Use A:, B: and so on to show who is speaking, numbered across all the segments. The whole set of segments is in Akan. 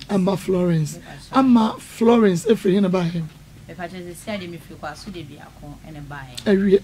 A: Amma Florence every in about him.
B: If I just said him if you pass to the Biacon and a buy.
A: Every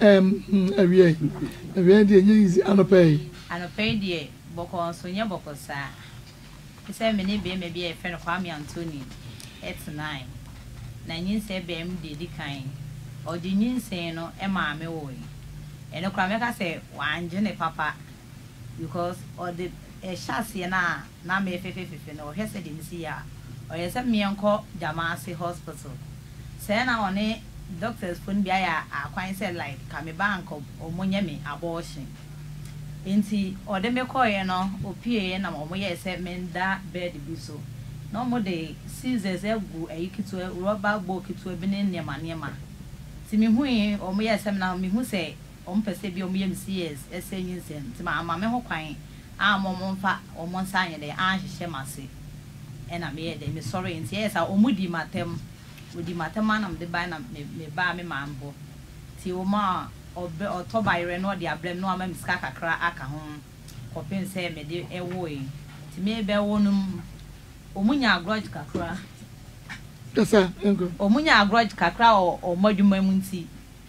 A: easy unpay.
B: And a pay dear, Bocon, so near Bocos, sir. He said, many be a friend of Kwame Antoni. It's 9. 9 years say, Bam, the kind. Or the new say, no, Emma, me way. And a Crameka say, one Jenny Papa, because or the chassis na me 50 or he said in see ya. Or yes, me uncle Damasi Hospital. Say now on it, doctors couldn't be a quite said like Kamibank or Munyami abortion. Inti or the McCoy no or PA and Omoya said men that bed be so. No more day, Caesar's elbow a to a rubber book to a benin near Maniama. See me who or me as now me who say, Persebio MCS, as saying, to my mamma Hoquine, I'm on fat or one sign the Ange Shemasi. And I made them sorry and yes, I omudi matem with the matamanum the banam me bar me mambo. Tioma or Toby Renaud, the ablem no mem scaka cra aka home, or pen say me de a way. To me bear one Omunya grudge kakra.
A: Yes, sir.
B: Omunya grudge kakra or modumenty.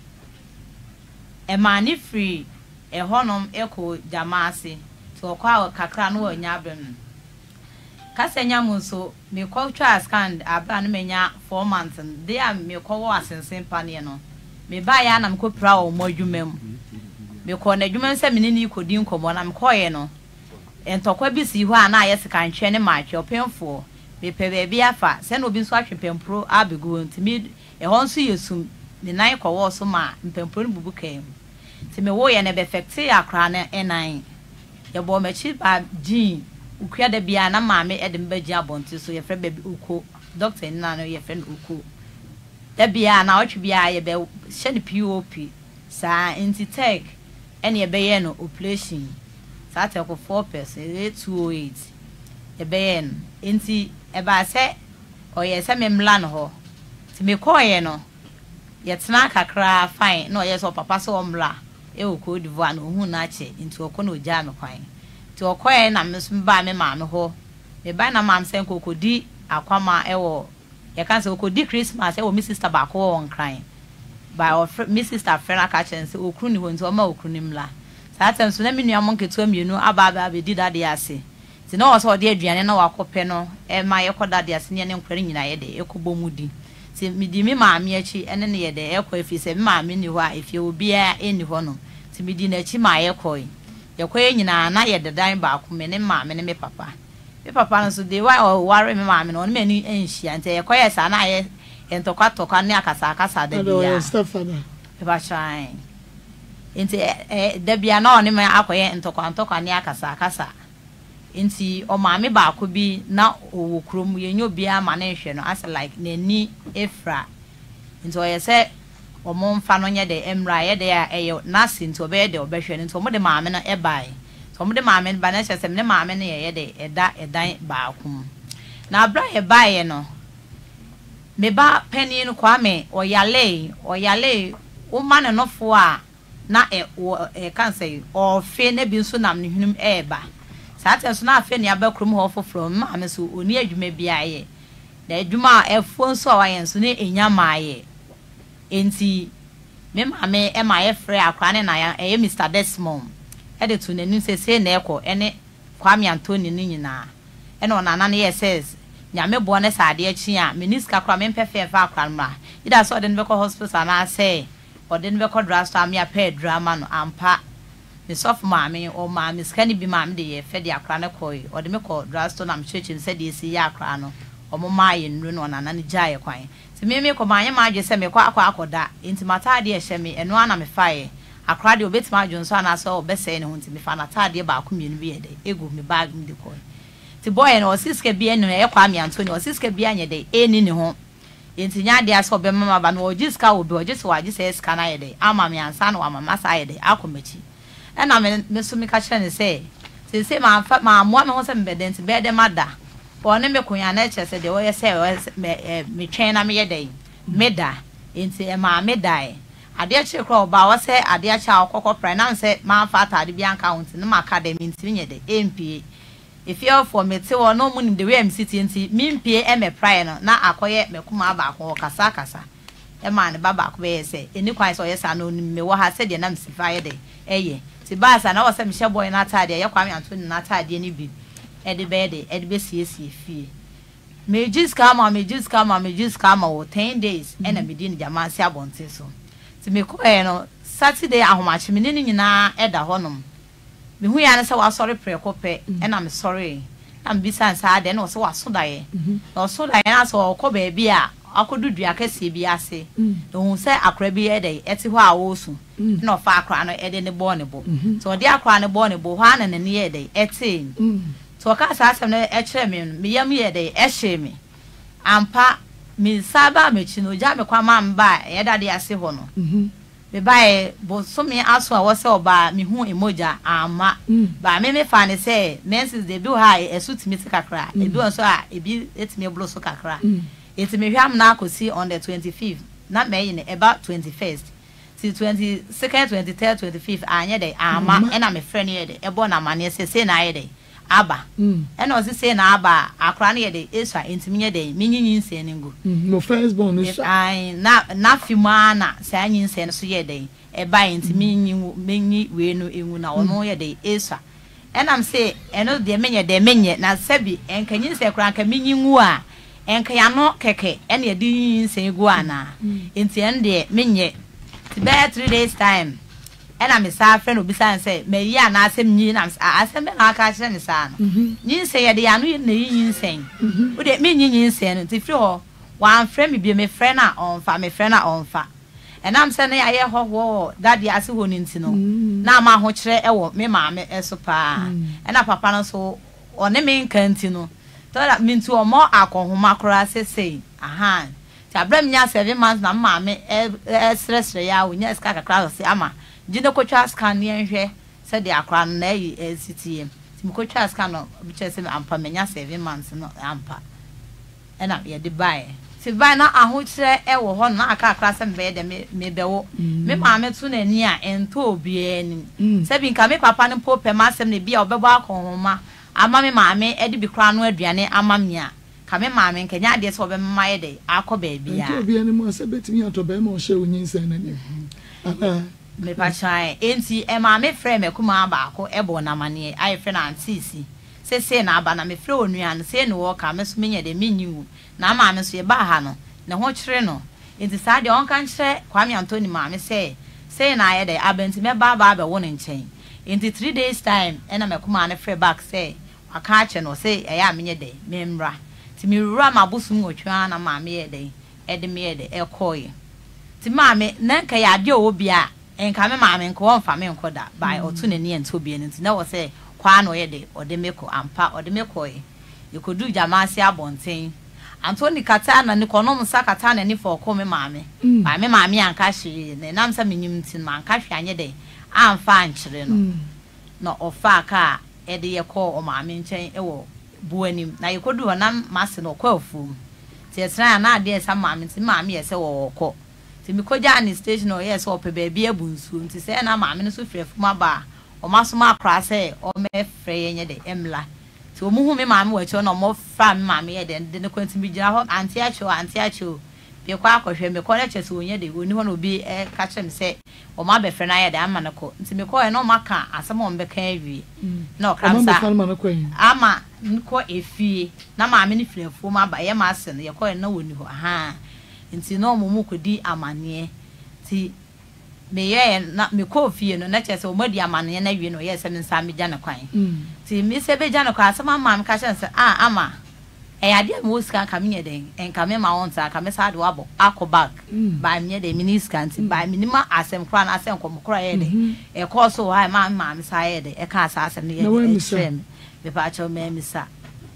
B: A man free a honum echo Jamasi to acquire kakra no nyabem. Casanya so me culture scanned a brand mania 4 months and they are me call us in Saint Paniano. Me buy an am copra or modumem. Me call a human seminini could in common am coyeno. And Tokwabi who are now yes can train a match or painful. Me pay be a fat, send will be swatching pempro, I'll be going to meet a honsu you soon. The night call also ma in pempron bubu came. To me, woy and a befecte a crown and 9. Your boy me cheap by Jean, who created the Biana mammy Edinburgh Jabonti, so your friend baby Uko, Doctor Nano, your friend Uko. There be an ouch be I about shed POP, sir, inti take any a bayano operation. Sat for 4 persons, 208. A bayan, inti a basse, or yes, I mean Mlanho. To me, coyeno. Yet snack a cry fine, no yes or papa so mla. Ewo ko divan ohu na che into okono ja me kwan ti okoye na mesumba me ma me ho me ba na mam sen kokodi akwama ewo ye kan se okodi Christmas ewo mi sister ba ko won kran ba mi sister friend aka chen se okru ni ho nti o ma okru ni mla sa atem so na me nua mon keto mienu aba be di dade ase ti na o so de aduane na wakope no e ma ye ko dade ase ne nkware nyina ye de ekobo mudi ti mi di mi ma me achi ene ne ye de ekọ efi se mi ma me ni ho a efi obi a eni ho no ti mi di na achi ma ye koi ye koye nyina na ye dedan ba ko me ne ma me ne me papa no so de wa o ware me ma me no me ni enhia nte ye koye sa na ye entokwa ne akasa da bia e ba shine nte da bia na oni me akoye entokwa ne akasa nti o ma me ba ko bi na owo krom ye nyo bia ma na ehwe no as like nani efra nti o ye se o mo mfa no nye de emra ye de a eye nasi nti obe de obehwe nti o mo de ma me no e bai so o mo de ma me ba na chese me ma me no ye de edan ba akum na abra ye bai no me ba pani no kwa me oyale o ma ne no fo a na e kan say o fe na bi so nam ne hwinum e ba Satan so na afa ni abakrum ho foforo ma me so oni adwuma bia ye na adwuma efo so wa yen so ne enya maaye enti me ma me e ma ye frɛ akra ne na ya e Mr Desmond e de to nanu sese na ekɔ ene Kwame Antoni ni nyina e na onana ne yes nyame bo ne sade achi a meniska kra me mpɛfɛ fa akra mra ida so de ne bɛkɔ hospital na say ɔde ne bɛkɔ drugstore me apɛ drama no ampa me sof maame o maame skani bi maame de ye fe de akra ne koi o de me ko drugstore na mchechim se de esi ya akra no o mo maaye nru no na ne gyae kwan ti me ko maanye ma agye se me kwa akoda enti mata de ehye me eno ana me fae akra de obetima adwo so ana so obese ne ho enti me fa na ta de ba ko mienu bi ye de egu me bag mi de koi ti boy no siska bi enu e Kwame Antoni o siska bi anye de eni ne ho enti nya de aso be mama ba no o jiska obi o jise wa jise ska na ye de ama me ansa no ama masa ye de akomachi ena me so me ka kire ne say ma mo me ho se mbedent be de mada o ne me kunya na che se de o ye se me twen na me ye dey meda enti e ma me dai ade a che kro ba wo se ade a cha okokọ pre na se ma fa atade bi anka ho enti ne ma academy enti nye de MP if you for me te no mun the way am city nti mimpie e me prae no na akoye me kuma ba ko kasa kasa e ma ne baba ko be se eni kwan so yesa no me wo ha se de na msifa ye de eye ti ba sa na wo se me hye boy na atade ye kwame anto na atade ni bi e de be de e de be siesie fie me just come on 10 days and me din jama se abonte so ti me ko no Saturday ahomache me ni nyina e da honom me hu ya na se wa sorry pray ko pe e na me sorry am bisa sa de na so wa so daye na so daye na so ko ba bia akodudu akase bi ase hu se akra bi e de eti ho a wo su na ofa akra no e de ne bo ne bo so de akra ne bo ne bo ha na ne ye de eti so ka sa asem na e kire me yam ye de e hye me ampa mi saba me chi no ja me kwa mamba e da de ase ho no me bae bo so me aso a wo se oba me hu emoja ama ba me fa ne se menses de bi ha esutimi kakra e bi so a e bi etimi blo so kakra etimi hwam na akosi on the 25th na me yin about 21st till 22nd 23rd 25th anye de ama e na me frɛ ne de e bo na mane se na ye de aba e na o se na aba akra ne ye de eswa entimi ye de minyinyin se ne ngo
A: no first born is
B: ai na fima na se anyin se so ye de e ba entimi menyi we no enwu na ono ye de eswa e na me se e no de menye na sabi enkanyin se kra nka minyinwu a enka ya no keke ene ye din se gu ana enti en de menye ti be 3 days time ena me sa friend obi san say me yi ana asem nyi na asem be na aka kire ni sa no nyi se ye de ya no na yi nyi sen o de me nyi sen no ti free ho wan friend me bi me friend na on fa enam se na ye ho daddy ase ho ni nti no na ma ho kire e wo me ma me eso pa ena papa no so one me nka nti no tola mintu omo akohoma kora sesei aha ti abram nya 7 months na ma me stress ya wo nya ska kakra se ama jine ko twa scan ne nhwe se de akra na yi CTM ti ko twa scan no bi che se ampa me nya 7 months no ampa ena ye de bai ti bai na aho kire e wo ho na aka akra se be de me bewo me ma me tu na ni a ento obi ani se bi nka me papa ne po pe ma sem ne bia obebo akohoma ama me maame e de bi kra no aduane ama me a ka me maame nkanya de so be mma ye de akọ ba bia
A: ento obi ani mo se betimi atoba mo hye onyinsa na ni
B: me pa chai enti e maame frɛ me kuma ba akọ e bo na mane ai frɛ na antisi se na aba na me frɛ onua no se ne wo ka me so menye de menyiwu na maame so ye ba ha no ne ho kyere no enti sa de on kan kyerɛ Kwame Anthony maame se na ye de abenti me ba wo ne nkyɛn enti 3 days time e na me kuma ne frɛ back se aka che no se eya menye de memra ti mi rura mabusum otwa na maame ye de e de me ye de e koye ti maame na nka ya de o bia enka me maame nka won fa me nkoda by otu ne ne ento bia nti na wo se kwa no ye de o de me ko ampa o de me koye ikodu jamasi abonten Anthony kata na ni konom sakata na ni for ko me maame ba me maame anka hwe ne nam sa menyim tin ma anka hwe anye de amfa ankyere no na ofa ka e de ye ko o maame nchen e wo buanim na ye kodu na mase no kwa afum ti etra na ade esa maame ti maame ye se wo ko ti mi koja ani station o ye se o pe ba bia bunsu nti se na maame no so frefuma ba o maso ma kra se o me frɛ ye nye de emla ti o mu hu me maame wa cho na mo fa me maame ye de ne kwanti bi gira ho anti acho bi kwa akɔhwɛ me kɔ na kyɛ se onye de oni ho na obi ka kyerɛ me se o ma be frɛ na ye de ama ne kɔ nti me kɔ e na o maka asɛm o mbe kan awie na o kramsa ama nkɔ efie na maame ne frɛfo ma ba ye ma ase no ye kɔ na woni ho aha nti na o mu kodi amane ti me ye na me kɔ fie no na kyɛ se o madi amane na wie no ye se me nsa me gya ne kwan ti me se be gya ne kwan asɛm ama me ka kyerɛ se ama ade mo sika ka me den enka me ma wonta ka me sa de wabo akobak ba me de miniska nti ba minima asem kra na asem komkra ye de e ko so ha ma me sa ye de e ka sa asem ne ye trem me pa cho me misa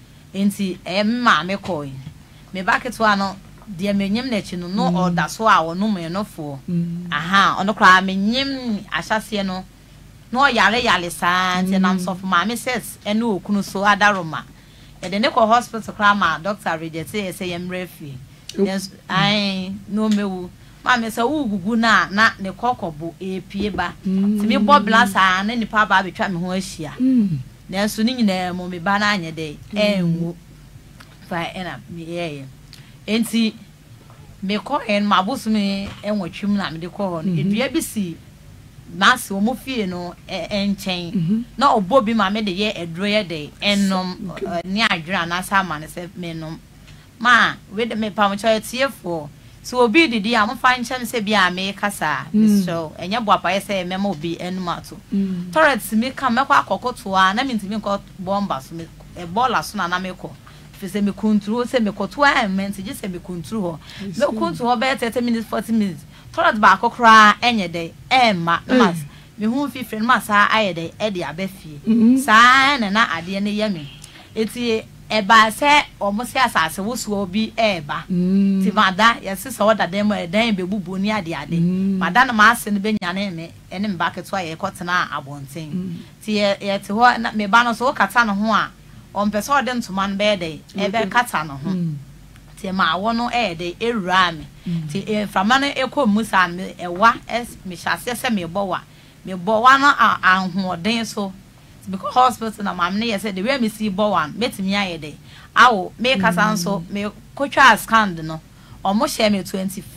B: enti e ma me koi me baketo ano de me nyim na chi no order so a wono me no fo aha ono kra me nyim ahyase no no yare sa nti nam so fo ma me ses ene okunu so adaroma e de ne ko hospital krama doctor reject say yem refi yes ai no mewu ma me say ugugu na ne kokobo epie ba ti me bo blasa na nipa ba betwa me ho ahia na so ni nyina mo me ba na anye dey enwu fa ena me ye enti me ko en mabusu me enwotwim na me de ko ho no edua bi si Mass wo fie no enchen na obobi ma me de ye edro ye de ennom ni adwira na sa ma ne se menom ma we de me pam cho tiefo so obi didi am fa nchem se bia me kasa so enye boapa ye se mema obi enum ato torrents me ka me kwa kokoto a na mintimi nko bomba so me bola so na me ko fi se me control se me koto a ment je se me control ho me control ho be 30 minutes 40 minutes torrent ba kokra enye de ma mas me hu fi friend ma sa aye de e de abafie sa na ade ne ye me eti eba se omo se asase wo so obi eba ti mada yesi so da dem dan bebubu ni ade mada na ma ase ne benya na me ene mbake to aye kotena abonten ti ye ti ho na me ba no so kata no ho a ompese ode ntoma no be de e be kata no ho ti ma wo no e de ewura me ti frama no ekomusa me ewa me hyase se me bowa no anhoden so because hospital na mam ne say the way me see bo one metimi aye dey awo me kasa nso me kotwa scan no omo share me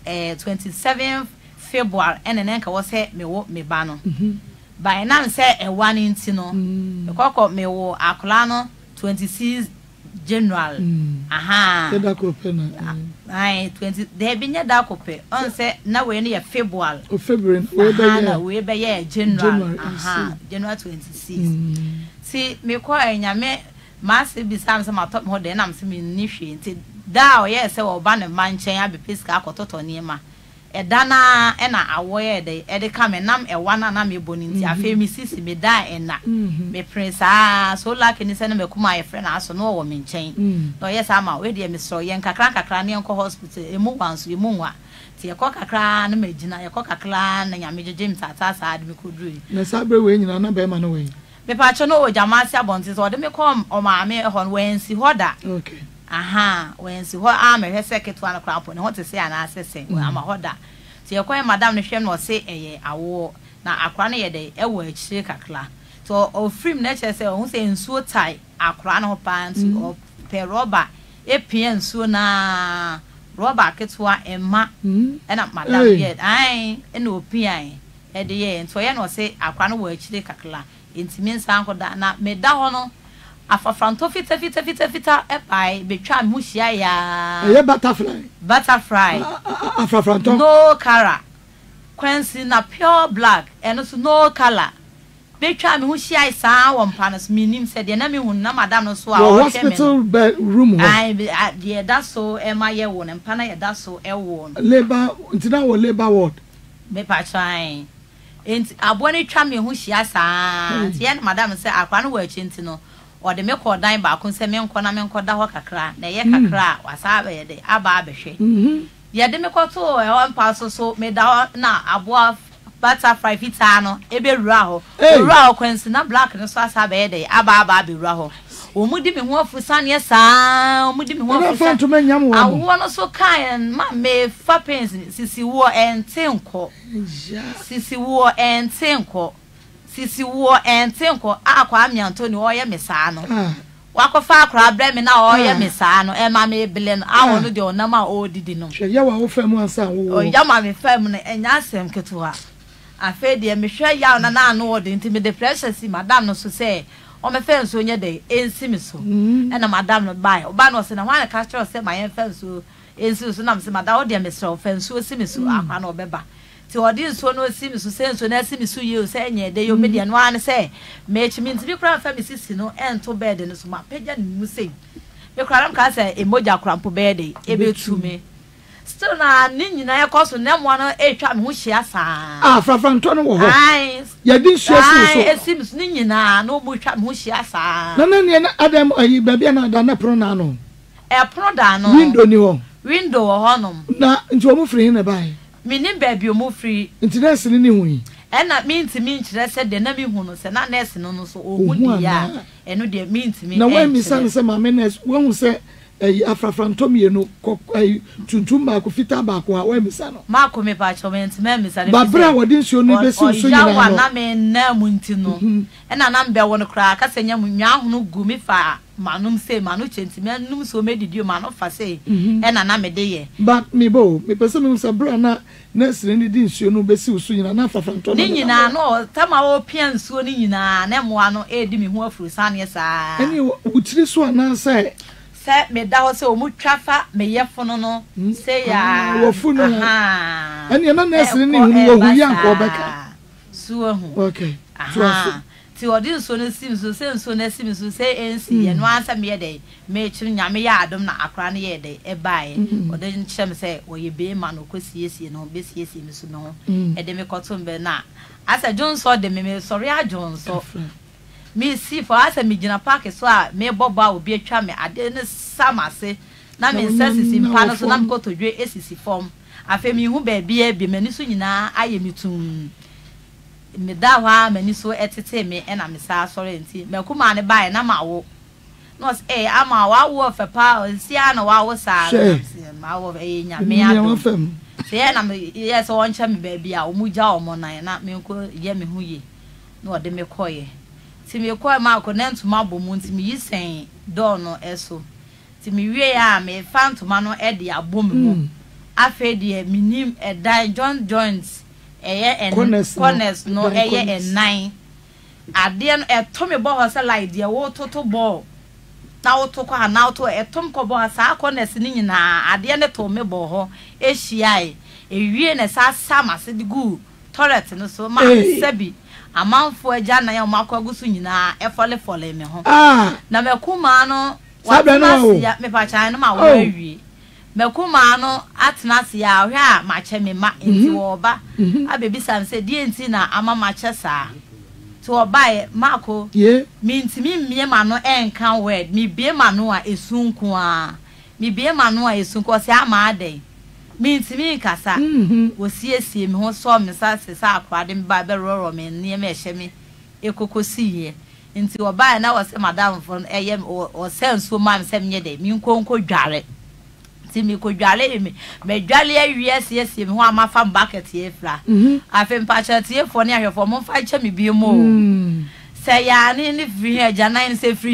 B: 27 February ene nka wo say me wo me ba no by now say e one inti no me kokko me wo akola no 26 January aha
A: da ko pe na
B: ai 20 there be nya da ko pe on say na we ne February
A: o February
B: we be ye January aha January 26 see me ko enyame ma se bi sam se ma top ho de na me se me ni hwe nti da o ye se wo ba ne manchen abepiska akototo ne ma edana ena awoye de edeka me nam ewana na me boni nti afa mi sisi me da ena me prince so like ni se na me kuma ye friend aso no wo me nchen no yes ama we de me so ye nkakra ne enko hospital emu wanso emu nwa ti ye ko kakra na me gina ye ko kakra na nya me jejem tata sa ade me kodru
A: na sabre we nyina na be ma no we
B: me pa cho no o jamasi abonti so de me kom o ma me ho wensi hoda
A: okay
B: aha wensi ho ama hwese ketwa na krapo ne ho te se ana asese ama hoda ti ekoy madam ne hwem no se eye awo na akra ne ye de ewo achire kakla to ofrim na che se ho se nsuo tai akra no pants o pe rubber epie nsuo na rubber ketwa emma na madam ye ai ena opian e de ye nto ye no se akra no wo achire kakla intimi nsan koda na me da ho no afafranto fita epai betwa mu hia ya
A: ye butterfly afafranto
B: no color quincy na pure black and so no color betwa mu hia isa wo mpanos minim said na me hu na madam no so a
A: o hospital room
B: ai de da so e ma ye wo na mpana ye da so e wo
A: labor ntina wo labor ward
B: me pa try enti abone twa me hu hia sa ti ye na madam say akwa no wo achi ntino o de me ko dan ba kun se me nko na me nko da ho kakra na ye kakra wasa ba ye de aba abehwe ye de me ko to e on pa so me da na aboa butterfly fita no e be rura ho kwensi na black no so asa ba ye de aba be rura ho o mu di me ho afusa ne sa o mu di me ho afusa awo no so kan ma me fa pens sisi wo entenko sisi wo entenko sisi wo entenko akwa ami Anthony o ye mesa no wakofa akra bre me na o ye mesa no e ma me bele no awo no de onama o didi no
A: hwe ya wa wo fam ansa wo
B: o ya ma me fam no enya asem ketua afa de me hwe ya na na no de nti me de pressure si madam no so say o me fam so nye de ensi me so e na madam no bai o ba no se na wan ka tro se ma ye fam so ensi so na me se madam o de me so fam so si me so akwa na obeba ti odi so no si mi so senso na si mi so ye o se nye de yo media no an se me chimi nti bi kra fa mi sisi no ento bed no so ma peja ni mu sei me kra ram ka se emoja krampo bed e be tu me still na ni nyina ye koso na mo no e twa me ho hia saa
A: frafranto no wo ho
B: ai
A: ye din hia si so
B: e si mi so ni nyina no mo twa me ho hia saa
A: na na ne adam ayi ba bia na da na pro na no
B: e pro da no
A: window ni ho
B: window ho no
A: na nti o mu free na bai
B: minim baby o mo free
A: ntinesi ni hu yi
B: ena mi ntimi nkyere se de na mi hu no se na nurse no so o hu dia eno de mi ntimi
A: na wa mi san se ma me nurse wo hu se afrafrantom ye no tuntum ba ko fita ba ko a we misa no
B: ma ko me pa chomenti me misa ne
A: ba bra wodi nsuo no be si so nyina no
B: ya wa na me na mu nti no e na na mbe wo no kra ka senya mu nwa hono gu mi fa manum se manu chenti me num so me didi ma no fa se e na me de ye
A: but me pese me so bra na sire ni di nsuo no be si so nyina na afrafrantom
B: ni nyina no tama wo pia nsuo ni nyina na mo ano e di mi ho afuru sane sa
A: eni utiri so ana sai
B: se me da ho se o mu twafa me ye fono no se ya
A: wo fono aha eni na sire ni hu wo ya nko beka
B: suo hu
A: okay
B: ti odi so no sim so se so na sim so se ensi ye no ansa me ye dey me chi nyame ya adom na akra na ye dey e bae odi nchem se wo ye be ma no kosiesie no be siesie mi so no e de me kotom be na asa Johnson de me sorry a Johnson me see for asa me gina park so a me boba obi atwa me ade ne samase na me nsesi simpa no so na me kotodwe esisi form afa mi hu ba bia bi mani so nyina aye mitum me da wa mani so etete me na me sa sorry nti me kuma ne bae na mawo no ama wa wo fe pa si ana wa wo sa ma wo nya me ado se na me yes won cha me ba bia o mu ja o mo nan na me ko ye me hu ye no de me koye ti me koye ma ko nentuma bomu nti me yisen do no eso ti me wie ya me fantuma no e de abom mu afa de minim e dan joints corners no eye nine ade no eto me bo ho se like de wo toto bo na wo to kwa na wo to etom ko bo sa corners ni nyina ade ne to me bo ho ehia ewie ne sa sama se de gu toilet no so ma sebi amanfo agya na ya makwa su nyina efole me ho na mekuma no wa me pa chan no ma wo awie mekuma no atena se ya hwe a mache me ma enti wo ba abebisa se die enti na ama mache sa to obae mako mi ntimi mie ma no enka word mi bie ma no a esunku a mi bie ma no a esunku se ama adai mi ntimi kasa wo siesie me ho so me sa se sa akwade me ba be roro me ne me ehye me ekokosi enti obae na wo se madam fon eye o senso ma me se me de mi nkonko dware ti mi ko dwale me dwale awie siesie me ho amafa bucket ye fra afem pa cha tie fo ne ahwefo mo fa cha me bi mo se ya ni free here janan se free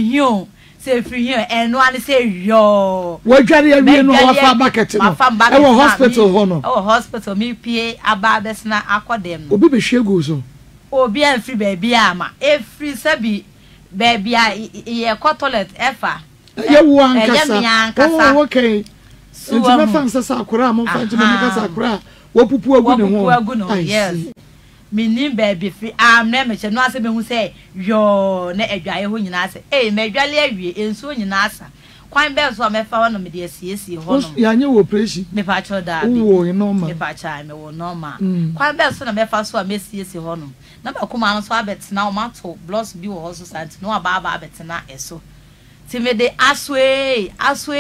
B: here eno an se yo
A: wo dwale awie no wafa bucket no e wo hospital ho no
B: hospital mi pie aba besna akodem no
A: obi be hwegu so
B: obi an free baby ama e free sabi baby ye ko toilet efa
A: ye wo ankasa okay nti me fansa sakura mo fanti me sakura wo pupu agu ne ho
B: yes minim baby fi amna me che no ase be hu se yo na adwaye ho nyina ase me adwale awie enso nyina asa kwan be so me fa wono me de asiesie ho no
A: ya nye wo operation
B: me pa cho da bi
A: wo normal
B: me pa cha me wo normal kwan be so na me fa so a me siesie ho no na ba kuma no so abetena o mato blood bi wo ho so santi no aba abetena eso ti me de aswe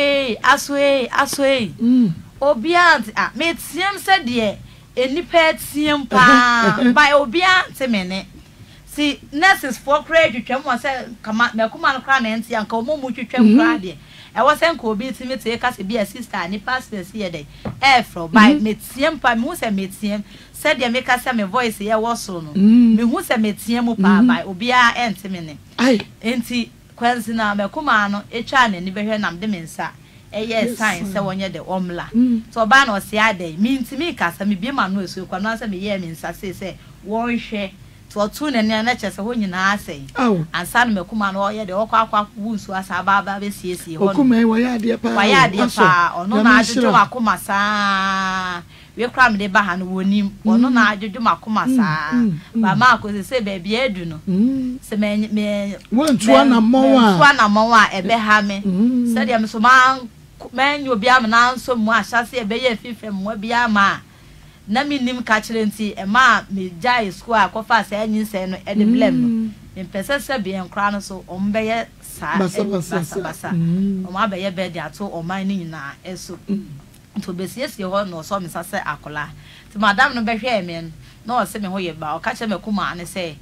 B: obiant me tiem se de enipa tiem pa by obiant me ne si nurses for credit twem se kama me kuma no kra na enti anka o mu twetwem kra de e wo se nka obi ti me te ka se bi sister ni pastor si ye de fro by me tiem pa me hu se me tiem se de me ka se me voice ye wo so no me hu se me tiem pa by obia enti me ne enti kwanzi na mekuma no etwa na ni behwe nam de mensa eye sign se wonye de omla so ba na osi adai mi ntimi kasa mi bi ma no esu kwa no asa me ye mensa se won hwe to tu na ni na chese ho nyina ase ansa na mekuma no ye de okwa wunsu asa ba be siesie ho
A: okuma wo ya de pa
B: ono na ajojo makoma sa we kra me de ba ha no wonim ono na ajojo makoma sa ba ma ko se baby edu no se me
A: wontu na mo
B: a ebe ha me se de me so man you be am na nso mu ahyase ebe ye fifem mo bia ma na minim ka kire nti e ma me jai school akofa sa anyin se no e de blem no me pese se bi enkra no so o mbe ye sa basa o ma be ye be de ato o man ni nyina eso to be siesie ho no so me sase akola ti madam no be hwe me no o se me ho ye ba o ka kire me kuma ne se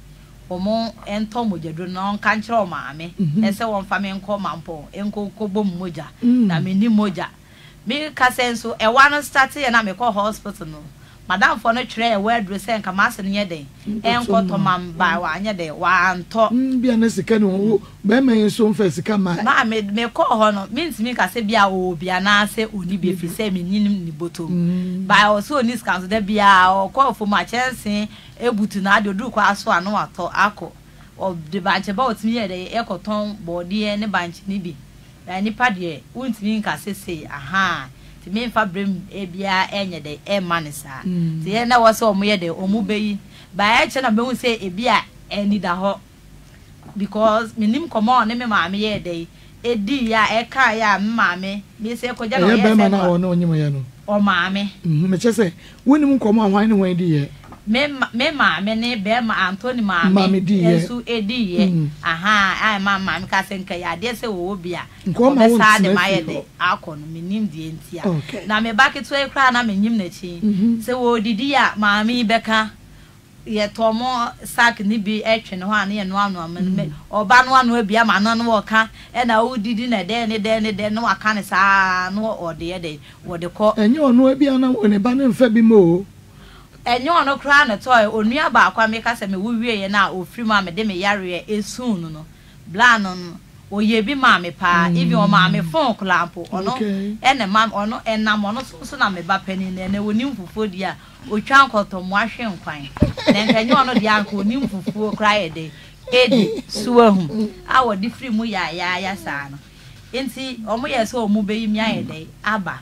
B: omo ento mojaduro no kan kire o maame ese won fa me nko mampo enko kobo moja na me ni moja me ka senso e wan start ye na me call hospital no madam for no twere e wadro se nka ma se no yeden enko to mamba wa anya de wa anto
A: bia na sika no be me so mfa sika ma
B: me call ho no means me ka se bia o bia na se oni be fi se me ninim ni botom ba o so ni scan so da bia o call for ma chance ebutu na ade odu kwa aso anu ato akọ o de banche ba otimi ye de ekoton body ne banche ni bi ni pade untimi nka sese aha ti me fa brem e bia enye de e manisa ti ye na wo so omo ye de omu beyi ba e che na be hu se e bia eni da ho because minim komo ne me maame ye de edi ya e ka ya maame me se ko ja no ye se
A: be na ono onyim ye no
B: o maame
A: me che se wonim komo ahwan ne wan di ye
B: me maame ne be ma Anthony maame ensu edi ye aha ai mama me ka se nka ya de se wo bia ko be sa de ma ye de akọ no minim die ntia na me ba keto e kra na menyim na chi se wo didi ya maame beka ye tomo sak ni bi etwe ne ho ane ye no anu me oba no anu bia ma no no ka e na wo didi na de no aka ne sa no ode ye de wo de ko
A: enye onu bia na ne ba ne mfa bi mo
B: enye ono kra na toy onua ba akwa me ka se me wuwie ye na ofiri ma me de me yare esun no bla no oye bi ma me pa even o ma me phone clamp ono ene ma ono enam ono so na me ba pani na woni mfufuo di a otwa nkoto mo ahwe nkwan na enye ono di anko oni mfufuo kra ye de edi suahum a wo di free mu ya sa no enti omo ye so omo beyi mi aye de aba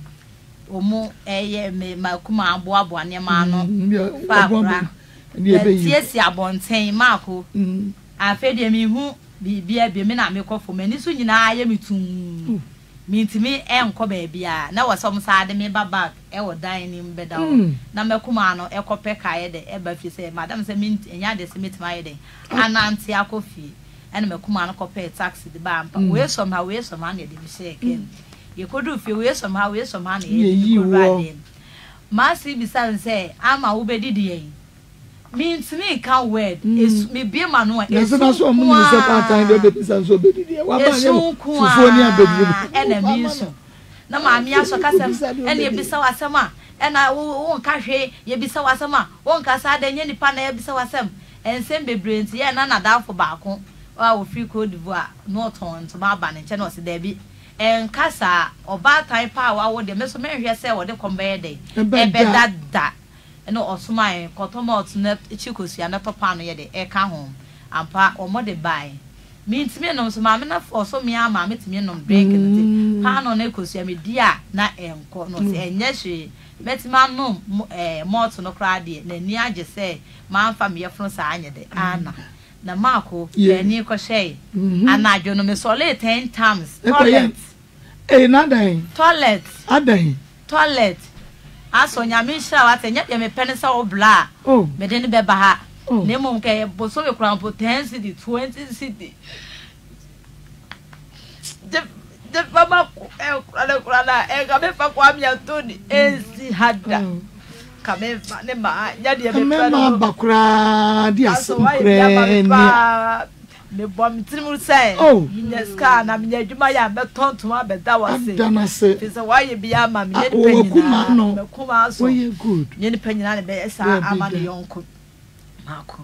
B: omo eye me makuma aboabo ane ma no fa tiesi abonten mako afede mi hu bibia bi me na me kofo mani so nyina aye mitum mintimi enko ba bia na wosom saade me baba e wo dan ni mbeda na makuma no ekope kae de e ba fi se madam se mint enya de se mitima ye de ananti akofi ene makuma no kope taxi de ba ampa we somehow na de bi se ken you could do few years somehow na you could ride in masi bisan say ama wo be didi yen means me can word is me be manu
A: is so so mu ni se part time be bisan so be didi wa ba ne fufuo ni abeduru
B: ena mi so na ma mi aso kasem ena e bisa wasem a ena wo nka hwe ye bisa wasem a wo nka sa da nye nipa na ye bisa wasem ensem bebre nti ye na nadafo baako wa wo free code d'Ivoire no ton to ma ba ne che no se da bi enkasa oba time power wo de meso menhwe se wo de kombe de ebedada eno osuma kotomo otuna chikosia na topa no ye de e ka ho ampa omo de bai mintimi no so ma me na oso mi ama metimi no break nti pa no na ekosia me dia na enko no se enye hwe metima no malt no kra de na ni age se ma amfa me yefro sa anye de ana na mako ni ko shey anajo no me sole 10 times toilet
A: adan
B: toilet aso nyame hira wate nya de me penisa obla me de ne be ba ha ne mum ke boso me kran po 10 city 20 city de baba kula e ga me fa kwa mi Anthony ezi hada kame ne ma nya de me
A: peno bakura di asukre ni
B: me bom timu say nyeska na me adwuma ya be tontoma be da wase fi say why bia ma me ne panyina me kuma so
A: we good
B: ne ne panyina ne be sa ama ne yonko mako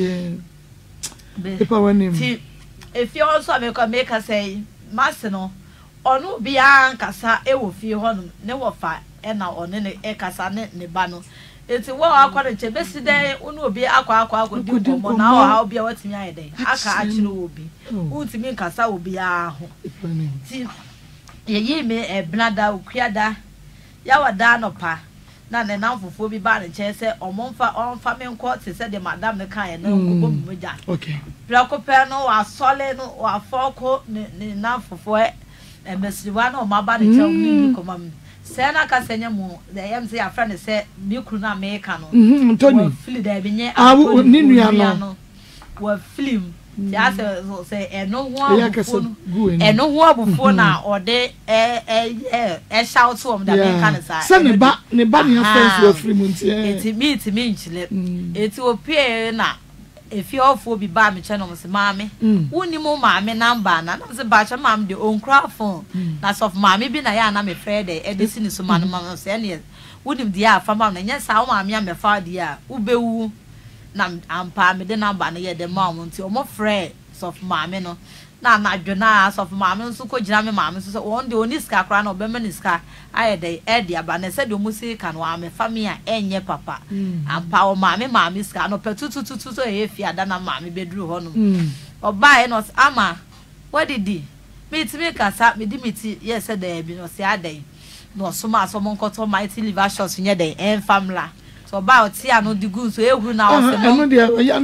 A: Ipa wanim
B: ti if you also make us say masino onu bia nkasa e wo fie hono ne wo fa e na one ne e kasa ne ba no eti wo akwara che besi den unu obi akwa di komo na o ha obi a watimi aye den aka akire obi untimi nkasa obi aho ti ye me ebnada okuada ya wada no pa na ne namfofo bi ba ne che se onfa me nko te se de madam ne kan na nko bom moja
A: okay
B: preocupe no wa sole no wa foko ne namfofo emesiwa na o maba ne che ni ko mam sena ka senya mu the yam say afra ne say mi kru na America no
A: Anthony
B: fili da binye
A: ni nua no
B: wa film ya say eno ho abufo na ode shout from the American side
A: say ne ba ne friends wa film nti
B: eti mi nchile eti opie na if you offer be by me channel, Miss Mammy, wouldn't you more mammy number? None of the batch of mam, the own crowd phone. That's of mammy been a yarn, I'm afraid, Edison is some man, mamma, saying, wouldn't dear for mamma, and yes, how mammy, I'm a father, ube, nam, and pa me the number, and yet the mom until more afraid of mammy, no. Na jonas of mamma, so could jam mamma, so one the only scar crown or Bemaniska. I had the idea, but I said, you must say, can one family and your papa and power mammy, scar no petutu so if you had done a mammy bedroom or buy us ama. What did he? Me to make us up me dimity yesterday, be no say day. No so much someone got all mighty liver shots in your day and family. So about see, I know the goods so every now and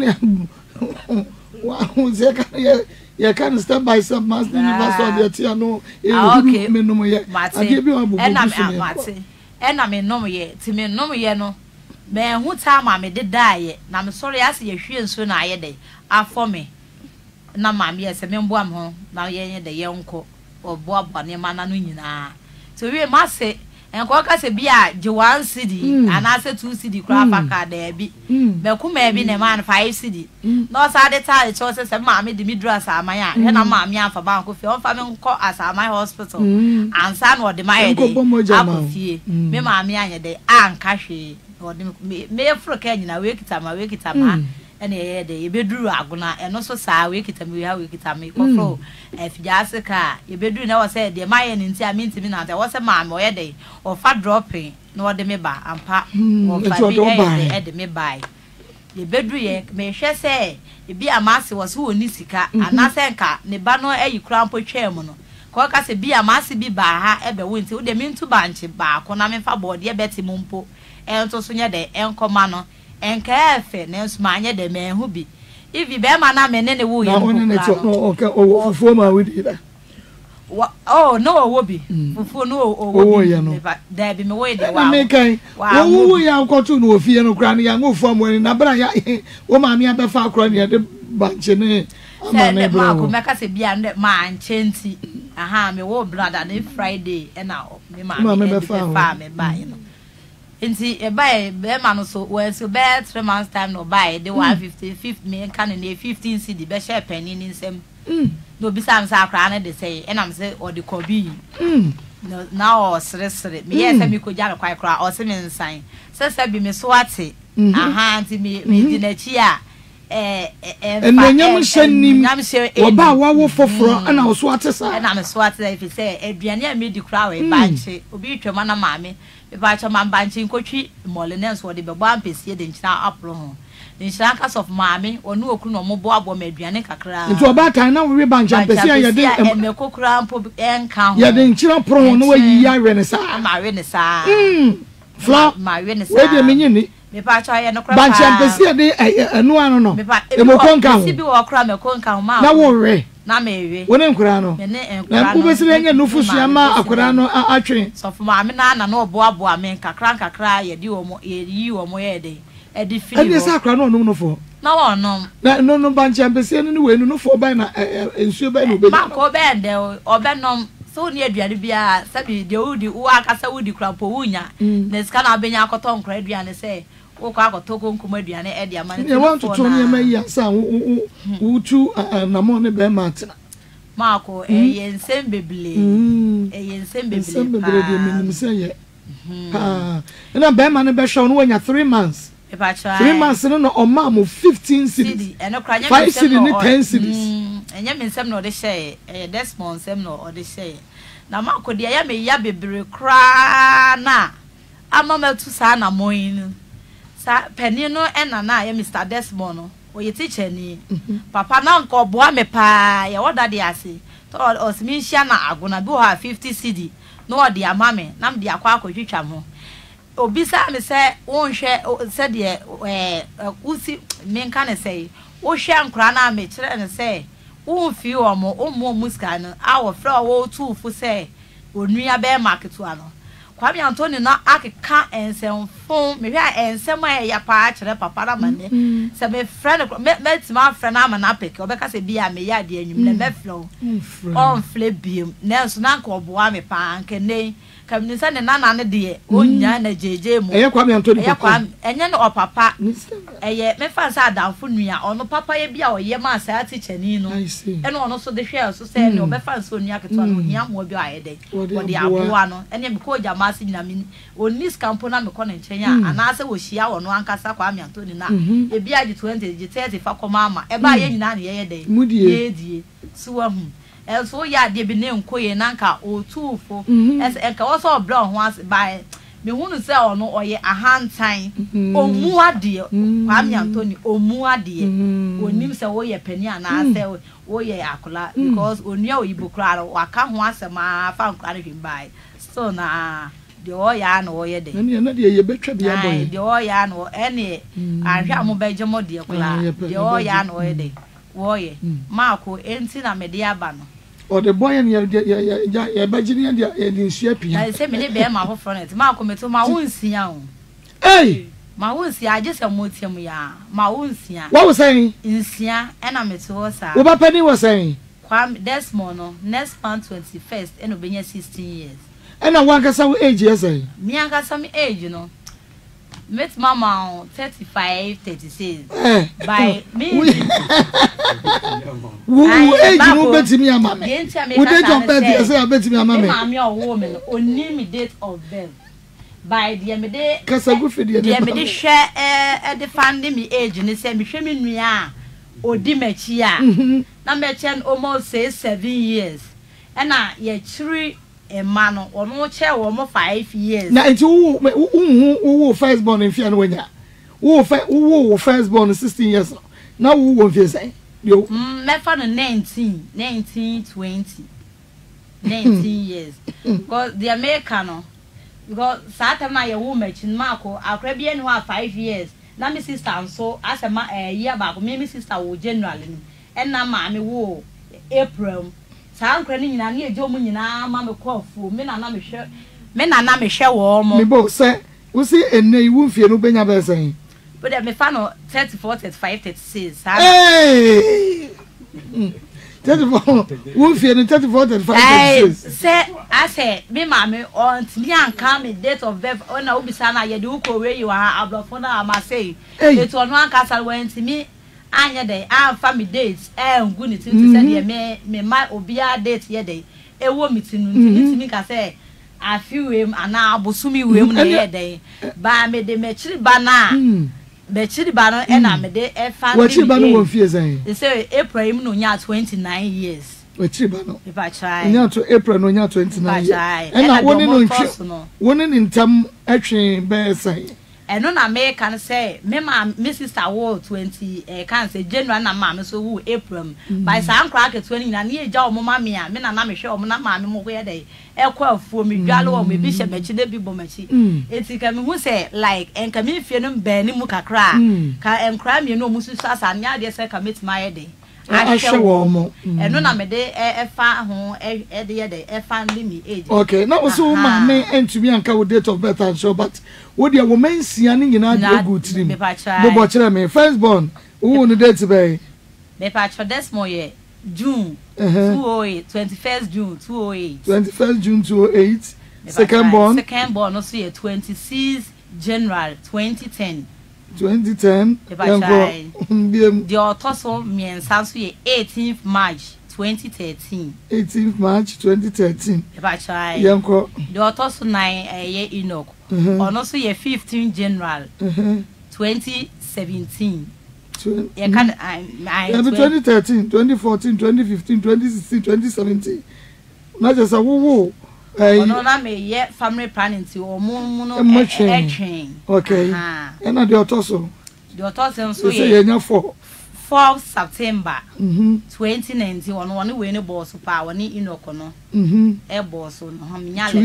B: then.
A: You can't stand by some master universe on the Tiano.
B: Okay,
A: Martin.
B: And I'm Martin. And I'm in no yet. To me, no yeno. Man, who time I did die yet. Now I'm sorry, I see a few soon I day. For me. Now, mammy, yes, a member home. Now, ye the young cook or Bob on your man and so we must say. And Quaka say be a Joan City, and I said 2 city craft car there be. Belcum may be a man 5 city. No side the time choices and mammy the midras are my aunt, and I'm mammy for Banco for your family call as my hospital. And son or the my day. Me mammy and day and cashy or the may for Kenyan awake it am. And a day, bedroom agona, and also sa wake it and we have wake it and make flow. If Jessica, you bedroom never said, the Mayan in Tia mean to me now, there was a man or a day, or fat dropping, nor the meba, and pa, or the me buy. The bedroom may share say, it be a massy was who Nisika, and Nasenka, Nebano, a crampo chairman. Quaka say be a massy be by her ever winter, they mean to bunch it back on I'm for board, dear Betty Mumpo, and to Sonia de Enco Mano. And careful, Nels Mania the man who be. If you bear my name and any wood, no,
A: former with either.
B: Oh, no, Wobby. For no, oh, you know, there be my way.
A: Who we are got to know fear no granny and move from when Nabra, oh, mammy, I'm a far cranny at the bunch in it. Marco, make us a beyond man, Chancy. Aha, me war blood and Friday, and now, me mamma, farm and buy, you know. Inti e buy be man so when so be 3 months time no buy the 150 me can in 15 cedi be share penny in nsem no bi sam sa akra na de say and am say or the kobi no now or sere me yes me ko jara kwai kra o se me nsan se bi me so ate aha anti me di na chi a nyam hyenim oba wawo foforo ana wo so ate sa
B: na me so ate if say aduane a me di kra we banche obi twema na maame be ba cha man banche nkotwi molenens wo de be bo ampesie de nchina apro ho nchina cast of maame onu okru no mo bo abo ma aduane kakra
A: nti oba tan na we banche ampesie ya de
B: me kokura mpo enka ho
A: ya de nchina pro ho no wayi ya we ne sa
B: ma we ne sa
A: fla
B: ma we ne sa
A: we de menyi ni
B: me pa cha ya no kra
A: banche ampesie de anu anu no e mo konka ho
B: si bi wo kra me konka ho ma
A: na wo we
B: na mewe
A: wona nkura no na ubesire nya nufusu ma akura no atwe
B: so for maame na obo ame kakra ye di omo ye yi omo ye de e di fili
A: e dey akura no onum no fo
B: na wonom
A: na no banche ampesie no we no fo ban na ensuo ban no be
B: ma ko ben de obenom so ni aduane bia sabi de udi wo akasa udi krampo wunya na ska na benya akoto nkra aduane se wo kwa akoto konkum aduane e de amane
A: e want to turn me ya sa wo tu na mo ne be matina
B: Marco ensem beble ensem beble
A: de minim se ye na be ma ne be hwe no wanya 3 months 3 months no o ma mo 15 cities
B: and no kranya
A: 5 cities ni 10 cities
B: enya mensem no de share Desmond sem no o de share na Marco de ya me ya bebre kra na ama ma tu sa na moyin sa pani no ena na ya Mr Desmond no oye teacher ni papa na nko boa me pa ya woda de ase to osimi hia na agona bi ho 50 cedi no odi amame na me de akwa akotwitwa ho obisa me se wonhwe se de usi menka ne se wo hwe ankura na me kire ne se wonfi omo muska no awo fra wo tufu se onua be market ano Kwame Anthony na akeka ensemfon me hwa ensem ya pa kire papa na mane se me friend me tima friend na ma na peke obeka se bia me ya de anwum na me flow on fle biem na so na nko boa me pa anke nei kamnisa ne nana ne de onya na jeje mu
A: eye Kwame Anthony
B: papa enye no papa eye me fa sa adamfo nua ono papa ye bia oye ma sa teachani no ene ono so de hwe so se ne obefa so nua keto no hia mo bi ayede wode aboa no ene me ko jama se nyina me onis campo na me ko ne nchenya ana se wo hia ono ankasa Kwame Anthony na e bia je 20 30 fa koma ama e ba ye nyina ne ye de ye die so hu so ya de bi ne nkoye nanka otufo enka wo so bra ho as by me hunu se ono oye ahantan omu ade Kwame Anthony omu ade onim se wo ye pani ana se wo ye akola because onua oyibo kra waka ho asema fa nkra ne hwimbai so na de o ya na wo ye de
A: na de ye betwa bia boy
B: de o ya no ene ahwa mo beje mo de kra de o ya na wo ye de wo ye maako enti na me de aba no
A: or the boy and ya bagini and ya nsia pia
B: I say me ne be ma ho front ma ko meto ma wonsia o
A: hey
B: ma wonsia agese motiam ya ma wonsia
A: what was saying
B: nsia e na meto sa
A: wo ba pani was saying
B: Kwame Desmond no next month 21st e no benya 16 years
A: e na wan kasa wo age yes say
B: mi an kasa mi age no met mama 35 36 by me
A: wo age no betimi ama me wo date of birth yes say betimi ama me
B: mama o wo me no oni me date of birth by the me de
A: kasa go fe de
B: me de hwe de find me age ni say me hwe me nua odi machi a na me chen almost say 7 years and na ye chiri Emma no ono che wo mo 5 years
A: na nti wo first born in fia no wanya wo first born 16 years na wo fia say yo
B: me fa no 19 20 19 years because the American no because satam na ye wo machin mako akra bia ni 5 years na me sister so asema year back me sister wo January no and na ma me wo April sa nkra ni nyina na ejo mu nyina ma me kofu me na na me hwe wo mo
A: me bo se wo si enne wu fie no benya be sen
B: but me fa no 34 35 36
A: hey 34 wu fie no 34 35 36
B: se ase me ma me on ti anka me date of birth ona obisa na ye de uko we yi wa ablofo na ma say it ono anka sal went me anya dey fa me dates ngu ni tin say dey me ma obia date ye dey ewo mitinu ntimi ka say afiwem ana abosumi wem na ye dey ba me de mechiri ba na mechiri ba no e na me de e fa
A: me wachiri ba no won fie say
B: they say April no nya 29 years
A: wachiri ba no
B: if I try
A: nya to April no nya 29 years and na woni no ntwe woni ni ntam atwe be say
B: eno na me kan say me sister wo 20 kan say January na ma me so wo April by san kra ke 20 na ne eja o mo ma me a me na me hwe o mo na ma me mo ye dey ekwa afuo me dwale o me bi hye machi na bi bo machi eti ka me hu say like enka me fie no ba ni mu kakra ka enkra me no mu su asa nya de say ka metima ye dey
A: ahwe wo mo
B: eno na me de efa ho de ye dey efa me age
A: okay na wo so ma me entumi anka wo date of birth and so but wo de wo mensia ni nyina de good trim bo bo kire me first born wo no date be
B: me pa cho Desmond ye June 208 21st June 208
A: 21st June 208 second born
B: no so ye 26 January 2010 the autoso miensa so ye 18th March 2013
A: 18th March 2013
B: yanko the autoso 9 ye Enoch ono so ye 15th January 2017 ye kan
A: 2013 2014 2015 2016 2017 na just a wo
B: ono na me ye family planning ti o mu no etwen
A: okay and the autoso
B: so
A: ye nya
B: 4 September 2019 one we ne boss pa woni Enoch no e boss no me nya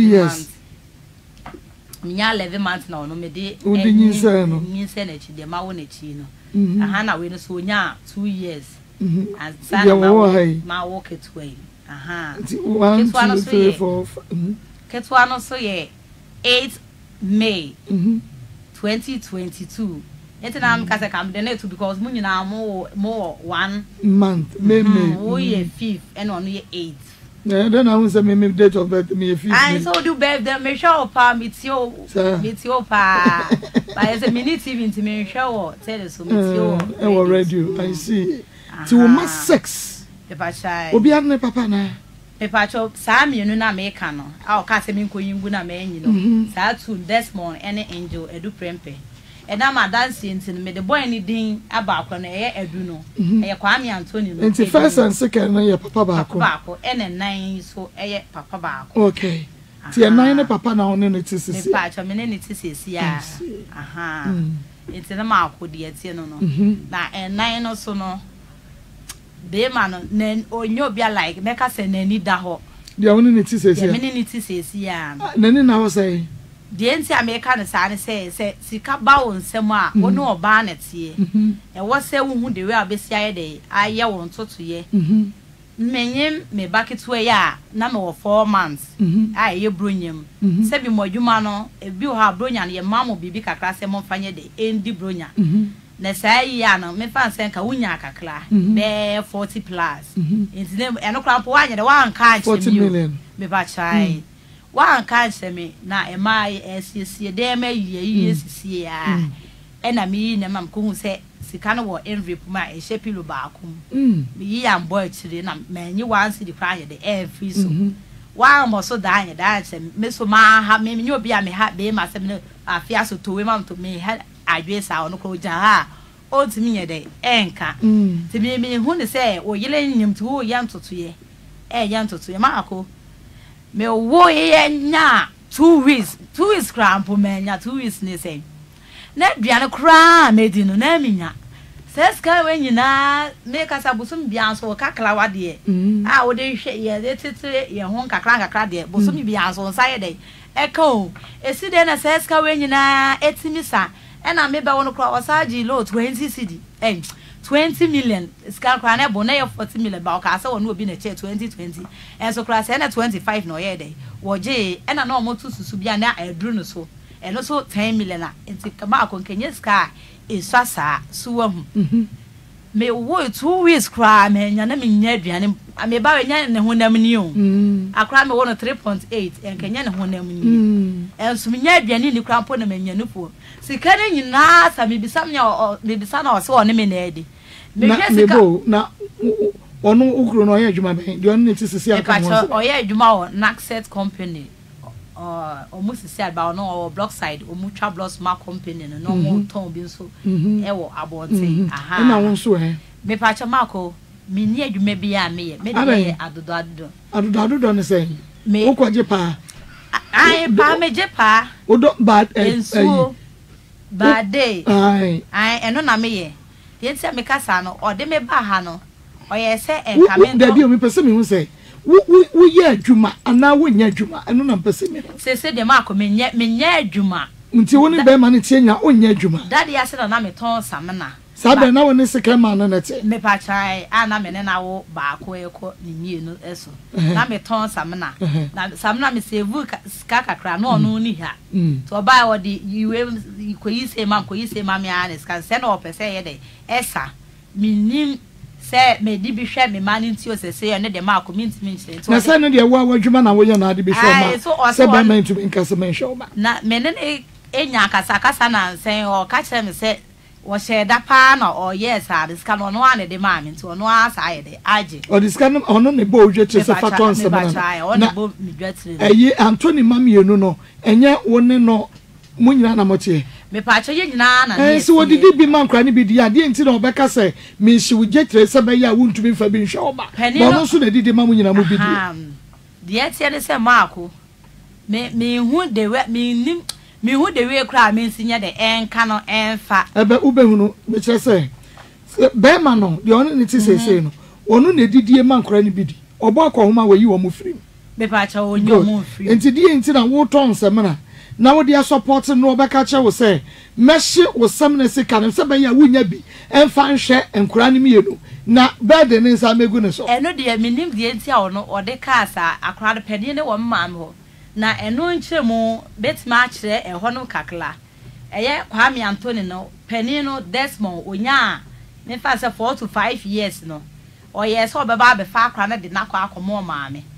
B: 11 months na ono me de nyinse na chi de ma wo na chi no aha na we no so nya 2 years and sana ma work it way aha
A: 1 2 3 4
B: ketwa no so ye 8 May 2022 Etna am kase kam de na to because mu nyina mo 1
A: month May
B: wo ye 5th and ono ye 8th
A: Then I was a date of birth me.
B: I so do birthday me show pa mitio pa. But as a minute even to me show tell us mitio.
A: I radio. I see. To my sex.
B: Papa chai.
A: Obi adne papa na.
B: Papa cho saa mienu na me ka no. A ka se me nkoyingu na me anyi no. Saa tu Desmond ene Angel edu prempe. E na ma dance nti me the boy ni din aba akwa na e edu no. E Kwame Anthony no.
A: Nti first and second na ye papa ba akwa.
B: Papa akwa ene nan so e papa ba akwa.
A: Okay. Ti nan ne papa na one ne tisisi.
B: Me pa cho me ne tisisi ya. Aha. Nti na ma akwa de tie no no. Na nan no so no. Be man nen onyo bia like make say nani da ho
A: dia woni ne ti sesi
B: ya me ne ti sesi ya
A: nani na ho say
B: de enti America ne sa ne say sika ba won nsem a woni oba na tie e wo say wo hu de we abesi aye de aye won totoye menyem me baketo ya na me wo 4 months aye bronyam se bi modwuma no e bi ho abronya ne ye mamo bibi kakra se mo fanye de endi bronya na say ya no me fan sen ka wunya kakra be 40 plus enti ne eno krampo wanye de wan ka nche
A: 40 million
B: me ba chai wan ka nche me na e mai SCC de ma yiye sisi ya e na mi ne mam ko hu se sika no wo envelope ma e shepilo ba akum me yi am boy chire na manyi wan si di kwa ye de e free so wan mo so da anye da nche me so ma ha me nyi obi a me ha be ma se me afia so to we mam to me ha adwesa ono ko ja ha o timi ye de enka timi me hu ne se o yele nyim to o ya ntoto ye ya ntoto ye ma ako me wo ye nya 2 weeks crampo me nya 2 weeks ne se na duane kra me di no na minya se ska we nyina me kasa busum bia so kakla wade a wo de hwe ye de titire ye ho kakra de busum bia so nsa ye de eko esi de na se ska we nyina etimisa ena me ba wono kra wasaji low 20 cedi 20 million ska kra na bo na ye 40 million ba o ka se wono obi na che 2020 enso kra se na 25 no ye de wo je ena na omotu susu bia na edru no so eno so 10 million a enti kama akonkenye ska esasa suwa hu me wo 2 weeks kra me nya na me nya aduane me ba we nya ne honam ni o akra me wo no 3.8 enkenya ne honam ni enso me nya aduane ni kra mpo na me nya nupo sika ne nyina sa me bisa na o se wo ne me na edi me
A: bo na onu ukro no ye adwuma ben de onu ne ti sisi aka
B: mo o ye adwuma o Naxet company almost said about no block side o mutual blocks ma company no mo ton bi so e wo abonte aha
A: na won so
B: me pa cha mako me ni adwuma bi a me de
A: adodo ne say wo kwaje pa
B: ai pa me je pa
A: o do bad
B: bad day
A: ai
B: eno na me ye yenti me kasa no o de me ba ha no o ye se enkamento
A: da bi o me pese me hu say wo ye adwuma ana wo nya adwuma eno na pese me
B: se de mako me nya adwuma
A: nti woni be ma ne tie nya o nya adwuma
B: daddy ase na me ton samena
A: sabe na woni sika ma na nete
B: me pa chai ana me ne na wo ba ko eko ni mienu eso na me ton samena na samena me save sika kakra no no ni ha to ba wo di yiwe ko yise ma me ana sika se na o pese ye de esa minim se me di bi hwe me mani nti o se ye ne de ma commitment
A: na se no de wo adwuma na wo ye na de bi hwe ma se ba man to nkase men hwe ma
B: na me ne enya kasa na sen o ka kire me se wo she da pa na o yes a diska no no ane de ma me nti ono asa ye de age
A: o diska no ono ne bo odwe se faton se na
B: na bo mi dwatire
A: eyi Anthony mamienu no enye woni no munyina na motie
B: me pa che ye nyina na
A: so wo didi bi man kra ne bi di ade enti na obeka se me hyi wo jetre se be ya wo ntumi fa bi nhwe oba bo no so na didi ma munyina mu bi di
B: de tie ne se maako me hu de we me hu de we kra me nsinya de enka no enfa
A: ebe ubehunu me kire se be ma no de ono ne ti sese no onu na didi man kra ne bi di obo akohoma wayi wo mu firi
B: me pa cha onyo mu firi
A: enti di enti na wo ton se mena na wo dia support no obeka che wo se mehye wo sam na sika no se ben ya wunya bi enfa nhwe enkura ne mienu na bed ne nsa megu ne so
B: eno de minim de enti a ono ode kasa akura de pedi ne wo mam ho na eno nchemu betima akire eho no kakla eye Kwame Anthony no peni no Desmond onya me fa se 4 to 5 years no o yes obeba be fa akura na de nakwa akomo maame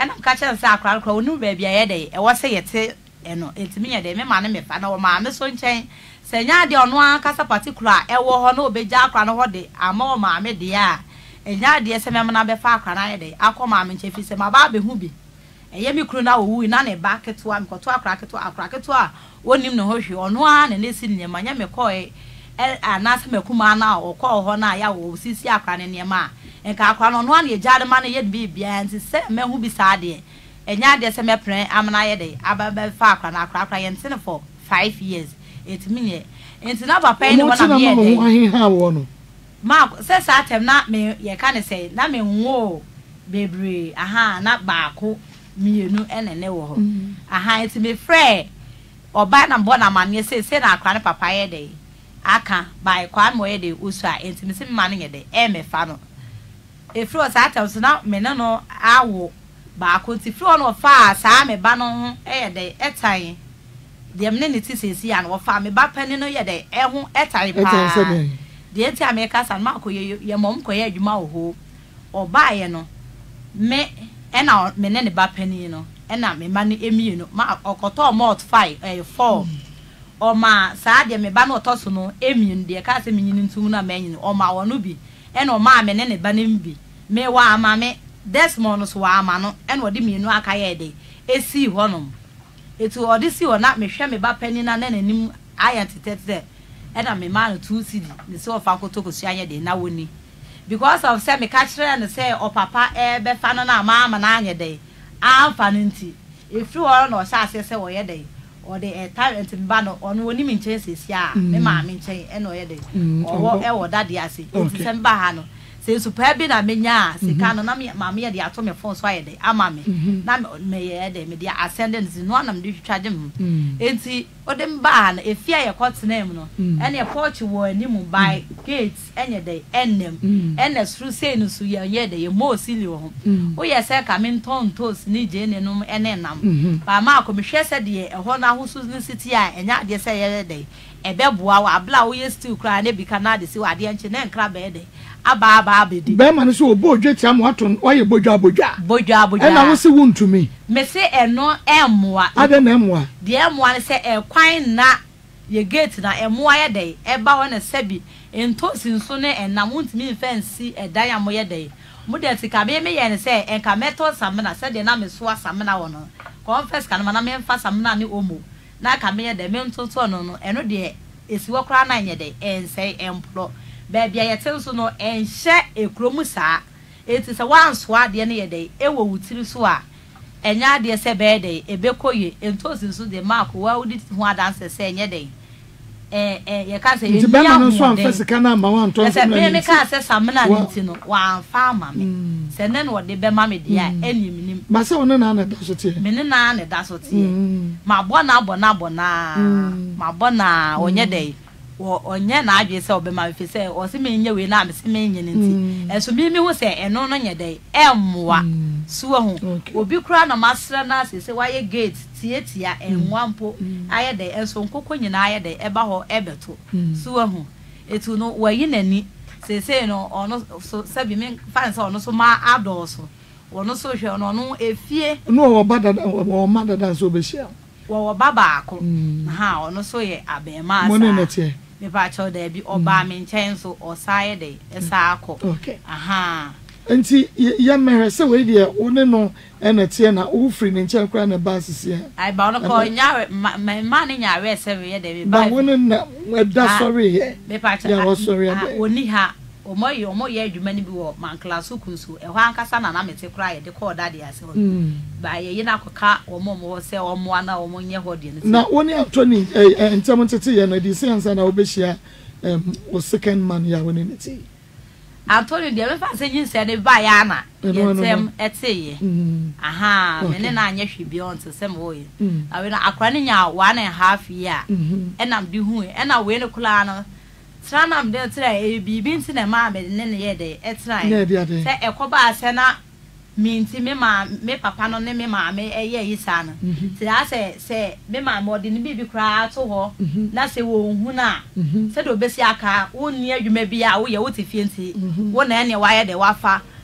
B: ɛna ka kyerɛ sɛ akra onu baabi a yɛ de ɛwɔ sɛ yɛte ɛno etimi yɛ de me ma ne me fa na wɔ ma me so nkyɛn sɛ nya de ɔno ankasa particular ɛwɔ hɔ na obegya akra no hɔ de ama wɔ ma me de a nya de sɛ me na bɛfa akra na yɛ de akɔ ma me nkyɛn fi sɛ ma ba behu bi ɛyɛ mi kuro na owu na ne ba ketewa me kɔto akra ketewa onim ne ho hwe ɔno a na ne si ne ma nya me kɔɛ anase makuma na ɔkɔ hɔ na ya wɔ sisi akra ne ne ma enka akra no no na ye jade ma na ye bi bia nti sɛ mehu bi saa de enya de sɛ mepren amana ye de ababa fa akra na akra ye ntene for 5 years etimi ne enti na ba pen ne wona me ye de ma sɛ saa tem na me ye ka ne sɛ na me nwo bebre aha na baako mienu enene wo hɔ aha enti me frɛ oba na mbɔ na mane sɛ na akra ne papa ye de aka by kwa mo ye de usua enti me se me mane ye de me fa no efri o saa tem so na me ne no awo baako ti fri no fa saa me ba no ye de etan de me ne ti sesi ya no fa me ba pani no ye de ho etan pa de enti ameka san ma ko ye mom ko ye adwuma wo ho oba ye no me na me ne ba pani no na me ma ne emi no ma okoto malt 4 o ma saa de me ba no otoso no emi de ka se me nyini ntum na ma nyini o ma wo no bi o ma me ne ba ne mbi me wa ama me Desmond so wa ama no o de mienu aka ye de esi honom etu o de si ho na me hwe me ba pani na nanim ayantete na me ma no 2 cd ne se o fa kotokosu anya de na woni because of say me ka kire na say o papa be fa no na ma na anya de amfa no nti efri ho no o sha ase se wo ye de o de talent mba no ono woni mi nchen sesi a me ma mi nchen o ye de o wo dade ase nti se mba ha no se super bi na menya sika no na ma me de ato me phone so aye de ama me na me ye de me de ascendance no na me de twitwaje m enti o de mba na efia ye kotena no ene e porch wo animu by gates enye de ennem ene sru sei no so ye de ye mo sili wo ho ye se ka me ntontos ni je ne no ene nam ba ma ko me hwe se de e ho na hosu ni city a enya de se ye de ebeboa wa abla wo ye still kra na bi kana de si wa de enche na nkra be de aba abedi
A: be ma no so obo odwetia mo ato waye bodwa na wo se wuntumi
B: me se eno emmoa
A: ade na emmoa
B: de emmoa ne se ekwan na ye gate na emmoa ye de eba ho na sebi entosi nso ne enam wuntumi mfansi edan ya mo ye de mo de tika be me ye ne se enka meto samena se de na me so asamena wo no confess kan na me mfa samena ne omo na ka me ye de me ntonto no no eno de esiwo kra na nye de ense emplo baby ayetel so no enhye ekromu saa eti se wansoa de ne ye de ewo wutiri so a enya de se be de ebekoye entosi so de mark wa udi ho adanse se enye de ye ka se
A: ye bema no so amfa sika na ma wan to
B: se me ka se samena nti no wa amfa ma me se ne no de bema me de a enim
A: ma se wona na da so tie
B: me ne na da so tie ma bona ma bona onye de onye na adwe se obema me se o se me nye we na me se me nye nti eso mi hu se eno no nye de emmoa suwa hu obi kura na masra na se waye gate tietia enwampo aye de enso nkoko nyina aye de eba ho ebeto suwa hu etu no wayi nani se no ono so sabi me fan se ono so ma adoso ono so hwe ono efie
A: no wo badada wo madada so behia
B: wo baba ako ha ono so ye abema
A: mo ne netie
B: me pa cho da bi oba me nchen so osaye de esa ako aha
A: enti ya mere se we de one no enetie na wo free ne nchen kra na ba sisi
B: ai ba no ko nya ma ne nya we se we de
A: ba woni na da sorry he
B: me pa cho
A: ya sorry
B: oni ha omo ye adwuma ni bi wo man class kunsu e ho ankasa na mete kra ye de ko da de ase ho ba ye na koka omo se omo ana omo nye ho de
A: na woni Anthony ntem tete ye na di sense na obehia o second man ya woni niti
B: Anthony de me fa se nyin se de ba ya na yentem eteye aha me ne na anya hwe bi on te se mo ye awe na akra ne nya 1.5 year enam di hu ena we ne kula no Tranam de tra bibi nti na ma be ne ye de etra se ekoba ase na minti me papa no ne me ma me eye yisa no ti se me ma mo de ne bibi kra to ho na se wo hu na se do besi aka wonni adwuma bia wo ye wo te fie nti wo na ene wa ye de wafa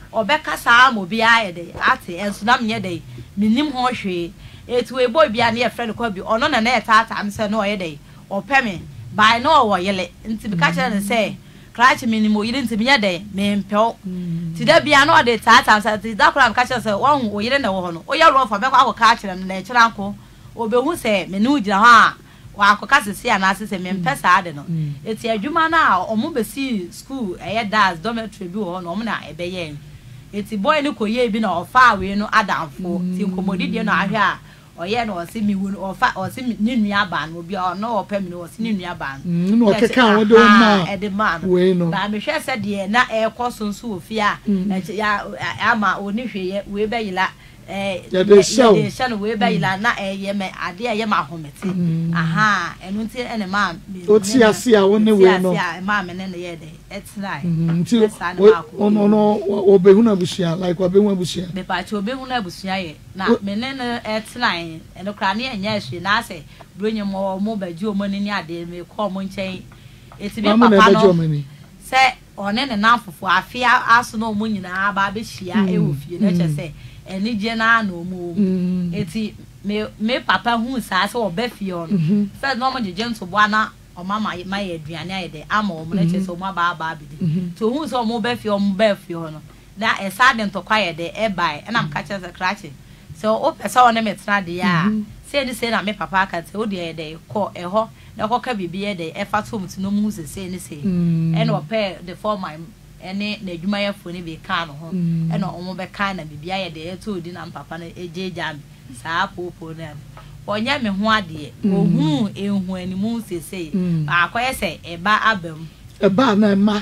B: obeka saa mo bia ye de ate enso na me de minim ho hwe etu we boy bia na ye friend ko bi ono na na ye tata am se no ye de opeme by no wo yele nti bi ka chere ne se Crash minimo yire nti binya de me mpeo ti da bia no de tata sa ti da kra ka chere se won wo yire na wo ho no o ya ro fa be kwa ka chere na chere anko obehu se me no gira ha wa akoka sisi ana se me mpesa ade no eti adwuma na omo be si school eye das dormitory bi wo no omo na ebeye eti boy ni koye bi na ofa we no adamfo ti komodi de no ahwe a oye no osi mi wo ofa osi ni nua ba no bi no opem no osi ni nua ba
A: no okeka wo do ma
B: ede ma
A: we no
B: na me hwe se de na ekosonso ofia ya ama oni hweye we be yila
A: ya de show
B: we be yila na ye me ade ye ma hometi aha enu nti ene ma
A: oti ase a woni we no
B: ma me ne ye de etrai
A: nti no obehu na busia like obehu abusia
B: be pa chi obehu na busia ye na me ne etrai eno kra ne enya hwe na ase bronye mo baji o mo ni ade me ko mo nchen eti be papa no se one ne na fufu afia aso no mo nyina ba be hia e wo fie na che se eni je na no mo eti me papa hu sa se oba fie on se no mo je nso bo na o mama ma ye aduane ayede ama o mo na che se o ma ba bi to hu so mo ba fie o mo ba fie no na e sa de ntokwa ye de e bai na m ka che se krache so o pesa o ne metra de ya se ni se na me papa ka se o de ye de ko e ho na ko ka bibi ye de e fa to mti no mu se ni se e no pe the for my ene na adwuma ye fo ni be ka no ho e no o mo be ka na bibi ye de e to di na papa na ejeja saa popo na onya me ho ade ohun ehu animu sese akoye se eba abam
A: eba na ema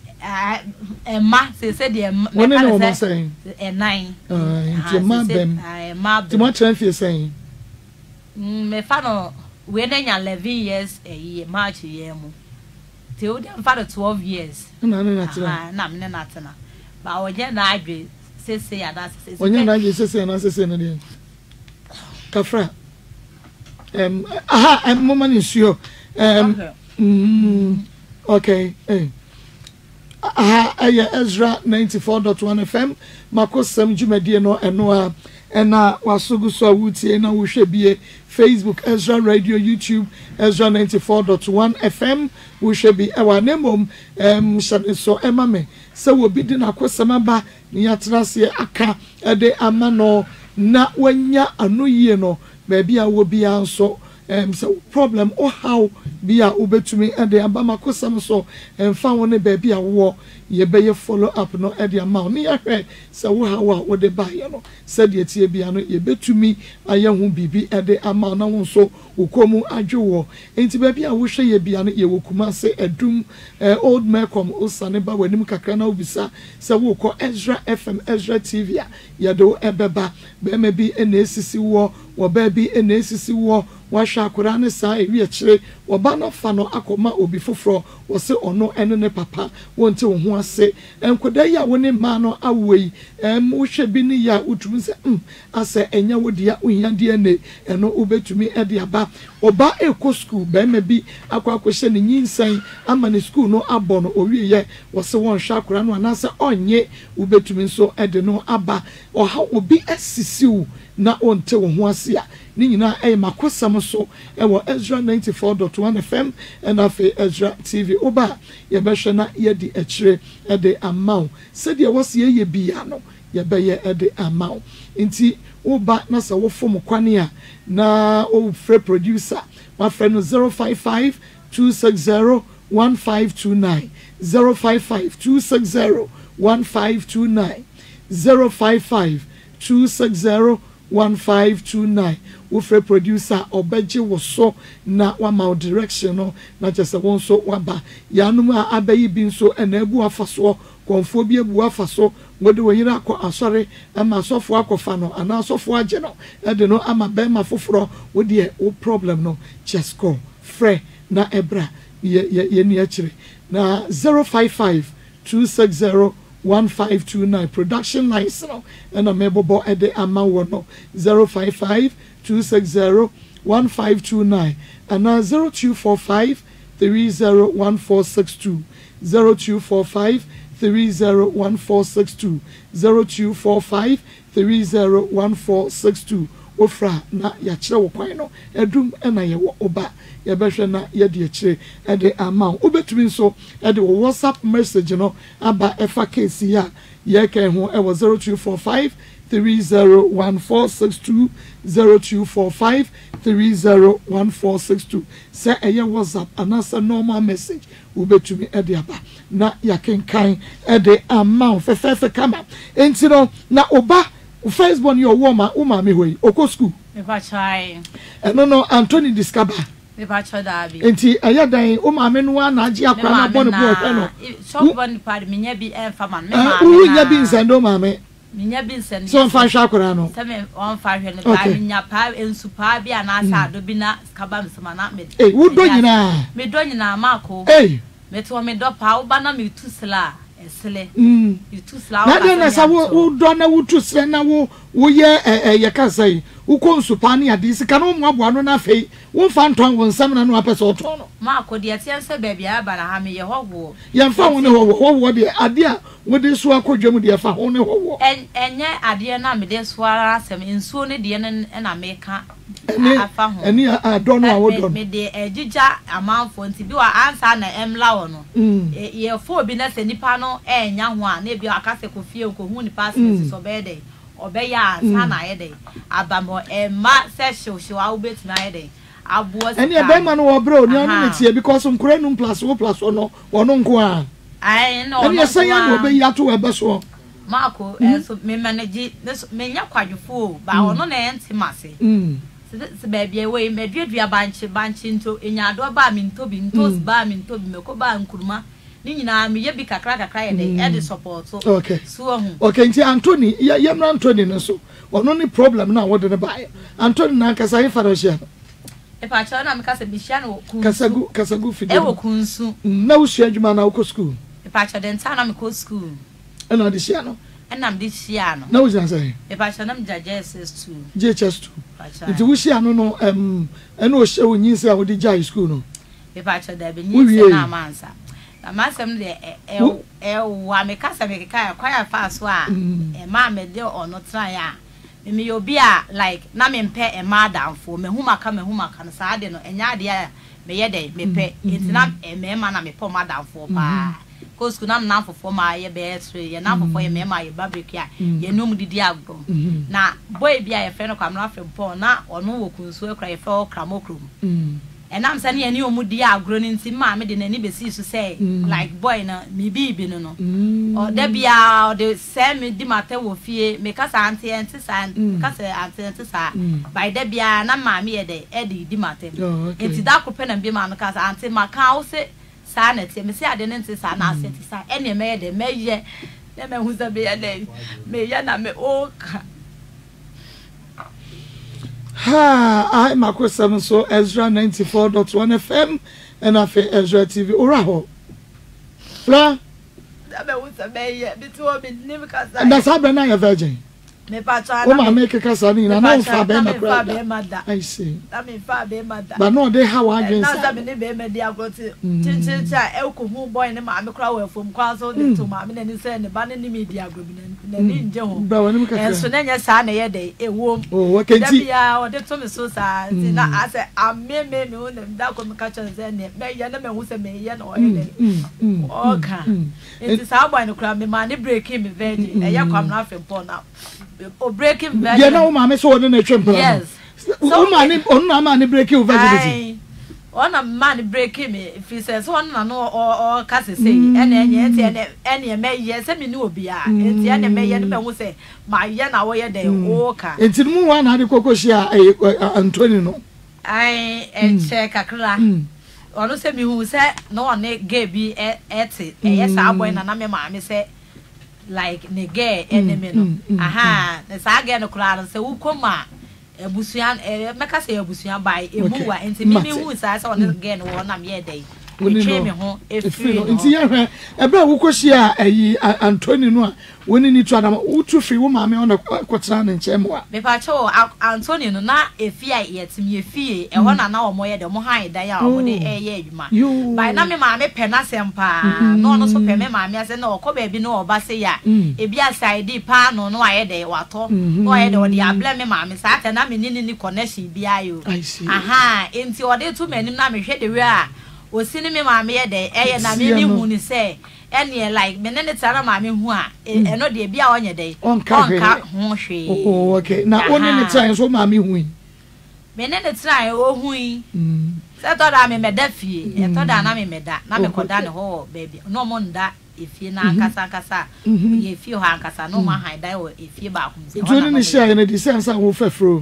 B: ema sese de ema
A: woni no mo say
B: enan
A: nti ema bam
B: ema
A: ti mo tran fie say
B: me fa no we na nya 11 years e march ye mu ti o de fa 12 years
A: na na tira
B: na me na tena ba oje na adwe sese ya da sese
A: onye na adwe sese na sese na de kafra aha mama ni sure okay aha Ezra 94.1 FM makosam jumedie no eno ena wasugu so awutie na wo hwe bie Facebook Ezra Radio, YouTube Ezra 94.1 FM wo hwe bi ewa nemom so emame se wo bi di na kosam ba ni atrase aka ede amano na wanya anoyie no baby a wo bia nso so problem o how bia obetumi e de abama kosam so emfa woni baby a wo ye be follow up no e de ama ni ahwe se wo how wo de ba ye no se de tie bia no ye betumi aye hu bibi e de ama na wo so ukomu adwo enti baby a wo hwe ye bia no ye wokuma se edum old Malcolm osane ba wanim kakra na obisa se wo ko Ezra FM Ezra TV a ye do ebeba be me bi e na esisi wo baby e na esisi wo wahwa akura ne saa ewi akire oba no fa no akoma obi foforo wo se ono ene ne papa wonte wo ho ase enkoda ya woni ma no awoi wo hwe bi ni ya utum se ase enya wodia ohia de ne eno obetumi e de aba oba eko school be me bi akwakohye ne nyinsan ama ne school no abo no owie ye wo se won hwa akura no anase onye obetumi nso e de no aba oha obi asisiu na onte wo ho ase a ni nyina e makosam so e wo Ezra 94.1 FM and afi Ezra TV oba ye behwe na ye di akire e de amaw se de wo se ye bia no ye be ye e de amaw nti oba na se wo fom kwane a na o free producer my friend 055 260 1529 055 260 1529 055 260 1529 wo free producer obeje wo so na wa ma direction no na chese won so waba yanum a abayi bi nso na ebu afaso konfo bi ebu afaso ngode wo yira akọ asore ama asofo akofa no ana asofo age no e de no ama be ma foforo wo de wo problem no just call free na ebra ye ni akire na 055 260 1529 production license and a mebobo ede amawo no 055 260 1529 and 0245 301462 0245 301462 0245 301462 ofra na ya kire wo kwan no edum na ye wo oba ye behwe na ye de kire e de amount obetumi nso e de WhatsApp message no aba efa case ya ye kan ho e wo 0245 301462 0245 301462 say eye WhatsApp anasa normal message ubetumi e de aba na ya kenkan e de amount fefe kama enti no na oba Facebook your woman me hoyi oko school
B: me pa try
A: no Anthony discover
B: me pa try da bi
A: enti aya dan me no na agi akwa na bo no no
B: so bon part me nya bi enfa man me
A: ma me nya bi nsendo ma me
B: nya bi nsendo
A: so fa hwa akwa no
B: se me on fa hwe no da me nya pa ensu pa bi anasa ado bi na skaba msema na me
A: wo do nyina
B: me do nyina mako me to me do pa wo ba na me tu sla esle you too slow
A: na dey na sa wo do na wo tu sle na wo ye ye ka sai wo konsu pa ne ade sika no mo aboa no na fei wo fa nton wo nsam na no apese oto no
B: ma akodi ate ense baabi aba na ha me ye howo
A: ye mfa wo ne howo de ade a wo de so akodwam de fa ho ne howo
B: enye ade na me de so ara asem ensuo ne de na me ka afa ho
A: eni a do no a wo do
B: me de ejija amanfo nti bi wa ansa na emla wo no ye fo bi na se nipa no enya ho a na bi akase ko fie ko hu nipa se so be de obeya ansa na ye de abamo emma se hwehwe a obetuna ye de abo se
A: eni e be ma no wo bro ni onu netie because nkura num plus no wono nko a
B: ai no
A: eni se ya no obeya to e be so
B: Marco so me manage me nya kwadwofo ba wono na enti mase se baby we me duadua banchi nto enya do ba mi nto bi ntos ba mi nto bi me ko ba nkuruma ni nyina me ye bi kakra ye de support so
A: okay
B: so hu
A: okay nti Anthony ye mra Anthony no so ono ni problem na wo de ne ba Anthony na kasa he faro hia
B: e pa cha na me kasa bi hia no
A: kasagu fide
B: e wo kunsu
A: na wo hia adwuma na wo ko school
B: e pa cha den ta na me ko school
A: e na de hia no
B: and I'm this year no.
A: Na wo say?
C: If
B: I shall nam JHS2.
A: JHS2. Nti wo hia no no ena o hia wo nyinse a wo di jai school no.
B: If I shall there be nyinse na mansa. Na masem de wa me kasa me keka kwaya fa so a ma me de ono tran ya. Me obi a like na me mpe e ma danfo me humaka no sa de no enya de a me ye de me pe nti na me ma na me po ma danfo pa. Cause kuna na fofo ma ye be x-ray ye na fofo ye me ma ye babrik ya ye no mu didi agbo na boy bia ye fe no kwamra fe pon na ono wo kunsu ekra ye fe okramokrum enam se na ye ni omu di agro ni nti ma me de nani besi so say like boy na mi bi no o da bia o de se me di mate wo fie me kasa anti sa kasa anti sa by da bia na ma me ye de di mate enti da ko pe na bi ma no kasa anti ma ka o se sanity me say ade nti sa na aseti sa ene me ye de me ye na me hu za be ye de me ye na me o ka
A: ha I Marco 7 so Ezra 94.1 FM and afi Ezra TV ora ho fra
B: da be hu za be ye bi to me ni me ka sa
A: and that's how be na your virgin
B: me pa cha
A: na make kasa ni na na fa be
B: ma
A: I see
B: that me fa be ma da
A: but no they how again
B: na za me ni be me dia goti chin cha e ko hu boy ni ma me kra wa fom kwa so de to ma me na ni say ne ba ni mi dia gro bi na ni nje ho
A: ba woni me kasa
B: so na nya sa na ye de e wo
A: oh okay
B: da bia o de to me so sa ti na ase ameme me o na da ko me ka cha say ne me ye na me hu say me ye na o ye de okay it sa boy no kra me ma ni break me virgin e ya kwam na fe pon na o breaking virgin.
A: Yeah, no, mama, so on the trip.
B: Yes.
A: So, man, breaking virginity.
B: On a man breaking me if he says one no or Cassie say, any may yes, I mean, no be and the enemy may who say, my yana way day, walker.
A: It's in one had a cocosia, Antonio.
B: I check a crack. Or no, say me who said no one gave be at it. Yes, I went and I'm mammy say. Like nege enemy no aha na sa ga no kura se ukoma ebusuan meka se ebusuan bai emuwa enti mi hu sa se on ge no na me dey etwe me ho efiri no
A: nti ya hwe ebe wukoshi a ayi Anthony no a woni ni tu adam utu fi wo maame ona kwotara ne nchemwa
B: me pa cho Anthony no na efi a yetimi efie e ho na wo ye de mo han da ya wo de eye adwuma by na me maame pe na sempa no no so pe me maame ase na okọ ba bi no oba se ya ebi aside pa no no aye de wato no aye de odi able me maame sa ata na me ni connection bi ayo aha enti odi tu manim na me hwe de we a osini me maame ye de eye na me hu ni se ene like me ne tara maame hu a eno de bia onye de onka ho hwe
A: oh okay na oni ne tran so maame hu
B: me ne tran o hu yi se to da me meda fie e to da na me meda na me koda ne ho baby no mo nda efie na kasa ye fie ho ankasa no ma han da o efie ba ku se
A: oni ne share ne di sense wo fefro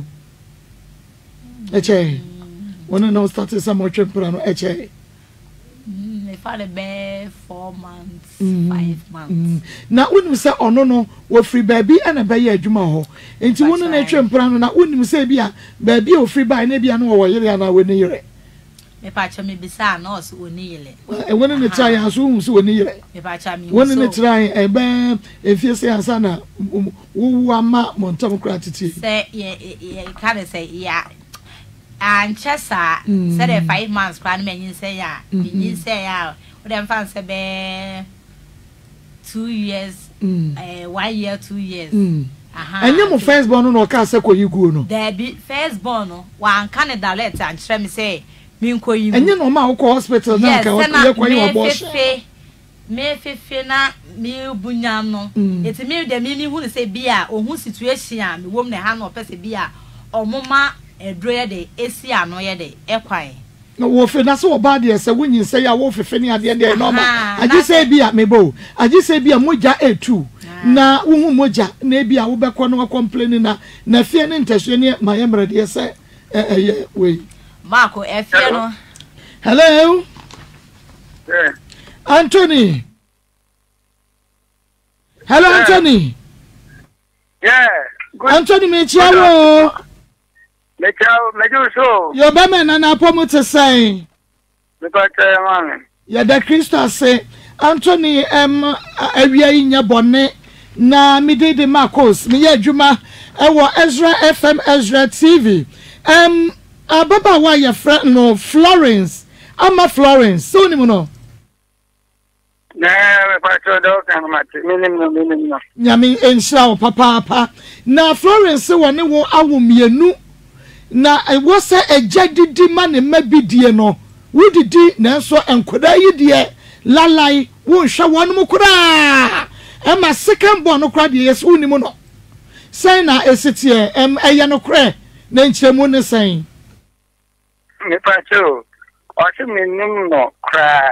A: eche oni no start some more trempra no eche
B: for the be 4 months 5 months
A: na unim se ono no wo free baby ana be ya adwuma ho enti wonu na twempra no na unim se bia baby o free by na bia no wo yere ana woni yere
B: me pa cha me bisa na oso woni yele
A: wonu ne try aso hu se woni yere
B: me pa cha me
A: wonu ne try be efie se ansa na wo ama montam kra titi
B: se ye ka say ya and chesa said 5 months plan me say ya yin say ya o dem fan say be 2 years 1 year 2 years aha
A: enye mo first born no ka say ko yiguo no
B: there be first born no wan Canada let and try me say me ko yigu
A: enye no ma wo ko hospital na ka wo ko yi abortion
B: me fefe na me bunyam no eti me de me hu say bia ohun situation a me wom na ha no pese bia omoma edroye de esi ano ye de ekwan
A: no wo fe na so oba de se wonyin se ya wo fefe ni ade de normal agi se bia mebo agi se bia moja etu na wo moja na bia wo bekọ no complain na fie ne ntahwe ne mayemre de se we
B: Marco efie no
A: hello Anthony hello Anthony
C: good
A: Anthony me chiawo
C: Mejo so.
A: Yo be me na na pomu te sai.
C: Me pa tell man.
A: Ya da Christa say Anthony awia nya bone na me de Marcos me ya adwuma e wo Ezra FM Ezra TV. Ababa wa ya friend no Florence. Ama Florence. So ni mo no.
C: Na me pa tell do kan mate. Minim no.
A: Nyame enhira papa. Na Florence wo ne wo awo mienu. Na wo se ejadidi ma ne mabidie no wudidi na so enkoda yidie lalai wo hwa wonum kura e ma second born no kura de yes unimu no sai na esitie eye no kura na nchiremu ne sai
C: me pa cho o se minim no kura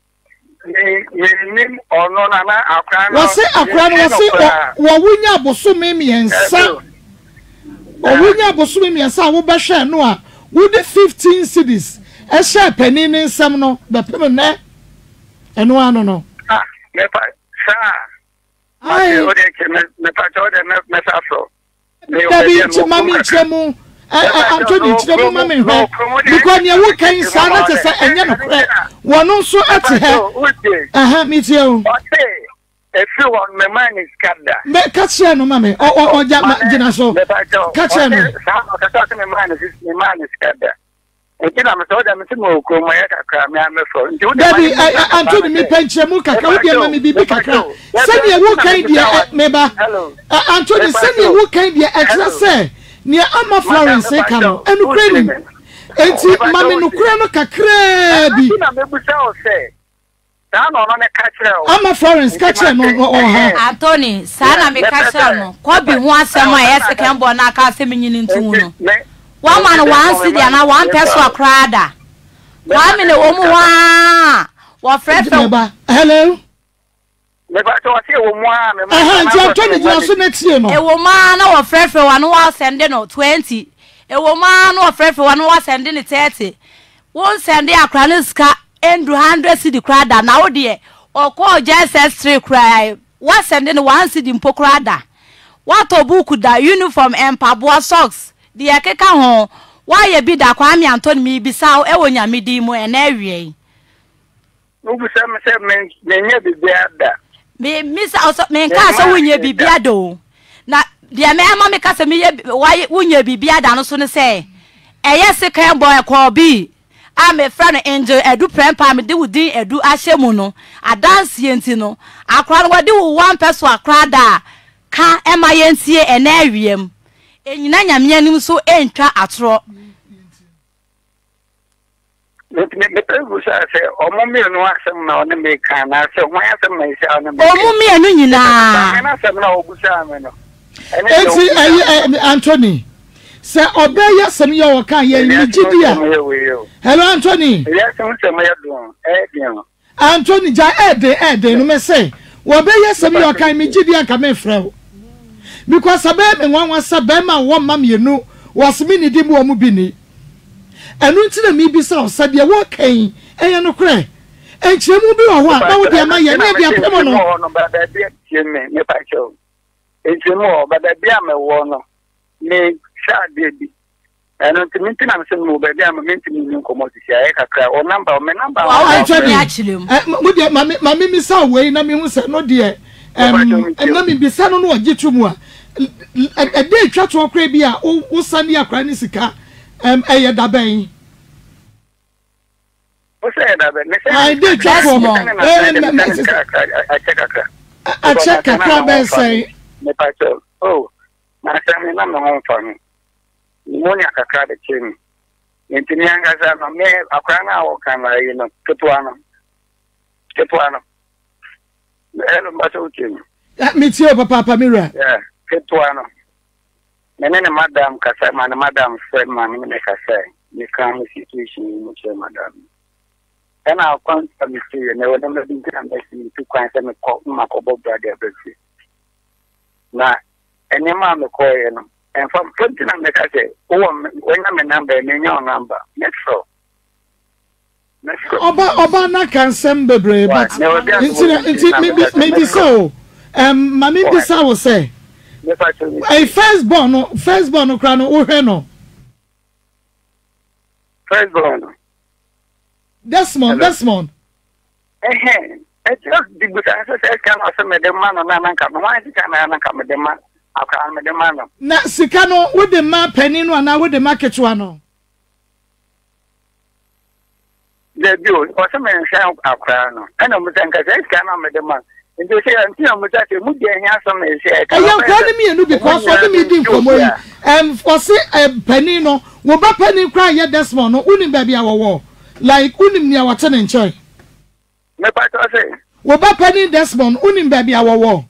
C: minim ono na akra no
A: wo se akra no wo se wo wunya boso memiensa Owunya bosumi miasa wo behwe no a wo de 15 cities e hye pani ne nsam no be pem ne eno ano no
C: me pa sa ai o de ke me pa cho de me sa so
A: David mami chemu Anthony chemu mami ho because ne wo kan sa na te sa enye no kre wono so ate he aha mi tie o
C: everyone my man is scandal.
A: Me catch no mame. O jina so. Catch no.
C: My man is scandal. Ekina me so da me mo ko mo ya kakra me amefo.
A: Dabi Anthony me penche mu kakra wo dia mame bibi kakra. Sani e wo kan dia meba. Anthony sani e wo kan dia extra say. Ni ama Florence ka no. Enu kre ni. Enti mame no kre no kakra bi.
C: Na me busa o say.
A: Ama Florence catch no
B: Anthony sana me catch no ko bi ho asem a yes kan bo na aka asem nyini ntu no one man one city na one person akrada wa me ne wo mu wa frefe
A: hello
C: me ba to say wo mu a me
A: Anthony you so next year no
B: e wo ma na wo frefe wa no wa send no 20 e wo ma na wo frefe wa no wa send no 30 won send akra ne ska Endru 100 cedi krada na wo de okọ JSS3 cry wa send in 1 cedi mpokrada wa to book da uniform empaboa socks de ekeka ho wa ye bi da kwa mi Anthony mi bisa e wo nyame di mu e na awie
C: Ubu sam say menye bibiada.
B: Me misa also me nka so wunye bibiada o. Na dia me ama me ka se me wunye bibiada no so ne say eye sekan boy ko bi a me friend angel edu prempa me de wudin edu ahyemu no adanse enti no akra no wode wo one person akra da ka ema yentie ena awiem enyina nyame anim so entwa atro
C: me pegu sa se omomi no asem na one me kan na se wan asem na isi na me
B: omomi anu nyina
C: na asem na ogusa me no
A: enti Anthony se obey sem ye wo kan ye ngidia hello Anthony
C: yes sem ye do
A: Anthony ja ede no me say obey sem ye wo kan me gidia ka me frɛ because abem nwanwa sa bema wo mam ye no was me ni dim wo mu bi ni enu nti na mi bi sa o sa de wo kan eye no kre enchemu bi wo ho a na wo de ma ye na bi apemo no
C: no ba da bi me me pa cho enchemu ba da bi amewo no me sha de enu nti minti na me se mo ba bi am minti ni nkomo ti sia e kakra o number me number
A: wa mo de mami mi sa we na mi hu se no de na mi bi sa no no ogitu mu a e de twa to okra bi a wo sani akra ni sika eye da ben
C: o se da ben me se
A: I did twa to mo a check akra ben say
C: me pa cho oh na sa me na mo fa ni mo ni akakra de chini ntini anga sa no me akra na wo kan la yi no ketuano elo mbaso chini
A: me tio papa mira
C: yeah ketuano menene madam kasa man madam friend man me kasa ni kan situation ni che madam ana kon committee ne wona me bin kan da si tu kan se me ko ma ko bo brother besi na ene ma me ko ye no en fam fontina me kase o wona me number me nyo number metro
A: Oba na kan sem bebre but maybe so mami bisa wo say a firstborn kra no wo hwe no
C: firstborn
A: Desmond
C: it's just the good answer can also me the man na nanka no why can na nanka me the man aka me the man
A: na sika no wo de ma pani no na wo de ma ketwa no
C: the bill or some shall akra no and mo sanka say can na me the man into say anti mo say mu de hia some say
A: I am calling me no because for me din for mo for say pani no wo ba pani kra ye Desmond no unim ba bia wo like unim ni awate ne nche
C: me pa to say
A: wo ba pani Desmond unim ba bia wo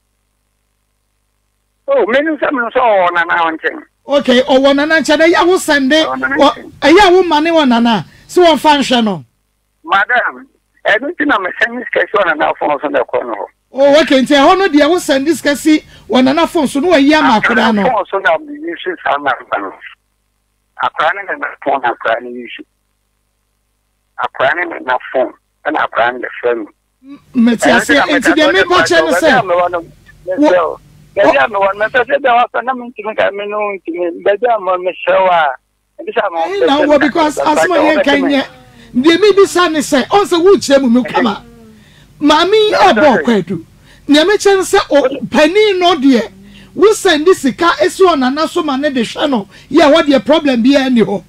C: oh me no some so na na wonchen
A: okay o wona na nche ya wo sende ya wo mane wona na so won fa nhwe no
C: madam everything na me send this case on na phone so na ko no
A: oh okay nti ho no de wo send this case wona na phone so no ya ma akra no
C: so na be issue sana no akra na phone akra ni issue akra na phone and akra na phone
A: metiase nti de me pa che no say
C: ya me won me say da wa na me nti ka me no nti da ja mo me shawa
A: no because asma yen kanye de me bi sa ne say on say wo kire mu kama mami abo kwadu ne me chen say o pani no de wo send sika esi ona na so ma ne de hwe no ya what the problem bi ani ho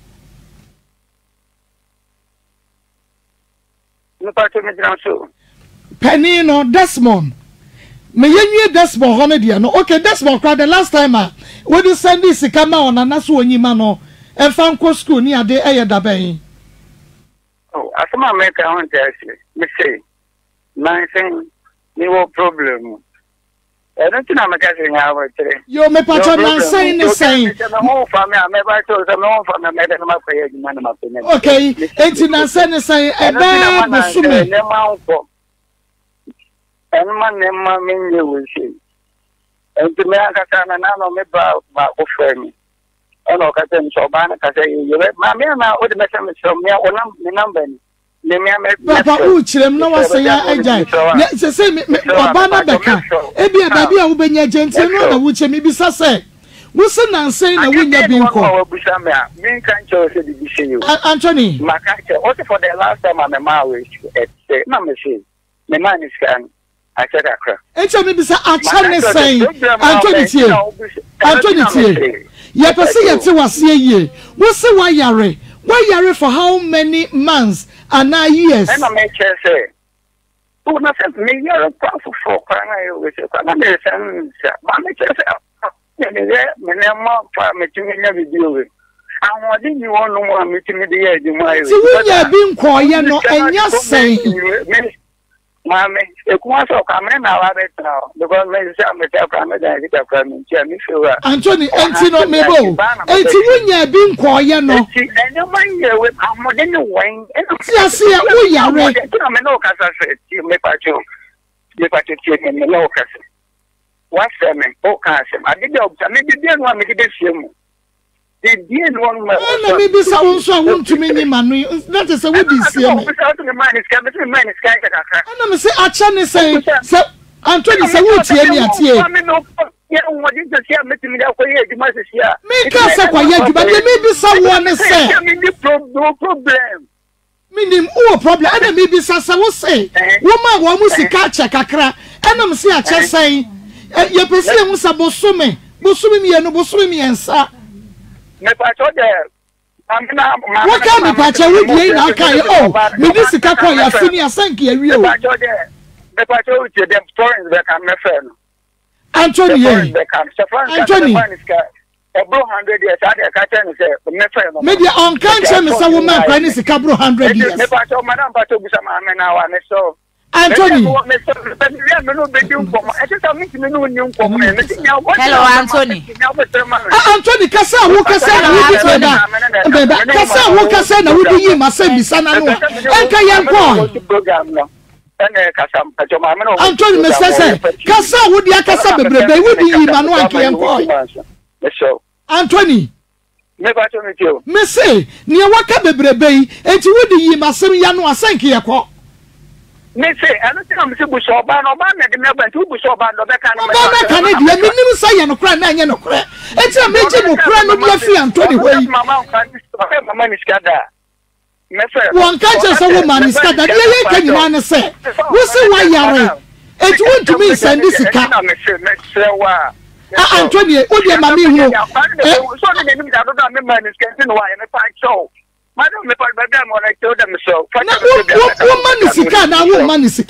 C: no pa to me dran so
A: pani no Desmond me yenwie Desmond ho ne de no okay Desmond cry the last time we do send sika ma ona na so onyima no e fan ko school ni ade eye da ben
C: oh asema me ka on tell me say my thing ni wo problem I don't think I'm a guy in our today.
A: Yo, me patron na saying the same. Okay, enti na saying the same. Ebe musume.
C: Enma nema minye wushi. Enti me akata na no me ba ofremi. Ono kata nso ba na kata yewe. Ma me na o de me so me onam me number ni.
A: Papa uchirem na wase ya agyan se se baba na beka e bia baby a wo benya gentile no na wuche mi bisa se What's an answer na winya binko? Anthony.
C: Also for the last time I'm a marriage at Mama says, the man is can I said Accra.
A: And so maybe Achane saying Anthony tie. Ya pese yete wase ye. What's the why yare? Why yare for how many months and 9 years?
C: And I make say who na say me you're for crying with you. I'm saying I didn't want meeting me the edge.
A: So when you have been quiet, no, and you're saying,
C: Mammy, if once or come in, I'll have it now. Because I'm a
A: Anthony, Antino Mabo, and when you have been quiet, no,
C: and you mind with our dinner wine, and
A: I see we are ready.
C: I'm no Casa, you make a joke. You got to take in the locus. What's that mean? Oh, Cassim, I did maybe didn't want me to this him. They didn't want me.
A: Maybe someone to me, Manu. That is a would be seen. And I'm say, Achane say, so Anthony say, what's here? Make us a quiet, but maybe someone say,
C: no problem.
A: Meaning, oh, problem. And maybe Sasa will say, woman, one must catch a kakra. And I'm say, I just say, you perceive was a bosume, bosumi, and bosumi, and sa. What kind of patch would you not carry? Oh, Minister Kakoya, Finia, thank you.
C: The patch with them stories that I'm a friend.
A: Anthony, Anthony.
C: 100 years, I can't say,
A: maybe on cancer, Mr. Woman, when is a couple 100 years. Anthony.
B: Hello, Anthony.
A: Anthony, Kasa, who Kasa, who do you must say, Bissana, and Kayan Paul. Anthony, Mr. Kasa, would the Akasa, baby, would be Manuel Kayan Paul. Anthony. Me say, near Waka Bebrebe, and you would ye must say, Yano, thank you.
C: Me say, I don't think I'm supposed to ban or ban the number to push or ban the
A: Canadian. Let me say, and cry, and no cry. It's a major cry of your feet and 20 ways. My money is scattered. One catches a woman is scattered. You can man say, we'll see why you're it won't to me send this car. Anthony, what your mammy who?
C: So the name that I don't man is getting why and if I show. Madam, if I when I told them so.
A: Woman is sick, now woman is sick.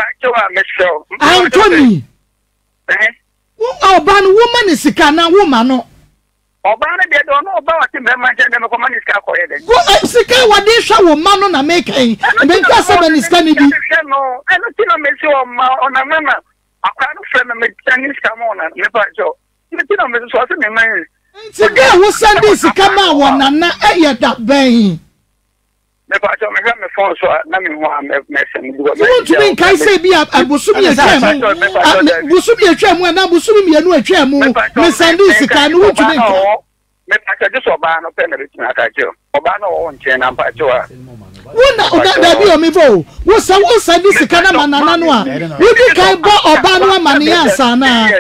A: Anthony. Oh, ban woman is sick, now woman.
C: Oh, Banner, they don't know about him. Woman is calculated.
A: Go, sick, what they show woman on making. And then Cassaman is standing.
C: I don't think I'm on a member. I can't friend of Chinese come on and never show. You know, Mrs. Watson, man.
A: The girl who sent this come out one and not that bay.
C: Never show me my phone, so nothing one messing.
A: You want to make I say be a Busumi a tram when I was swimming a tram. Miss Sandy, can you to make
C: I just Obano penalty. Obano on chain and Pachoa.
A: That be a mivo. What's this kind of mananua? You can buy Obano Mania Sana.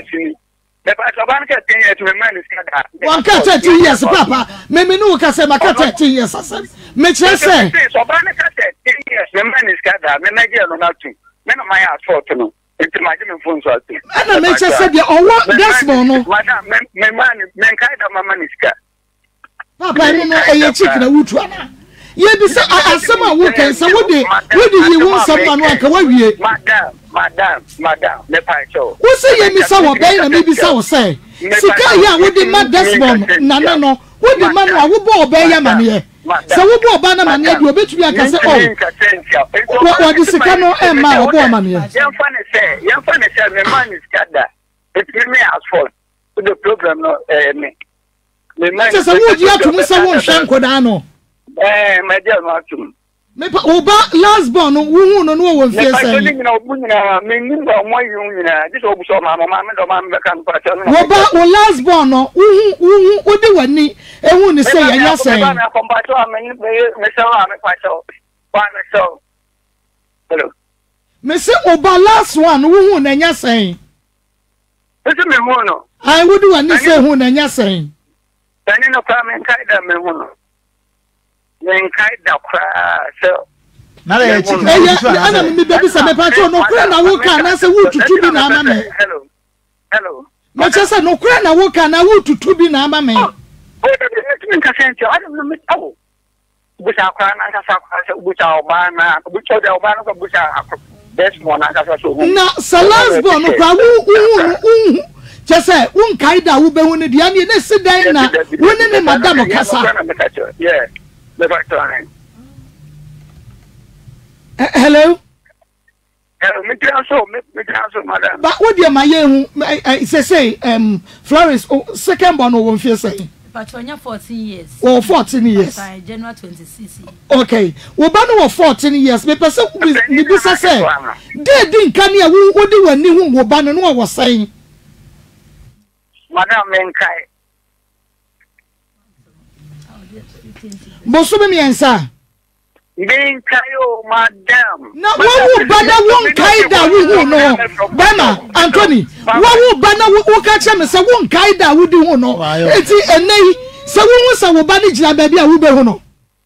A: One cat 13 years, Papa. Maybe no Casema cat 13 years. Make sure say,
C: so Banaka 10 years, the man is gathered, the Nigeria or not to. Men of my house for to know. It's my phone.
A: And I make sure said, oh, what? That's mono.
C: Madam, man, kind of my money is cat.
A: Papa, I don't know a chicken, a wood. Yeah, because I someone who can say, what do you want someone like a way? Madam, the pie show. Who say you miss our bay and maybe so say? Sika, with the mad desmond, no, what the man who bought bay money. So we bought banana money, you bet me I can say, oh, what is the canoe and my woman? Young funny say, the man is gathered. It's me as for the program, no, me. The man is a wood you have to miss a one shankodano. My dear Martin. Oba last born, who no one fears. I don't know, meaning why you this will show my mamma can pass. Oba or last born, who do what need a woman say, and you're saying, hello. Mr. Oba last one, who and you're saying, listen, me, I would do an say who and saying.
C: Then in a crime and kite them, then kite the cry, so.
A: Now, I am the baby, some patron, no crown, I walk and answer wood to Tubinama. Hello, hello. But just no crown, I walk and I would to Tubinama. I don't know. Oh, which our crown, which our banner, which are the banner, which are best one. Now, Salasbon, just say, one kaida will be one of the onion, sit down now, winning in Madame Cassa. Yeah, the right. Hello? Madam. But what do you say, Flores, second born or one fear saying?
B: But when you're 14 years.
A: Or 14 years.
B: January 26.
A: Okay. Well, Bano 14 years. Me person me bisa say. They didn't come here. What do you need? What Bano no was saying?
C: Madam Menkai.
A: Bosu me answer.
C: Menkai, madam.
A: No, what Bana won't kaida we no. Bana Anthony. What Bana will catch him? Say won't kaida we do no. It's a nay. So when we say we Bana jina baby a we be no.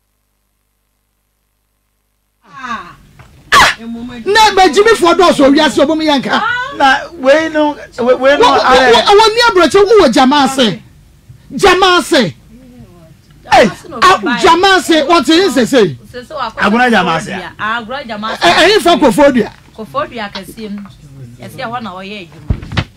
A: Na ba Jimmy for those so we are so bomi yanka.
D: Na we no
A: I want near broche who Jamase. Jamase. Hey, Jamase what is say?
D: Aguna Jamase.
B: Aguna Jamase.
A: Eh for Kofodia.
B: Kofodia kasim. Esi a wana oye edwuma.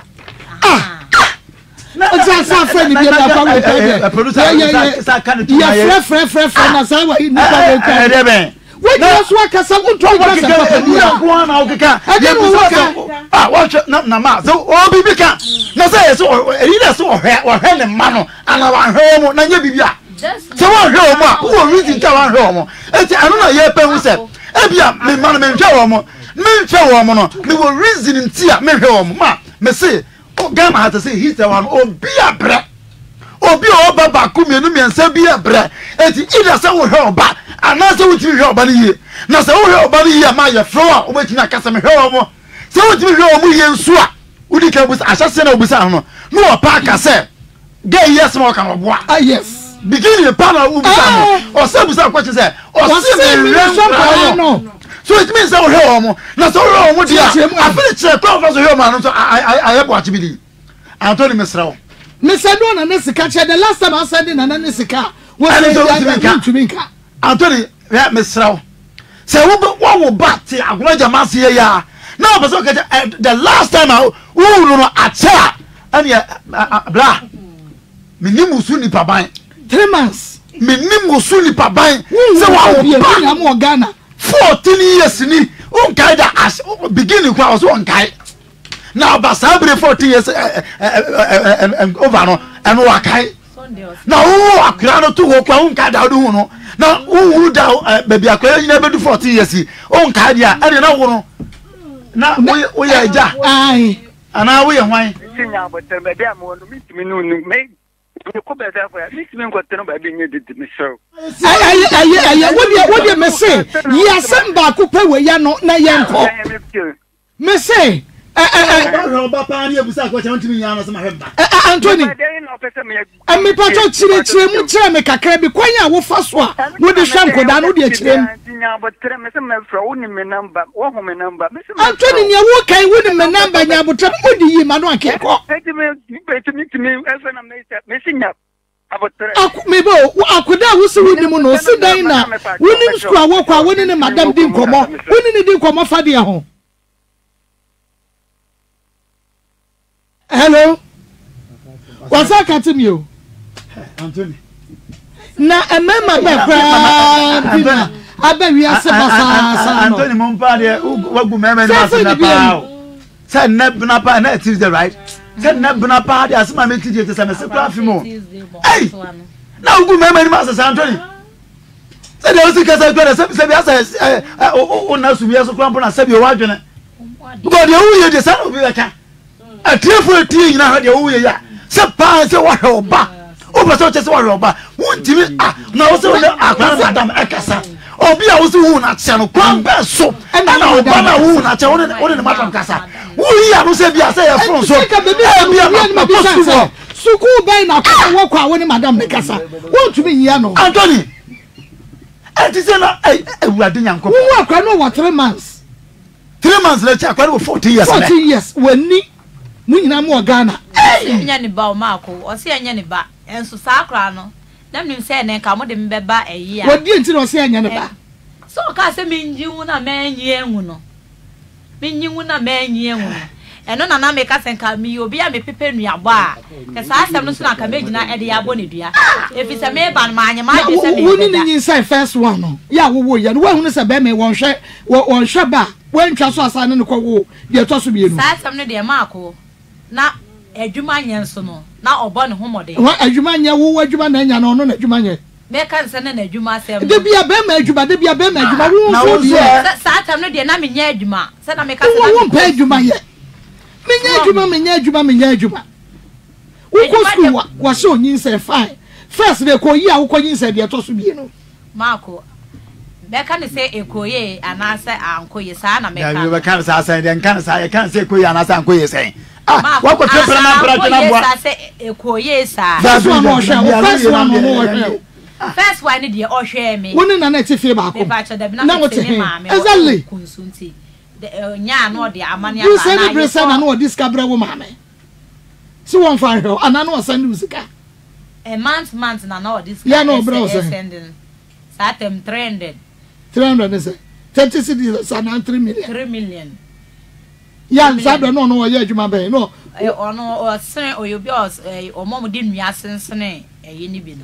A: Na sa friend bi na fa we producer sa kan tu na ye. Yeah, friend na sa wa ni pa we. What just work as a good talk as a
D: one okeka watch na ma so obi bika na say so e so ohwe ne ma no ana wa hwe mo na nya bibia so wa hwe mo a wo reason ka wa hwe mo enti anu na ye pe hu se e bia me ma no me hwe wo mo no me wo reason nti a me hwe wo mo ma me say o ga ma ha say he say one obi abre obi o baba ku mienu miensa bi abre enti ida say wo hwe oba anase wutimi hwe oba ne yie na se wo hwe oba ne yie ma ye fro a obetimi akasa me hwe omo se wutimi hwe omo yie nsu a udi ka busa ahyase na obusa no no opa akase gay yes ma kan oboa
A: yes
D: begin the panel obusa no o se busa kwachi se o se me hwe no so it means that wo hwe omo na se wo hwe omo dia afiri chere kwa fa so hwe omo no so ayebo achibidi Anthony Mesrao
A: Mr. Dona Nesika the last time I said in an Nesika was to me Anthony, yeah, Miss Row. Say, what will bat Aguna Jamase ya? No, but the last time I no acha and ya blah. Minimu suni pabai. 3 months.
D: Minimu suni pabai. Say, what will be Ghana? 14 years ni. Unkaida as beginning kwa was one guy. Now, Basabre 14 years and over no and wakai. Now, akra no to wo kwa unkada do no. Na who da baby akwa nyina bedu 40 years on ka dia ade na wo no na wo ya ja
A: ai
D: ana wo ye hwan
C: tinya botem baby am wo no mitimi no me ko be da for mitimi ngote no baby nye didi me show
A: ai wo dia me say ya samba ko pe we ya no na ye nko me say Anthony, me pacho chire mu chire me kakra bi kwanya wo fa so a wo de hwam koda no de chire Anthony ne wo kai wo de me number nya botre wo de yi ma no akeko me bo akoda wo se wo ni mu no se dan na wo ni school wo kwa wo ni ne madam din komo wo ni ne din komo fa de ho. Hello. What's that catching you?
D: Anthony.
A: Na emema be kwa. Abe wi ase basa.
D: Anthony mompa de wagu mema na ase na pa. Say na bna pa na Tuesday right? Say na bna pa de ase ma me Tuesday te say me se kwa fi mo. Hey. Na wagu mema ni ma ase Anthony. Say de osi kasa kwa say bi ase o na sumi aso kwa mpo na say bi o wadwene. Because de wo ye de say obi weka. A tearful tea in a radio, ya. Sapa, so what oba. Oh, so chese wa roba wontimi na wo se akwa madam ekasa obi a wo se hu na che no kwan be so na oba na hu na che wo ne madam kasa wo yi no se bia se ye fron so bia ma possible
A: suku ben na wo kwa wo ne madam ne kasa wontumi yi no
D: Anthony enti se na ewurade nyankop
A: wo akwa no wa 3 months
D: 3 months le cha akwa no 14 years
A: 14 years wani mu nyina mu Ghana
B: nya ne ba o maako o se nya ne ba enso sa akra no na mnim se ne ka mo de mbeba eyi a
A: wodi enti no se nya ne ba
B: so ka se minji hu na manyi enwu no minyi hu na manyi enwu eno na na me ka se nka mi obi a me pepe nuabo a ke sa asem no so na ka megina e de ya bo ne dua efi se me ba ma anya ma de se me
A: woni ni inside first one no ya wo ya wo hu se be me won hwe ba wan twa so asa ne ko wo de to so bienu
B: sa asem no de maako na adwuma nya nso no na obo ne homode
A: wa adwuma nya wo adwuma na nya no no na adwuma nya
B: me kan se na adwuma asem
A: de bia be ma adwuma wo so de
B: sa atam no de na me nya adwuma se na me ka se na
A: wo pa adwuma ye menya adwuma wo school wa so nyinse fine first day ko yi a wo nyinse de to so bienu
B: maako be kan se ekoye anase ankoye sa na me ka
D: ya be kan sa sa de kan sa ye kan se ekoye anase ankoye sen wa ko tempera na pra na boa
B: sa se ekoye sa
A: first one no hwe first one no hwe
B: first one de o hwe me
A: woni na na tifie ba ko na wo te exactly
B: consulti de nya no de amane
A: aba na you say the person na no discover wo mame si won fa hwe ana no send usika
B: a month na no discover
A: ya no bro
B: sending sa tem
A: 300 is 30 cities sa na 3 million ya sabe no no ye adwuma be no
B: ono o sen oyobi o mom di nua sensene eye ni bi no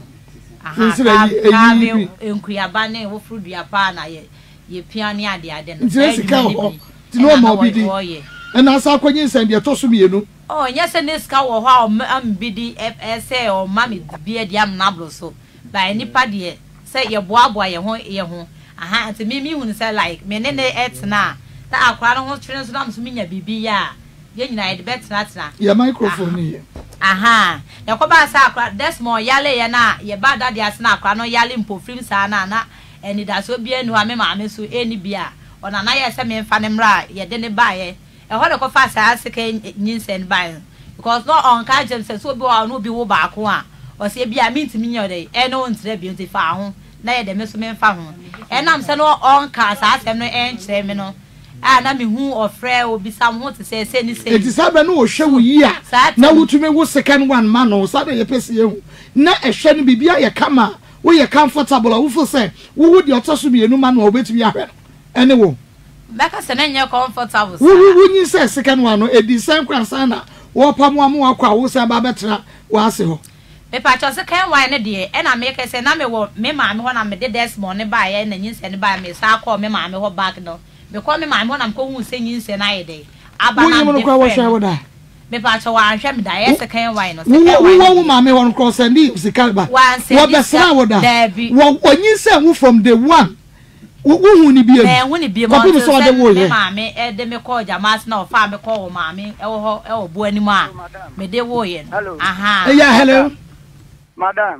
B: aha enkuyaba ne wo fru dua pa na ye piani ade no
A: sika ho ti no ma obi di na sa kwenye nsem de to so mienu
B: nya se ne sika wo ho am bidi ese o mami bi ade am na blo so ba nipa de se ye boaboa ye ho aha ati mi hu se like me ne etna ta akwa no ho twene so na so minya bibi ya ye nyina ye de betna
A: ya microphone ye
B: aha ya ko ba sa akwa desmo yale ye na ye ba dade ase na akwa no yale mpofrim sa na eni da so bi enu ame ma me so eni bia ona na ye se me mfa ne mra ye de ne ba ye e ho de ko fa sa ase ka nyinsen ba because no on ka jem se so bi wa no bi wo ba ko a o se bia mi ntimi nya de e no ntre bi nti fa ho na ye de me so me mfa ho e nam se no on ka sa ase no en kire me no na me hu ofre obi sam ho te se ni se
A: eti sabe no wo hwe wo yi a na wutume wo second one man no sabe ye pese ye hu na ehwe no bibia ye kama wo ye comfortable wo feel say wo de otoso bienu man no obetumi ahwe ene wo
B: beka se na nye comfortable
A: wo nyi se second one no edi san kwansan na wo pam amu akwa wo se ba betra wo ase ho
B: me pa cho se kan wine ne de e na me ke se na me wo me ma me ho na me de desmond ne ba ye na nyi se ne ba me sa akọ me ma me ho back no me ko me ma me ho na me ko hu se nyi se na ye de aba na
A: me ko wo hwe wo da
B: me pa cho wa hwe me da ye se kan wine no se
A: kan wine wo ma me ho cross and the kalba wo be sra wo da wo nyi se wo from the one wo hu ni bi
B: e hu ni bi mo so de wo ye ma me e de me ko jamas na o fa me ko wo ma me e wo e wo bo ani ma me de wo ye aha
A: yeah hello
C: madam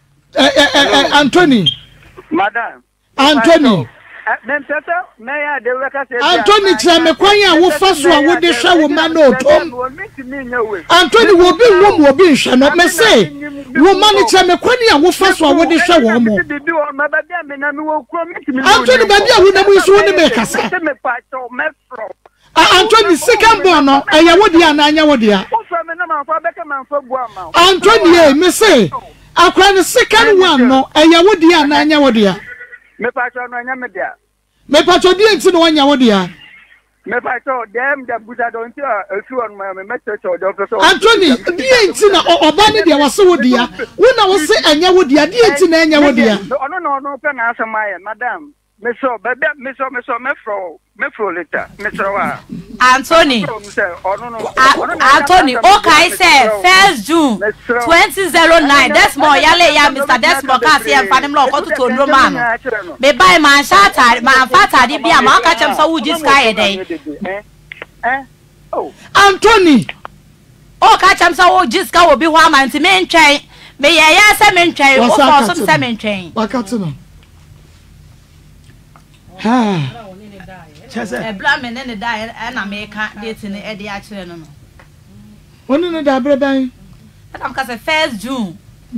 A: Anthony
C: madam
A: Anthony Anthony chame kwanya wo faso a wo de hwe wo ma no tom Anthony wo bi wo bi hwe no me say wo ma ni chame kwanya wo faso a wo de hwe wo mo Anthony ba bia wo na mu so ne me kasa Anthony second born no eya wo dia na anya wo dia Anthony me say akwa the second one no eya wo dia na anya wo dia
C: me pacho no anya me dia
A: me pacho di enti no anya wo dia
C: me pacho dem da buza don ti efu on me church do so
A: Anthony di enti na oba ne dia wase wo dia wo na wo se anya wo dia di enti na anya wo dia
C: no pe na asemaye madam me so bebe me fro later me so wa
B: Anthony Anthony okay say 1st June 2009 that's more yale ya Mr. Desmond ka se en fanim lo ko to no man me buy man shata man fata di bia ma ka chem so wuji sky dey
A: Anthony
B: o ka chem so wuji sky obi ho amanti me ntwen Me ya say me ntwen o for so say me ntwen
A: wakati no ha
D: chese
B: e bla me ne da na me ka date ne e de a kire no no
A: oni ne da breban
B: am ka say 1st June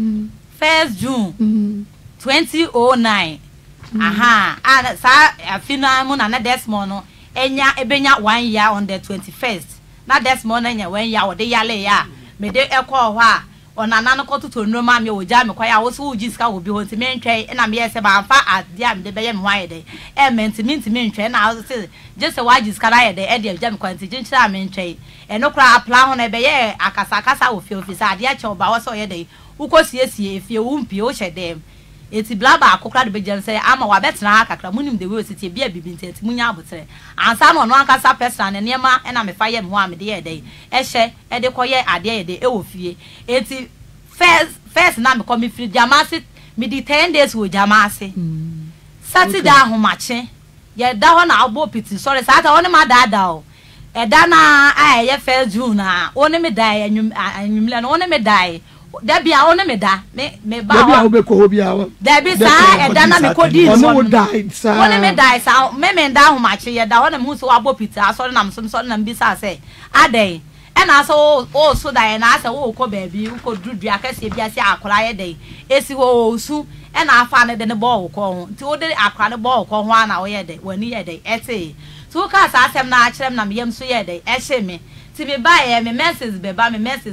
B: 2009 aha and sa afina mu na Desmond no enya ebenya 1 year on the 21st na Desmond enya 1 year wo de yale ya me de ekọ ho a onana no kototo nroma me oja me kwa ya wo so uji ska wo bi ho nti me ntwen na me yese ba amfa ade am de beye me hwan de e menti ntwen na wo se just wa ji ska na ye de e de oja me kwa nti jinchira me ntwen e no kra apply ho na beye akasa office ade a che oba wo so ye de ukosiesie efie wo mpi o hye dem eti blaba akokra de bejem say ama wa betena akakra munim de we ositi bia bibinti eti munya abotere ansa no no ankasa person ne nema na me fa ye me ho am de ye de e hye e de koye ade ye de e wo fie eti first na me come me free jamasi me di 10 days wo jamasi Saturday ahomache ye da ho na abo piti sorry Saturday woni ma da o e da na ye 1st June na woni me da anyumle no woni me da Debbie a one me da me ba
A: Debbie a obeko obi a
B: Debbie sa e da na me kodi
A: so no die sa
B: one me die sa me da ho ma che ye da one me so abo pita so na so na bi sa say adai e na so o so da na say o ko baabi o ko dudu akase bi ase akora ye dai esi ho su e na afa ne de ne ball ko ho nti o de akora ne ball ko ho ana o ye dai wani ye dai ete so ka sa asem na akyerem na me yem so ye dai e hye me ti me ba ye me message beba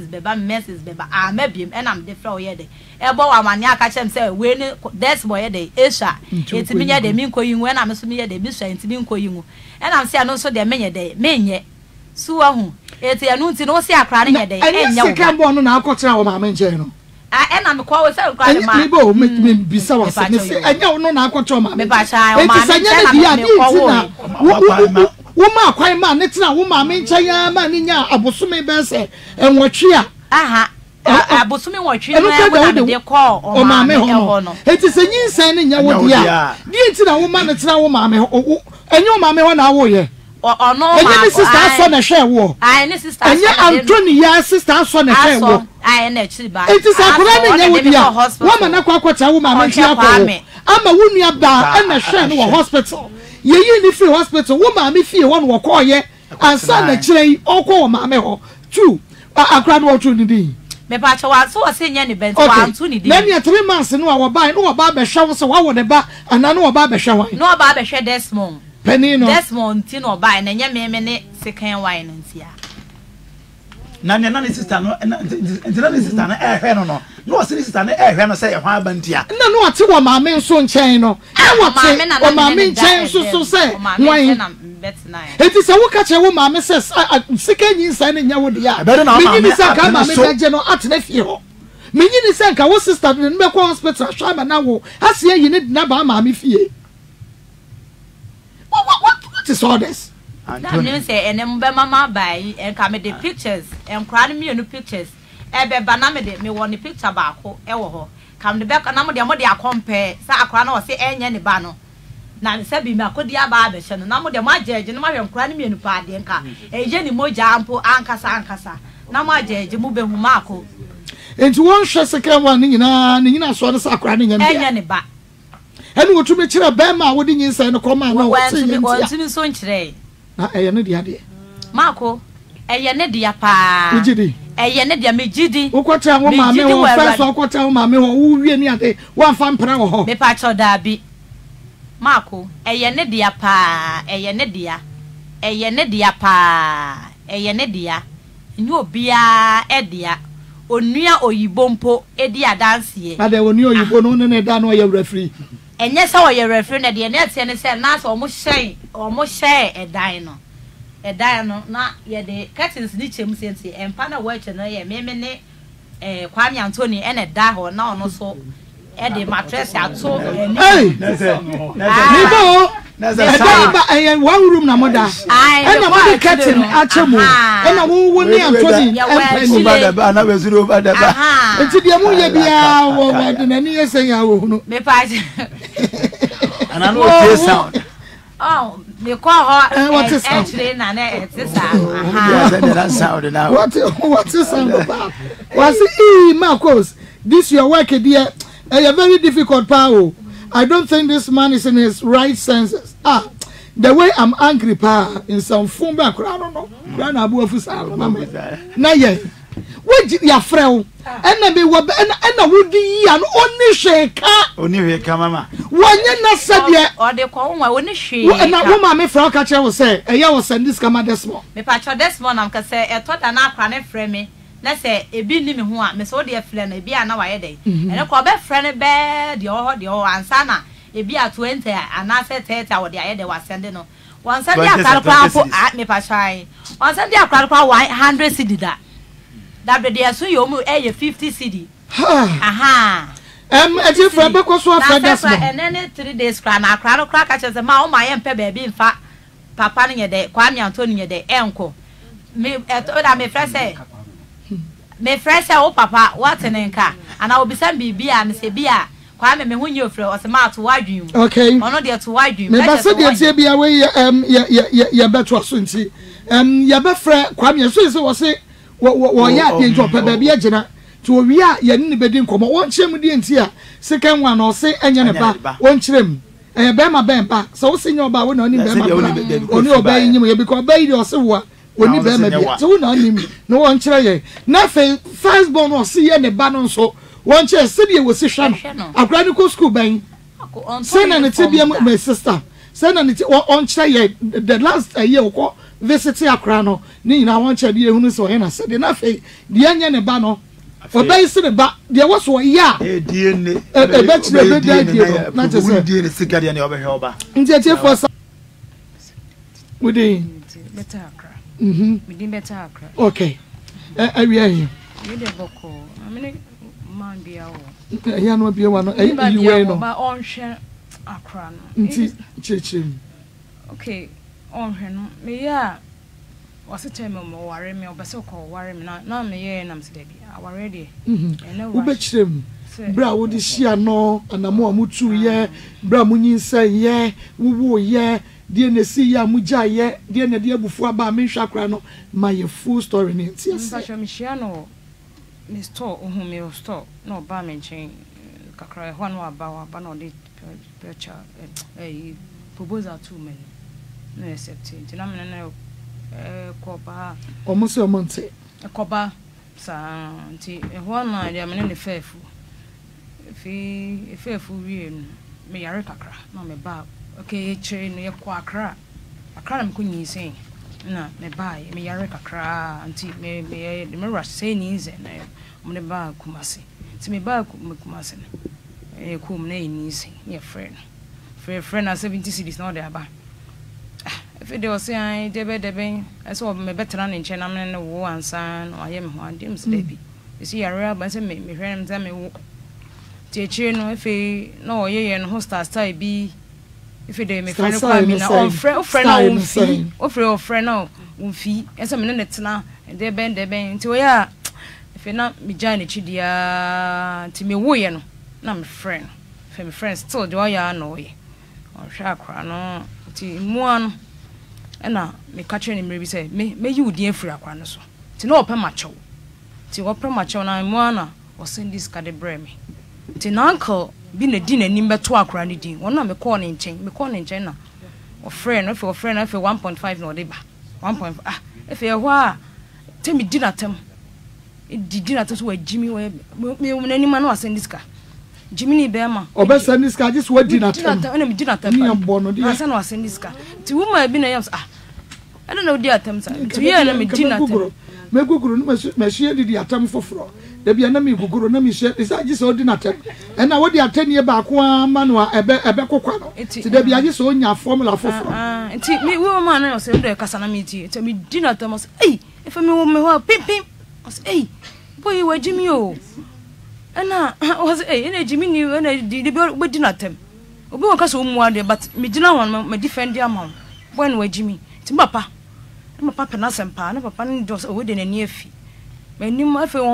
B: a mabiem e na me de fra o ye de e bo wa mane aka chem say we ni this boy ye de esha eti me ye de mi nkoyi nwu e na me so me ye de bi sha enti mi nkoyi nwu e na me say no so de me ye de me nye su wa hu eti anu nti no si akra ne ye de enya wo
A: second born na akotira wo ma me nje no
B: e na me kwa we say kwa ma
A: me bo me bisa wa se me say enya wo no na akotira ma me
B: ba cha o ma
A: eti sanya na dia di na Woma kwai ma ne tena wo ma me nkyanya ma ne nya abosome be se enwotwe a
B: aha abosome nwotwe na wo na de call o ma me ho no
A: eti se nyinsan ne nya wo dia di ntina wo ma ne tena wo ma me enye wo ma me ho na wo ye
B: ono ma
A: enye sister so na hwe wo
B: ai ne sister
A: enye Anthony ya sister so na hwe wo
B: ai na chiri ba
A: eti sa kura ne nya wo dia wo ma na kwa kwata wo ma me ntia kwa ama wo nua ba na hwe no wo hospital yeyi ni free hospital wo ma me fie won wo koye ansa na kire okwo wo ma me ho two akra no wo ni din
B: me pa cha wa so wo se nya ni bent wa antu ni din
A: na ne 3 months no wo ba no wo ba be hwe wo se wo ne ba ana no wo ba be hwe wan
B: no wo ba be hwe Desmond
A: penino
B: Desmond ti no ba na nya me ne second wine ntia
D: na ne sister no na sister no hwe no no se sister no hwe no se ye hwan bantia
A: na no ate wo ma me nso nchen no e wo te wo ma me nchen so se wan eti se wo ka che wo ma me se sika nyinsa ne nya wo dia me ni se ka ma me beje no atena fie ho me ni se ka wo sister ne me ko hospital hwa ma na wo ase yi ne na ba ma me fie what is all this
B: that means say enem be mama bai en ka me the pictures en kra ne me no pictures e be ba na me de me won picture ba ko e wo ho kam de be ka na mo de compare sa akra na wo se enye ne ba no na se bi me akodi aba be hye no na mo de mo ajeje no ma hwe kra ne me no pa de nka eje ni moja ampo ankasa na mo ajeje mu be hu ma ko
A: enti won hwe second one ni nyina so ne sa akra ne
B: enye ne ba
A: eni wotu me kire be ma wo di nyinsa ne ko ma na wo se yin
B: won timi so nkire
A: na eye ne dia de
B: mako eye ne dia pa
A: ujidi
B: eye ne dia megidi
A: ukwata wo ma me ho first ukwata wo ma me ho wo wie ni ade wo amfa mpra wo ho
B: me pa cho dabi mako eye ne dia pa eye ne dia pa eye ne dia nyu obia edia onua oyibo mpo edi adanse
A: ade onua oyibo no ne da no ye referee
B: enye se wo ye referee na de ne tie ne se na so omo hye edan no na ye de curtains ni chem senti empa na wa che no ye me ne Kwame Anthony ene da ho na ono so e de mattress ato
A: hey nibo edan ba one room na moda e na mo curtain achemu e na wo ni Anthony
D: empa ba da ba na we zero ba da ba
A: enti de mu ye bia wo de na ni yesen ya wo no
B: me pa
D: ana no tie sound
B: oh me call her
A: what is
B: actually na it is
D: that sound now
A: what is sound about was e Marcos this your work dear a very difficult power. I don't think this man is in his right senses. The way I'm angry pa in some phone back I don't know ran abu officer na ye what your friend and be what and would be an only shake mama one na said ye
B: or they call my only she
A: and that woman me for catcher will say a was send this come this morning
B: me patch this morning can say a thought an apron frame me let's say a be me who are miss all dear friend a be an hour day and a call best friend bed the ansana a be at 20 and I said 30 or the other was sending no one Sunday at me patch one Sunday I 100 cedi that be there so you move a 50 cedi aha
A: a different because what
B: and then 3 days cry catches the mouth my empe baby in fact papa in your day Kwame Antonio day uncle me at me friend say me friend say oh papa what an car and I will be send be and say beer Kwame me when you feel was a mouth to wide you
A: okay
B: or not there to wide you
A: me say be away ya better sunti ya be friend Kwame so was say what ya dey job baby agina to we a ye ni bedi nkomo won chem di ntia second one or say enye ne pa won chrem be ma ben pa so wo senyo ba wo na oni be ma oni oba yim ye because oba yi o se wo oni be ma bi so wo na oni mi no won chere ye na first born o se ye ne ba no so won chere se de wo se hwa no akra ni ko school ben say na ne te bia my sister say na ne te on chere ye the last year ko visit akra no ni nyina won chere de ehunu so ye na se de na fe de anya ne ba no obey se ba there was one ya
D: DNA
A: bet the bed na just
D: DNA sika de na obehwe oba
A: ntie for within
E: better akra
A: within
E: better akra
A: okay we are here
E: we dey boko amene man bia wo
A: ya no bia wa no you way no
E: ba onhwe akra no
A: nti chechim
E: okay onhwe no me ya wase time mo ware me obese ko ware me na me ye na mse bi aware de
A: wo be chirem bra wo di hia no anamo amutu ye bra munyinsa ye wo ye die na si ya mugya ye die na de abufu aba me hwa kra no my full story ni tias
E: ba sho me hia no me store ohun me store no ba me nchen kakra ho no aba no de picture proposal to me no accept na me na koba
A: almost a month
E: koba sa nti ho na dia me ne fefu wie me yare kakra na me ba okay chere no ye kwa akra na me kunyi sen na me ba me yare kakra nti me rush say ni ze na me ba kumase nti me ba kumase kum na ni sen ye friend na 70 cedis na dey aba if they was saying debe I saw me better than in China and wo ansan no ayem ho andem se debi you see area but say me hwem za me wo tie no if no ye no hostel style bi if they me friend kwa me na on friend na on fi o friend na on fi ese me ne tena debe nti wo ya if na me jan ne chidia nti me wo ye no na me friend still do ya no ye on hwa akra no nti mu an na me catch ni mre bi say me yi udi afiri akwa no so ti na opa macho ti opa macho na mu ana o send this card bre me ti na uncle bi na di na nim beto akra ni din wona me call ni nchen na o friend if 1.5 na o de ba 1.5 if e ho a te me di na tem di na to so wa jimi me na nim na o send this card jimi ni be ma
A: o be send this card just what di na tem
E: na me di na tem na send o send this card ti woman bi na yam I don't know the attempts. To hear them, me Google.
A: Me Google, me share the attempt for fraud. There be an enemy Google, no me share. It's just ordinary attempt. And now what they are 10 years back, one manual, a beco. Today be just on your formula for fraud.
E: And me, woman, I said, the Casanamiti. Tell me, dinner, Thomas. Hey, if I me pimp. I say, hey, boy, you were Jimmy. Oh, and I was a Jimmy knew and I did the dinner attempt. Obi won kasa omu ade but me gina won me defend am when we Jimmy ti papa na sempa na papa no just o de nani afi mani ma afi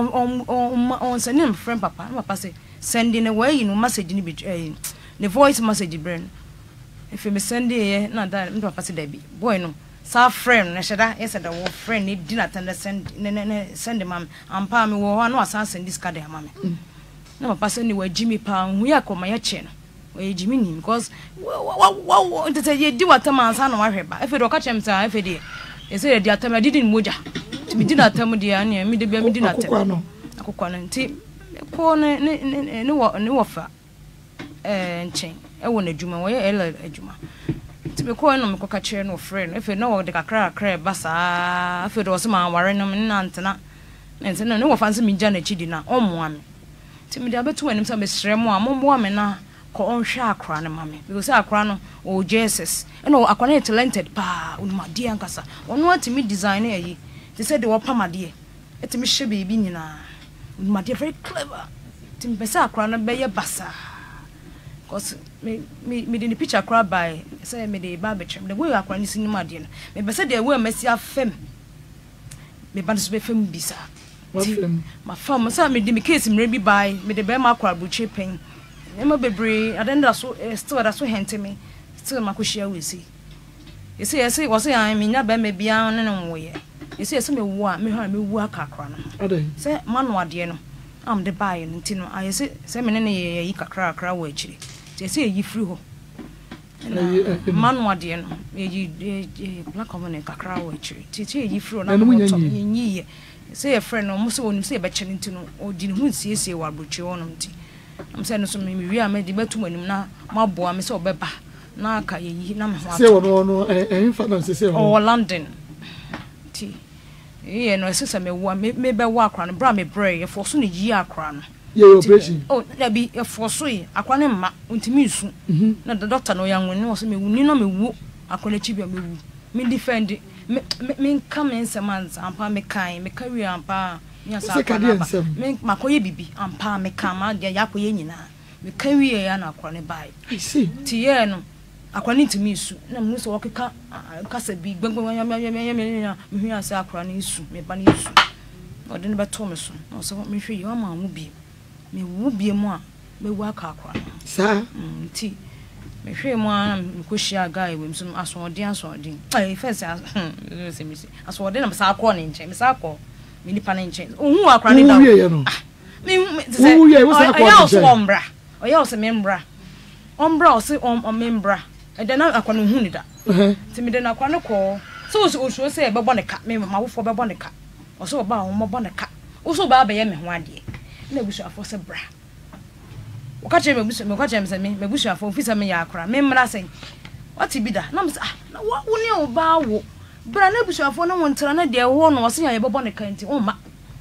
E: on send him friend papa say sending away you know message ni the voice message brain if me send here na that me papa say da bi boy no sa friend na sheda yes da wo friend ni dinner tend send send mam ampa me wo ho na asan send this card am me na papa sɛ ne wa Jimmy pa hu ya koma ya che no we Jimmy ni because wa ntete ye di watama ansa na wa hweba efe do ka chem sa efe de ese ye di atama didi moja timi di na atam de ya ne mi de bia mi di na atam akokwa no nti ko ne wo fa nchen e wo na adwuma wo ye ela adwuma nti me ko no me ko ka kire no friend efe no wo de kakra basa efe do so ma ware no na ntena nti no wo fa nse mi gya na chidi na omoa me nti me de abetu anim sa me srɛ mo a mo me na ko onhwe akra no mame because akra no o Jesus no akra no talented pa unuma die ankasa ono atimi design na yi they said they were pamade etimi hye bebi nyina unuma die very clever tim pesa akra no be ye basa because me the picture akra by say me the ba betwem the way akra ni sinima die no me be say the way mesi afem me ba so be fem bisa ma fam say me the case me bi by me the be ma akra buche pen ema bebre adenda so still da so hente me still makohia we see you see was say I mean na be me bia no no wo ye you see me wo a me ha me wu akakra no say manu ade no am de buy no ntino I say me ne ye yi kakra akra wo akiri say yi free ho manu ade no ye black common kakra wo akiri say yi free na mo to yi ye say a friend no mo so wonu say be kye ntino o di ne hu siesie wa brochi wono nti am say no so me wi am de betum anim na maboa me say obeba na aka yi na me ho
A: say no fa na say
E: o London ti ye no say me wo me be wo akra no bra me bray e for so ne yi akra no
A: ye operation
E: oh na bi e for so yi akra ne ma untimi nsu na the doctor no yan woni so me wuni na me wu akra na chi bi me wu me defend me come in semanza ampa me kan me carry ampa me makoye bibi ampa me kama de yakoye nyina me kawie ya na akwa ne bai
A: I see
E: ti ye no akwa ne ntimi su na mu so wokeka kasa bi gbangban me hu asa akwa ne su me ba ne su ode ne beto me so no so me hwe yo ma mu bi me wu bi mu a me wu aka akwa
A: sa
E: ti me hwe mu a me ko hia guy we so asodin ai first asodin na sa akwa ne nche me sa akwa me ni pana nche ohu akra ne da me say oya so ombra oya so membra ombra o se membra e de na akwa no hu ni da ti me de na akwa no ko so so say e be bo ne ka me ma wo fo be bo ne ka o so ba wo mo bo ne ka o so ba ye me ho ade na busu afo se bra o ka che me busu me ka che me se me busu afo fi se me ya akra me mra sen wati bi da na me na wo ne o ba wo bra na busu afo na wontra na de wo no o se ya ye bo ne ka nti o ma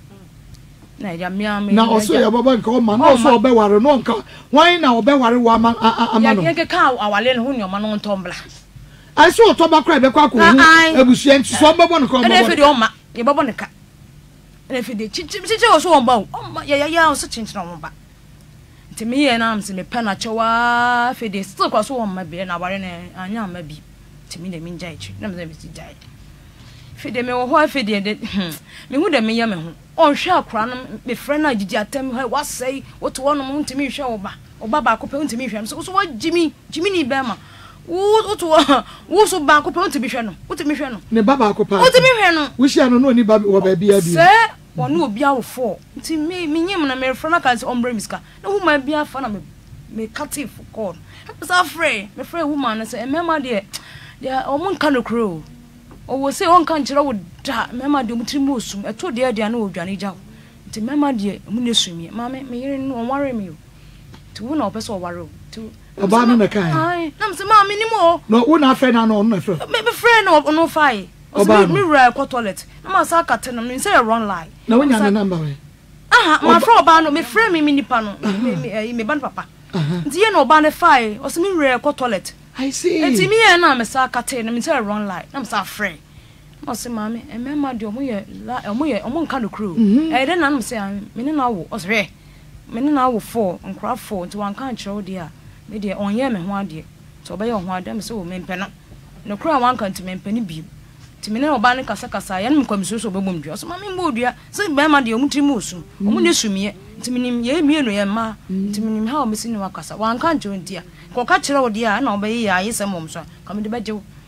E: na ya mia me
A: na o so ya bo nka o ma na o so obe ware no nka wan na obe ware wa ama no
E: ya ke ka awale no hu ni o ma no ntombla
A: I saw to ba kra be kwa ko abusu enti so bo nka o
E: na fi de o ma ye bo ne ka na fi de chichi o so o ba o ma ya o so chinchina o ba nti me ye na am se me pa na chewa fi de still kwa so o ma be na ware na anya ma bi nti me de me njai chi na me se me ti jai fi de me wo ho fi de me hu de me ye me ho on hwe akra no me frɛ na gigi atam ha wasai woto wono mo ntimi hwe oba ba ko pe ntimi hwe so wo jimi ni be ma wo so ba ko pe ntimi hwe no ntimi hwe no
A: ne baba ko pa
E: ntimi hwe no
A: wo hia no ni ba wo ba bia bi
E: se wono obi awo fo nti me nyim na me frɛ na kan ombre miska na hu ma bia fa na me cative call so frɛ me frɛ woman na se emema de o mun kan no kro o wo se on kan kire wo da mema de mutri mu osum eto de na odwane gya nti mema de mu ne sumie mama me yire no onware me o ti wo na opeso oware o ti
A: oba no na kan
E: ai na mse mama ni mo
A: no wo na afre na no na afre
E: me frɛ no fai o se me ra ko toilet na ma sa kate no nse run lie
A: na wo nya na number we
E: aha ma frɛ oba no me frɛ me nipa no me ban papa nti ye na oba ne fai o se me ra ko toilet
A: I see.
E: Enti mi ye na me sa kate na me say run lie. Na me sa friend. No say mama, e mema de omo nka no crew. E de na me say me ne na wo. O say me ne na wo 4, nkra 4 nti wan kan kire wo de a. Me de onye me ho ade. To oba ye ho ade me say wo me mpɛ no. No crew wan kan ti me mpɛ ni bi. Ti me ne oba ne kasa ya ne mkwamiso so obebom dua. So mama mbo dua. Say mema de omo tri mu osu. Omo ne sumie. Ti me nim ye mie no ye ma. Ti me nim ha o me si ne wakasa. Wan kan kire wo de a. Ko ka kire wo de a na obaye ya ayese mom so ka me de beje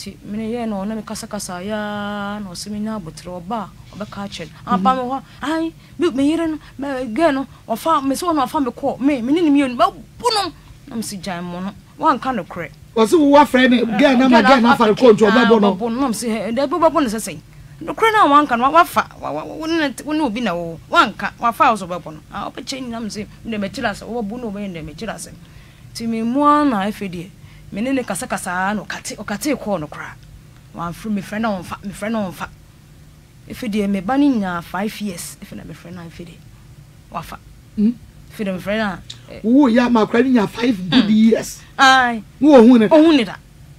E: nti mene ye no na me kasa ya no se me nya abotre oba obeka chen aba me ho ai me yire no me ge no ofa me so no ofa me ko me ni mi oni ba bunu na me si jan mo no wan ka no kre
A: o se wo friend ge na ma ge na fa ko nto oba bo no
E: na me si de bo no sesen no kre na wan ka no wa fa woni obi na wo wan ka wa fa so ba bo no a opa chen na me si de me chira se wo bu no be de me chira se ti me mu na afedie menene kasa no okate ko no kra wan fru me friend on fa ifedie me ba ni nya 5 years if na me friend na ifedie wafa ifedie me friend na
A: wo ya ma kra ni nya 5 good years
E: ai
A: wo ohun ne
E: da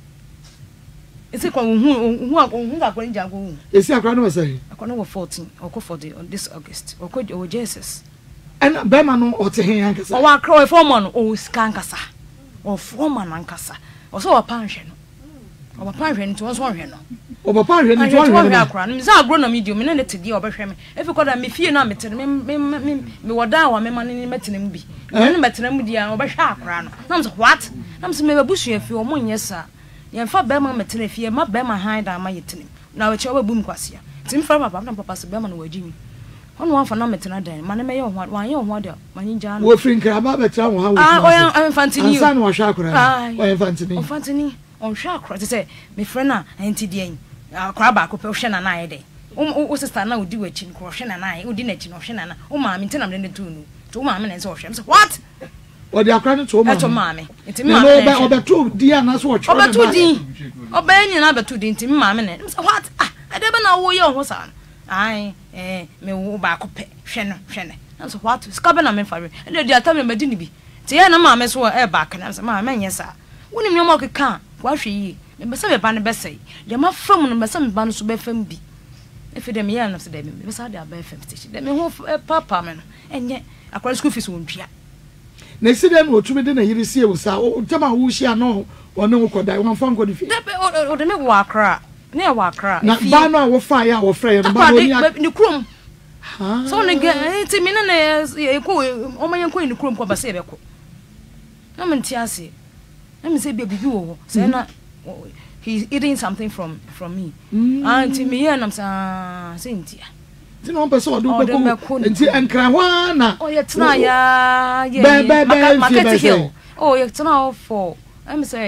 E: ese kwa ohun ga kwa nja go
A: ese akra no say
E: akwa no 14 oko 40 on this August oko Jesus
A: and be ma no o te hen ankasa
E: o wa kra o form no o scan kasa o form ankasa o so wa panhwe no o panhwe nti won so hwe no
A: o panhwe nti won hwe
E: akra no za agro na medium me na tedi o behwe me efi koda me fie na me tere me woda wa me ma ne metenam bi me metenam dia o behwe akra no na me what na me me babusu afi o mo nyesa ye fa be ma metene fie ma be ma han da ma yetenem na we che o babum kwasia tim fa papa na papa se be ma na wajimi ono wa fa na metena dan ma ne me ye ho wan ye ho da ma nyinja no
A: wo frin kra ba betra wo ha wo
E: o ya infantini
A: ansa no hwa akra o infantini on hwa akra te se me friend na enti de en akra ba ko pe hwe na na ye de o sister na odi wachi ko hwe na na ye odi na chi no hwe na na o ma me ntina me ne tu nu to ma me ne se o hwe me se what o de akra ne to
E: ma me enti ma me
A: o be to di ana so o chro
E: o be to di o be nyi na be to di enti ma me ne me se what ade be na wo ye ho sa ai me wo ba ko pe hwe no na so what ska be na me fa re e de ata me madi ni bi ti ye na ma me so e ba ka na so ma me nye sa woni me mo keka wa hwe yi me be se be ba ne be sei de ma fam no be se me ba no so be fam bi e fe de me ye na so de me be sa de aba fam station de me ho papa me no enye akwara school fees won twia
A: na si de no otumi de na yiri sie wo sa o tema wo hia no ono wo koda won fa nkodi fi
E: de o de me wo akra ne wa akra
A: na ba no a wo fa ya wo frɛ no ba
E: ni krom so ne ge ti mi na ko o ma yanko ni krom ko ba se be ko na me ntia se na me se bibi wo se na he's eating something from me and me here na se ntia
A: ti no person o do be ko nti enkra hwa na
E: o ye tena ya market hill o ye tena for I'm say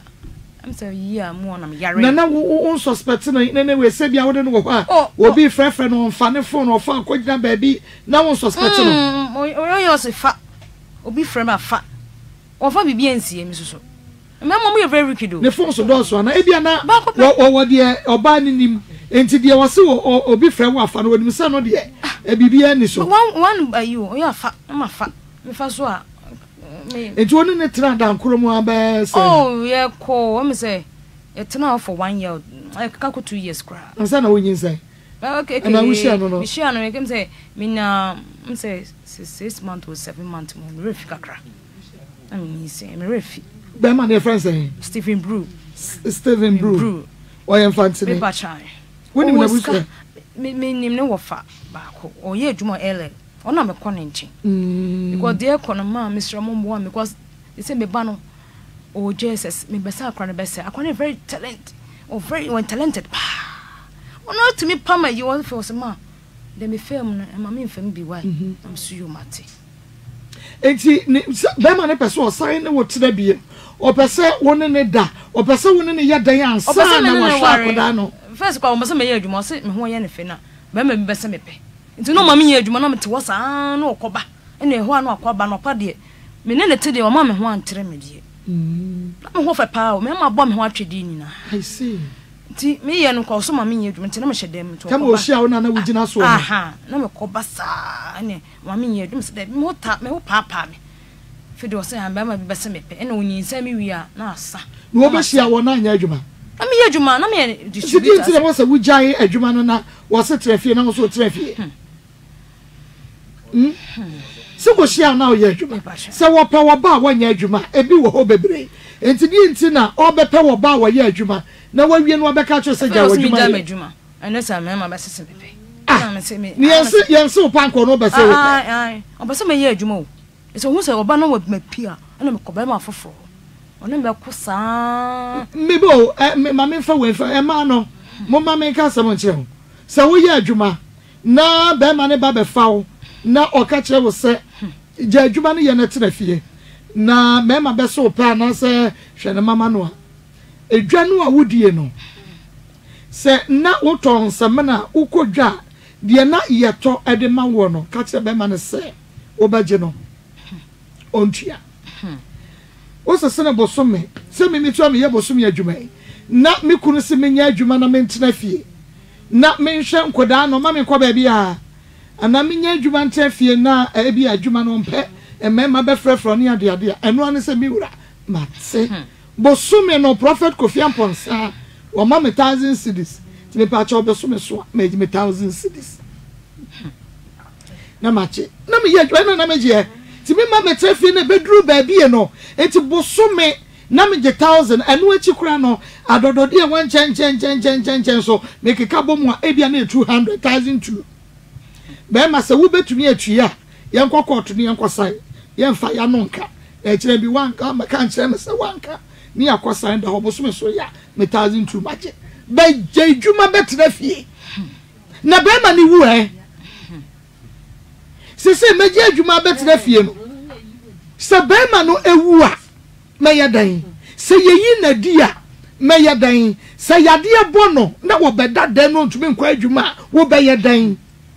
E: yeah mo na me yare
A: na wo suspect na we se bia wo de no wo ha wo bi frɛ no mfa ne phone of fa kwagina baabi na wo suspect no
E: o yo se fa obi frɛ ma fa o fa bibi ansie mi so me mama you very wicked
A: ne phone so do so na e bia na wo de oba ni nim enti de wo se obi frɛ wo afa no wo nim se no de e bibi ani so
E: one by you o ya fa ma fa me fa so a
A: enti woni ne tena dan kromo aba se
E: oh yeah ko o me say e tena for 1 year I ka ko 2 years kra
A: ansa na wonyin say
E: okay
A: na we share no
E: we share no me kem say me na me say 6 months or 7 months mo refi kakra I mean say me refi
A: be man e friend say
E: Stephen Brew
A: o infantini
E: me ba chai
A: woni na busu
E: me nim ne wo fa ba ko o ye adwuma ele ona me kɔ ne nkyɛn because the economy Mr. Mombo because they say me ba no o Jesus me besa akra ne besa akwa ne very talented ona to me pama you want for some ma dem me film no ma me fam bi why am so you mate
A: enti be man e person o sign ne wo tena bie o pese woni ne da o pese woni ne yadan ansa na wa hwa akoda no
E: first kwa o pese me ye adwuma se me ho ye ne fe na be ma bi besa me pe nti no mama nya adwuma na mete wo saa na okoba ene ho anu akoba no pa de me ne te de o mama me ho antere me de na me ho fa pa o me ma bo me ho atwede nyina
A: I see
E: nti me ye no kwa so mama nya adwuma nti na me hyedem to
A: kama o hia wo na wugina so
E: aha na me koba saa ene mama nya adwuma se de me ho pa me fidi o se han ba ma bi bese me pe ene onyinsa me wi a na asa
A: no be hia wo na nya adwuma
E: na me ye adwuma na me distributor
A: nti mo se wugyae adwuma no na wo se trafie na wo so trafie se go share na o ye adwuma se wo pe wo ba wo nya adwuma ebi wo ho bebre enti di enti na o be pe wo ba wo ye adwuma na wa wie no wo be ka cho se ja wo
E: adwuma ene sa me ma ba sese pepe na me se me
A: ni yense panko no be se wo
E: o be se me ye adwuma o so hu se oba na wo mapia na me ko ba ma foforo Ono be ko saa.
A: Me bo mama fa we fa e ma no. Mo mama ka sam nche. Se wo ye adwuma na be ma ne ba be fa wo na o ka kire wo se je adwuma no ye na tena fie. Na me ma be so pa na se hwe ne mama no a. Edwa no a wodie no. Se na woton semana ukodwa de na yeto ede ma wo no ka kire be ma ne se obaje no ontua o se se na bosome se me mitu am ye bosome adwuma na me kunu se menya adwuma na mentena fie na menhwe nkoda no ma me kwa ba bia ana menya adwuma ntena fie na e bia adwuma no mpe emema be frefro ne ade ade eno ane se miwura mate bosome no prophet Kofi Amponsa o ma me 1,000 cedis ti me pa cha obosome so me 1,000 cedis na mache na me ye adwuma na me je ti me ma me trafie na bedru ba bia no enti bosome na me je 1,000 enu achi kura no adodode e wan chen so me keka bomu a ebia na 200,000 tu be ma se wo betumi atua ye nkokot ne nkosai ye mfa ya no nka e kire bi wanka ma kan kire me se wanka ni akosai da hobosome so ya me 1,000 tu mache be je djuma betra fie na be ma ni wu se me je djuma betra fie no se be ma no ewu a me yadan se yeyi na dia me yadan se yade bono na wo beda dan no ntumi nkwa adwuma wo be yadan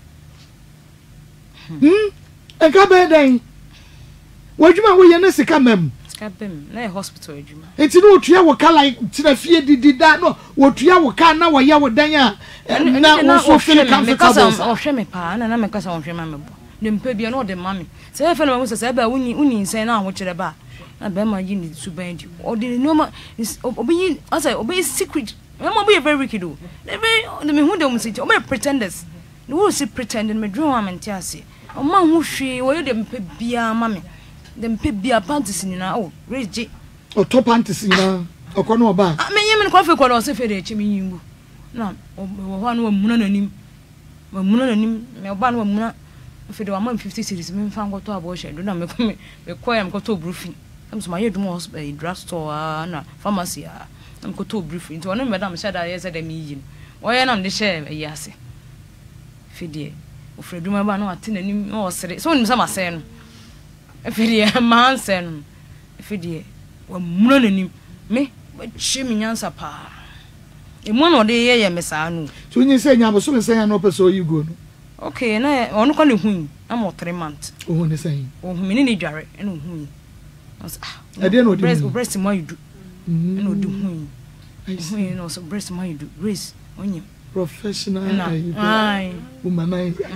A: enka be dan wo adwuma wo ye na sika mem
E: na hospital adwuma
A: enti no otua wo kala tina fie didida no wo tua wo ka na wo ya wo dan a na wo so feel comfortable
E: o hwe me pa na me kasa o hwe ma me bo nimpe bia no de mami se e fe no mo se ba uni nsen na ho kire ba na be ma yi ni suban di o de no ma obi asa obi secret ma obi very wicked o de me hu de mo se o pretenders no wo se pretending me drum am ntiase o ma hu hwe wo de mpe bia mami de mpe bia panties ni na o reje
A: o to panties ni na okọ no ba
E: me yemi ko fe ko do se fe de echi me yimbu na wo ho no muna nanim me oba no muna fe de wa man 50 series me fa ngoto aboshe do na me ko yam ko to briefing am so ma ye dum hospital drugstore na pharmacy am ko to briefing to no madam said I said me yin o ye na me share e yase fe de o freduma ba no atenanim no osere so nim sama se no fe de man se no fe de wa muna nanim me chi mi nyansa pa e mo no de ye me sa no
A: so nyi se nya bo so me se nya no person yi go no
E: okay na onu ko ne hu am 3 months
A: o ne se
E: o hu me ni dware e no hu
A: ade no de
E: breast ma yudu no de hu hu no so breast ma yudu race onye
A: professional womanizer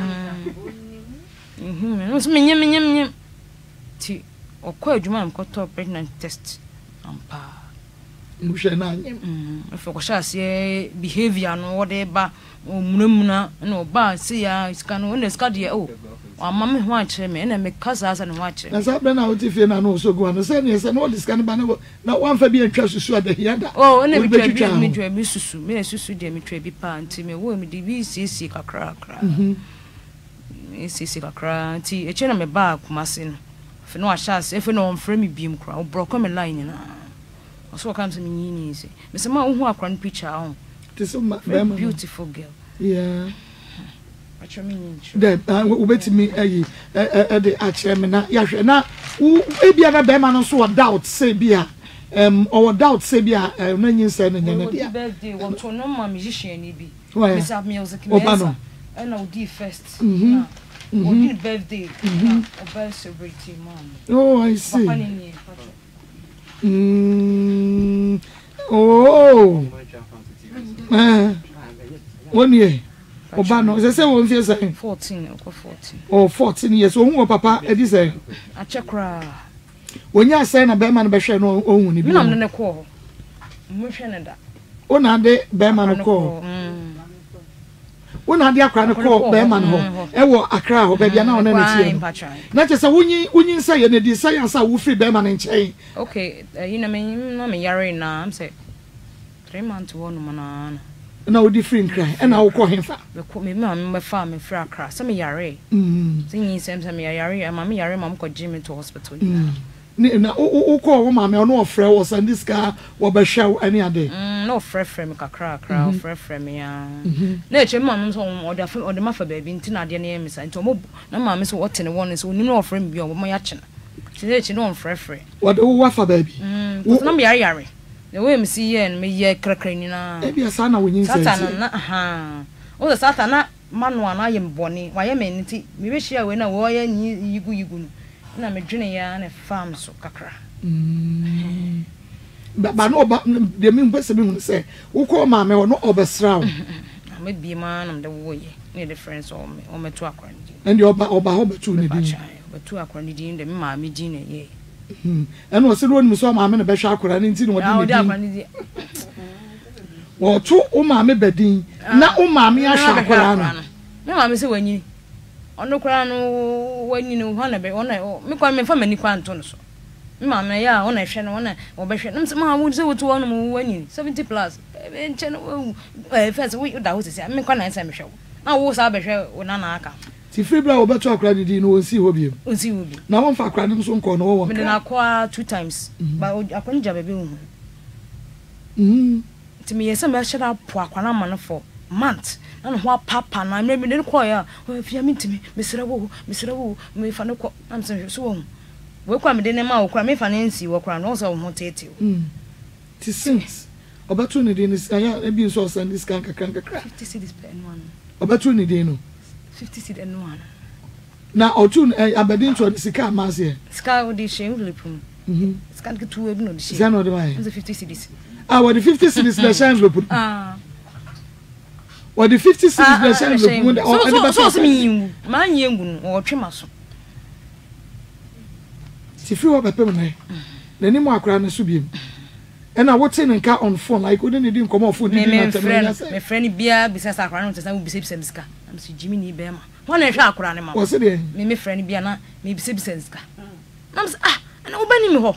E: no so menyem ti okọ adwuma am ko to pregnant test ampa
A: muhwe na anyem
E: efo ko shase behavior no wode ba omunamuna no ba se ya iska no ne ska de o amame ho akire me na me kasa asa no ho akire
A: na sa bra na otifie na no so go na se ne se no diska ne ba na wan fa bi atwa susu adahia da
E: oh na me twa bi susu me susu de me twa bi pa anti me wo me de bi sisi kakra sisi kakra anti e che na me ba kumase no fe no ashase e fe no mfra me biem kra o broko me line na so come to me ni say me say ma hu akra no picture on
A: this is
E: beautiful girl
A: yeah
E: acho me ni
A: de ubetimi ayi de akire me na ya hwe na ebia na be ma no so doubt say bia or doubt say bia na nyin say na nyane dia
E: birthday won to no ma musician ni bi me say music me and I do first on birthday or birthday celebrity mom
A: oh I see oh one year obano say won fie say
E: 14
A: oh 14 years ohun papa e di say
E: achekra
A: onya say na be ma no be hwe no ohun ni bi
E: na ne ko mo hwe ne da
A: ona de be ma no ko ona de akra no ko be ma no ho e wo akra ho be bia na ona na tie na che say wonyi say ye ne di say asa wo free be ma no nchen
E: okay you know me yare na am say 3 months one man
A: na odi free nkran e na wo ko hemfa
E: me me fa me free akra so me yare sinyi sem me yare ama me yare mam ko jim to hospital
A: na o ko wo maame ono ofre wo send this car wo be hwe ani ade
E: no frɛ me kakra frɛ me ya na eche maame so ode ma fa baabi nti na ade na yemisa nti mo na maame so wote ne won so onnim na ofre me bi o mo ya kye na ti eche no frɛ
A: wo wa fa baabi
E: na me yare the way me see here me ye krakra ni na
A: e bia sa na wo nyin sense
E: satan na o satan na manual na yem boni wa ye me nti me be hia we na wo ye yigu na me dwene ya na farm so kakra
A: ba no ba de me mpese me hu se wo ko ma me no obesra
E: me bi ma na de wo ye ne difference o me to akra ni
A: and oba ho betu ne din
E: betu akra ni din de me ma me din ne ye
A: eno se ro ni so ma me na be hwa akra ni nti no di din wo to o ma me bedin na o ma me ahwa akra no
E: me ma me se wanyini ono kra no wanyini ho na be ona me kwa me fa mani kwa nto no so me ma me ya ona hwe no ona obehwe no ma wo se wo to ono mo wanyini 70 plus enche no first we da ho se me kwa na nsa me hwe na wo sa behwe ona na aka
A: ti free bra obeto akra didi no onsi ho biem
E: onsi ho bi
A: na won fa akra no so nko no wo
E: me na kwa 2 times ba akwa nja bebe hu ti me yesa me hye da po akwa na ma no for month na ho papa na me ne ko ya fia mintimi mesra wo me fa ne ko am se so wo we kwa me de ne ma wo kwa me fa ne nsi wo kwa no so ho tete
A: ti since obeto ne de ne aya e bi so send this kan kakra
E: 50 cedis per one
A: obeto ne de no
E: 50 cedis and one
A: na otun abedin to sika amase
E: sika wo de shem lepum sika ke tu ebi no de
A: sika no de mai
E: 50 cedis
A: what the 50 cedis na shem lepum what the 50 cedis na shem lepum
E: so me ma nyengu no o twema so
A: ti fi wo bepem na ni mo akra na so biem and I would nka on phone like we didn't come off phone
E: me friend bia bisa akra no tesa wo bisa ska am so Jimmy ni be ma wona hwe akra ne ma
A: wo se de
E: me friend bia na me bisa ska am so ana wo bani mi ho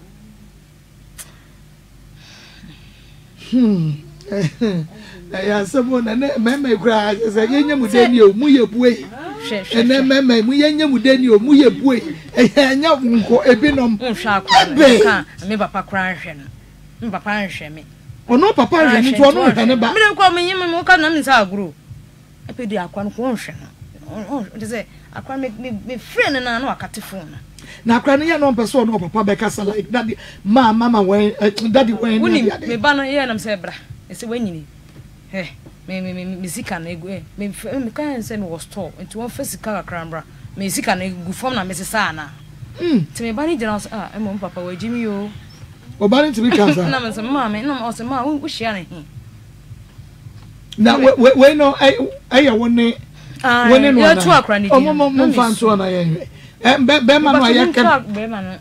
A: ya sabo na meme kura se yenye mu deni o mu yebuei ene meme mu yenye mu deni o mu yebuei enya nko ebinom
E: hwe akra ka me papa kura hwe no papa nhwe me
A: ono papa hwe ni to ono hwe ne ba
E: me ko me yim me ka na me sa agro epedi akwa no ko nhwe no de say akwa me friend na na akate phone
A: na akwa ne ya no person no papa be kasa like daddy mama when daddy when
E: me ba no ye na me say bra e say wanyini me sika na egu me kan say me was store into one first sika kakra bra me sika na egu form na me sesa na ti me ba ni jena e mo papa wa Jimmy yo
A: obani to be cancer
E: na me say mama na o say ma wo hia na hi
A: na we no I wonne wonne no
E: ya tu akra ni
A: di mo fan to na ye be ma no ayaka
E: be ma no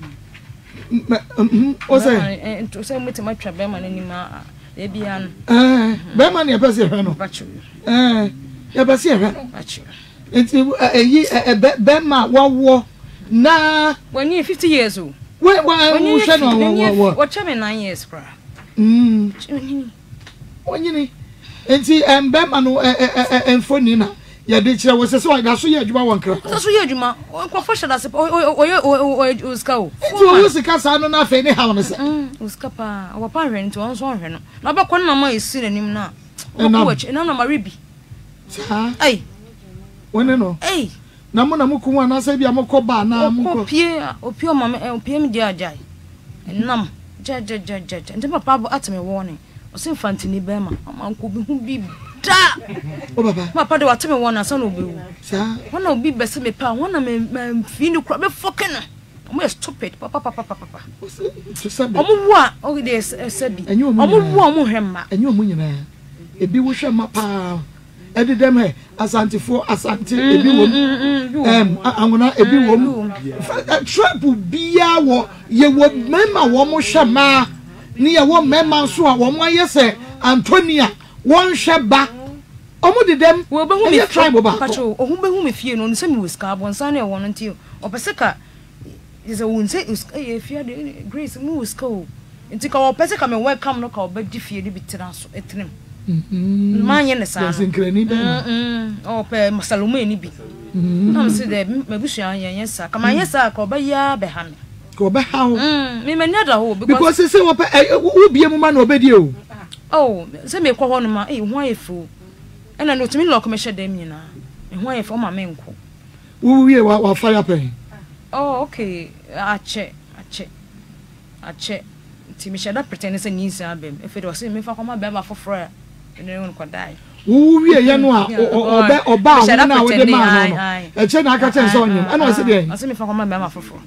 A: o say
E: to say meti ma twa be ma ni ma e bia no
A: be ma ne pese hwe no ya pese hwe enti be ma wawo na
E: when you 50 years old
A: when you hwe no
E: what chame 9 years bra
A: wonyini enti be ma no enfoni na ya de kire wo se so da so ye adwuma wonkra
E: so ye adwuma ko fo shada se o uska o
A: so uska sa no na fe ni ha no se
E: uska pa o pa hwe nti won so hwe no na ba ko na ma esi nanim na o ko wachi na ma ribi
A: ha
E: ai
A: wone no
E: ai
A: na mo na muku na sa bia mo ko ba na mo ko
E: opie mama opie mi dia ajai nam ja nti papa bo ateme warning o se fantini be ma ko bi hu bi da
A: o baba
E: papa de wateme wona sa no bewu
A: sa
E: wona obi bese me pa wona me fi ni kura be fokin o stupid papa omo wa o de sabi omo wa omo hwemma
A: enyo omo nyina ebi wo hwemma pa ededem he asantifo asante ebi wom angona ebi wom trap bia wo ye wo mema wo mo hwemma ni ye wo mema so a wo mo ayese Antonia won hweba omo dedem
E: wo be hu me tribe ba pacho o hu be hu me fie no se me wiska bonsan na won nti o pese ka is a won say e fie de grace mu wiska o nti ka o pese ka me welcome no ka o ba di fie de bitira so etinem manye ne sa o pe masalume ni bi na me se de me busu an yen sa ka manye sa ka o ba ya be ha me
A: Ko be how
E: me manya da ho
A: because say wo bie mu ma na obedi o
E: oh say me kwo ho no ma ho ayefu ena no timi lock me hyedam nyina ho ayefu ma me nko
A: wo wie wa fire pen
E: oh okay ache timi hyeda pretend say nyinsa abem efe do say me fa kwama be ma foforo ene won kwadai
A: wo wie ye no a oba ho na wo de ma no e che na aka chen so onyem ana o se de
E: ase me fa kwama be ma foforo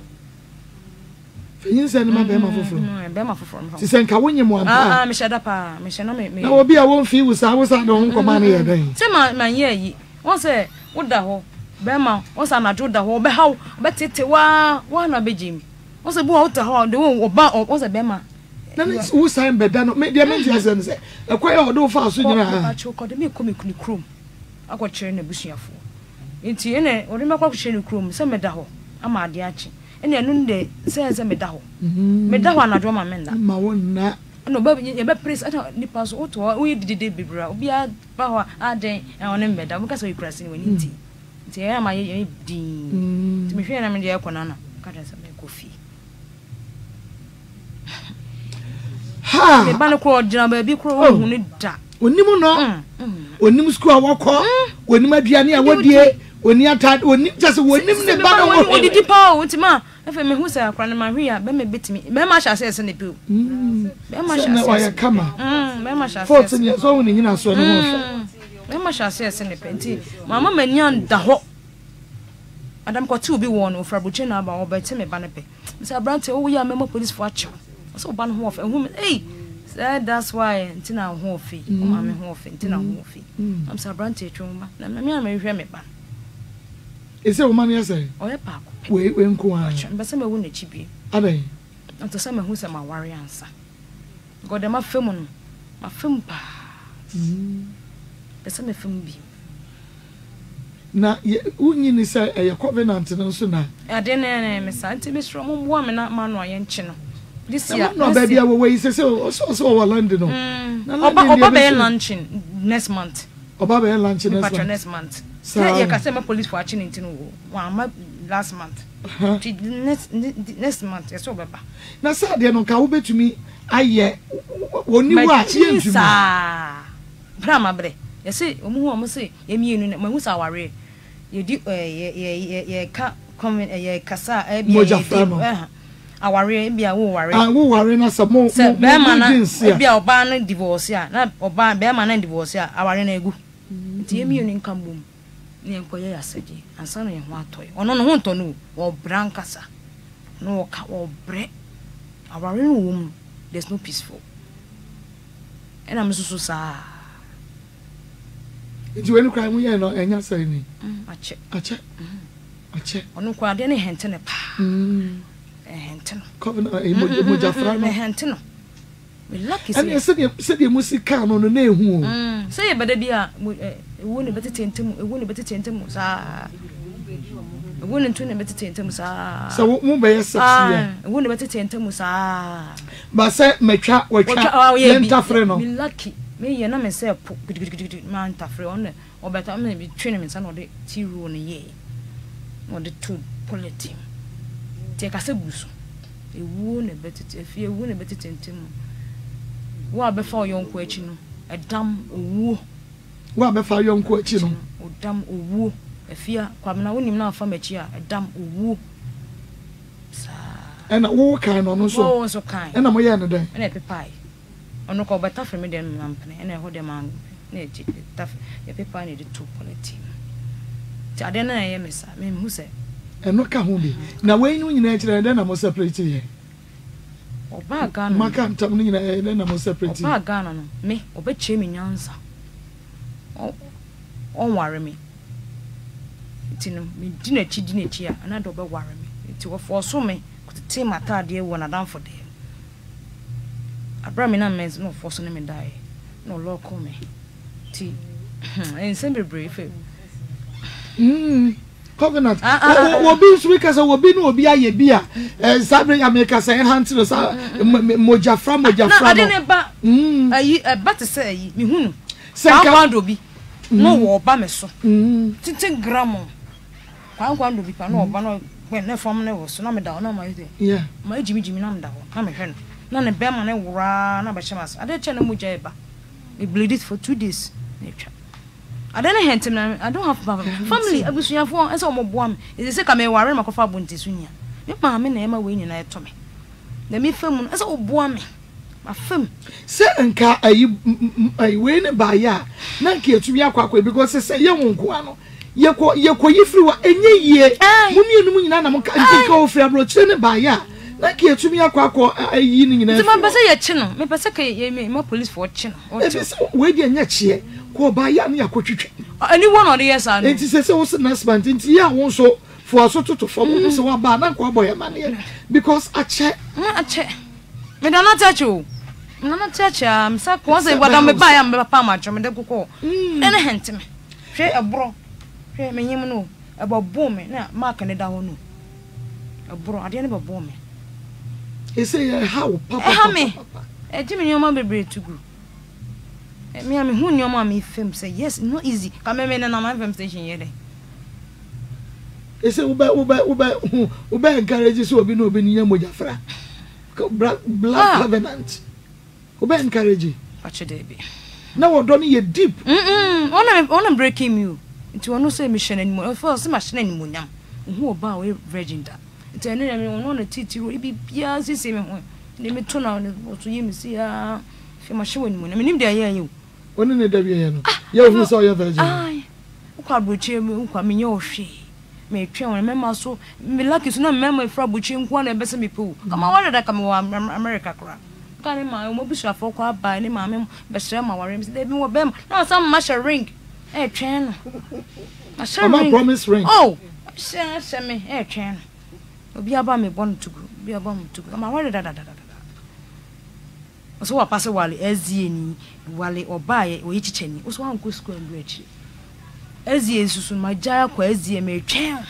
A: yin se ma be ma foforo
E: be ma foforo
A: ti se nka wonye mo ampa
E: me hyeda pa me hyena me
A: na obi a won fi wusa do ho nkoma na ye den
E: se ma ye yi won se wo da ho be ma won sa na jo da ho be haw be tete wa na be jim won se bu wo ta ho de oba won se be ma
A: na wo sign be da no me de me ti ase se ekwa e do fa so nyina
E: ha cho ko de me komi kuni krom akwa chere na busuafo enti ene ori me kwa chere krom se me da ho ama ade achi ene enu nde se me da ho anadwo ma me nda
A: ma wonna
E: no ba ye be press ata ni paso oto we didide bibra obi a ba ho aden e woni me da mo ka so ikrasi ni woni nti nti e ma ye din nti me hwe na me de yakona na ka da se me kofi ha me ba no ko jina ba bi kro wo hu ni da
A: onimu no onimu school awoko onimu aduane awodie oni ata oni just wonim ne ba no
E: wo didi pa o ntima efe me hu sa akra na ma hwe a be me betimi be ma sha se ne pe be ma sha se
A: ya kama
E: be ma sha se
A: fort ni so woni nyina so no ho
E: be ma sha se ne pe nti mama manian da ho adam ko ti obi won o fra buche na ba o be timi ba ne pe Mr. Brante o ya memo police for acho so ba no ho of ehum hey that's why ntina ho ofi o ma me ho ofi ntina ho ofi Mr. Brante twumba na me hwe me ba
A: ese o man yese
E: o ye pa
A: we nko a
E: mbese me wu na chibie
A: adan
E: anto se me hu se ma ware ansa god ma fem no ma fem pa ese me fem bi
A: na unyi ni se e covenant no so na
E: ade ne me sa nti me sro mo bo me na ma no aye nchi no this year
A: no ba bia we se so London no
E: na oba be launching next month
A: oba be launching
E: next month yeah, customer police for watching into one last month. Next month, yes, over.
A: Now, sir, they don't come over to me. I when you are here,
E: Brahma bre. You say, Omu say, Emi, Mamusa Ware. You do ye come a cassa, Moja, our be a war.
A: I will worry us some more.
E: Bearman, be our ban divorce, not or ban Bearman and divorce, our nego. Tiemi income boom. Ni enkoye asedi ansa no ye ho atoy ono no ho ntonu o brankasa no ka o bre aware no wom there's no peaceful ena msusu sa
A: nti we no kra mu ye no enya sai ni ache
E: ono kwa de ne hente ne pa hente no
A: covenant emoja fra no
E: hente no me lucky
A: say the musika no na ehu
E: o say beda bia ewu ne betete sa ewu ne ntune betete sa
A: so mu be yes ya
E: ewu ne betete sa
A: ba say metwa yenta frɛ no
E: me lucky me ye na me say po man ta frɛ on obeta me bi twene me sa no de ti ru no ye no de to polity te ka se busu ewu ne betete fi ewu ne betete wa be fa yonko achi no edam owu
A: wa be fa yonko achi no
E: odam owu afia kwamna wonim na afa machi a edam owu sa
A: ena wo kan no so
E: wo so kan
A: ena mo ye no den
E: ena pepai ono ko beta frɛ me den nampne ena ho de man na eji taf ye pepai na de to polity ti ade na ye mesa me hu se
A: eno ka ho bi na we nu nyina kire den na mo separate ye
E: oba Ghana
A: maka ntam ni nyina den na mo separate
E: oba Ghana no me obeche me nyansa on ware me tinu me dinachi a anado be ware me ti wo forso me kutete mata de wo na dan for de abra me na me no forso ne me dai no local me ti en sembe brief
A: covenant obi swika so obi no obi aye bia sabre america say hunt no sa moja fra
E: na ade ne ba ayi ba te say ayi me hunu kwando bi no wo ba me so tintin gram kwando bi pa no oba no when ne form ne was na me da na my day
A: yeah
E: my jimi na me da na me hwe no na ne be ma ne wura na ba chemas ade che na mu jai ba we bleed it for 2 days nature I don't hint him I don't have family abusuafo ense omoboa me e se ka me ware makofa bonti sunya me ma me na e ma we nyina eto me na me fam no ense oboa me ma fam
A: se nka ayi we ne ba ya na nka etumi akwa because se ye wonko ano yeko yifri wa enye yie mumienu mu nyina na mo ka nka ofri abroche ne ba ya na nka etumi akwa ayi ni nyina
E: ma pese ye chi no me pese ka ye me police for chi no
A: we de nya chie ko ba ya na yakotwetwe
E: anyone on the yes and
A: enti se wo se nasbant enti ya won so for so to form so wa ba na ko boy man because ache me da not touch you
E: no not touch am sa ko se boda me ba ya me papa ma twa me de kokko ene hente me hwe ebro hwe me nyim no ebo me na mark ne da ho no ebro ade ne bebo me
A: e say how papa
E: ha me e jimi nyoma bebre tugu me am hu nyoma me fam say yes no easy ka me na my fam station here
A: e say ube encourage so obi no obi ni moja fra black covenant ube encourage
E: ache dey be
A: na wo do ni ye deep
E: ona breaking you nti wono say me hye na first ma hye na ni monyam hu oba we virgin da nti ene me wono na titi ro ibi bia sisi me ho ni me to na so yemi si ya fi ma hye woni monyam nim dia ye you
A: oni ne da bia ye no ye hu so ye virgin
E: ai ukwa broche me ukwa me nye ohwe me twa won me ma so me lucky so na me ma fra broche nko na ebese me pu kama wale da kama wa America kra kani ma mo bisu afọ kwa ba ni ma me be sere ma ware me se bi wo bem na some ma share ring twen no ma share ring
A: promise ring
E: oh share me twen obi aba me bon tugu bi aba me tugu kama wale da so wa pass wale ezie ni wale obaye oyichicheni so wa nko school ndu achi ezie susu ma jaya kwa ezie me twen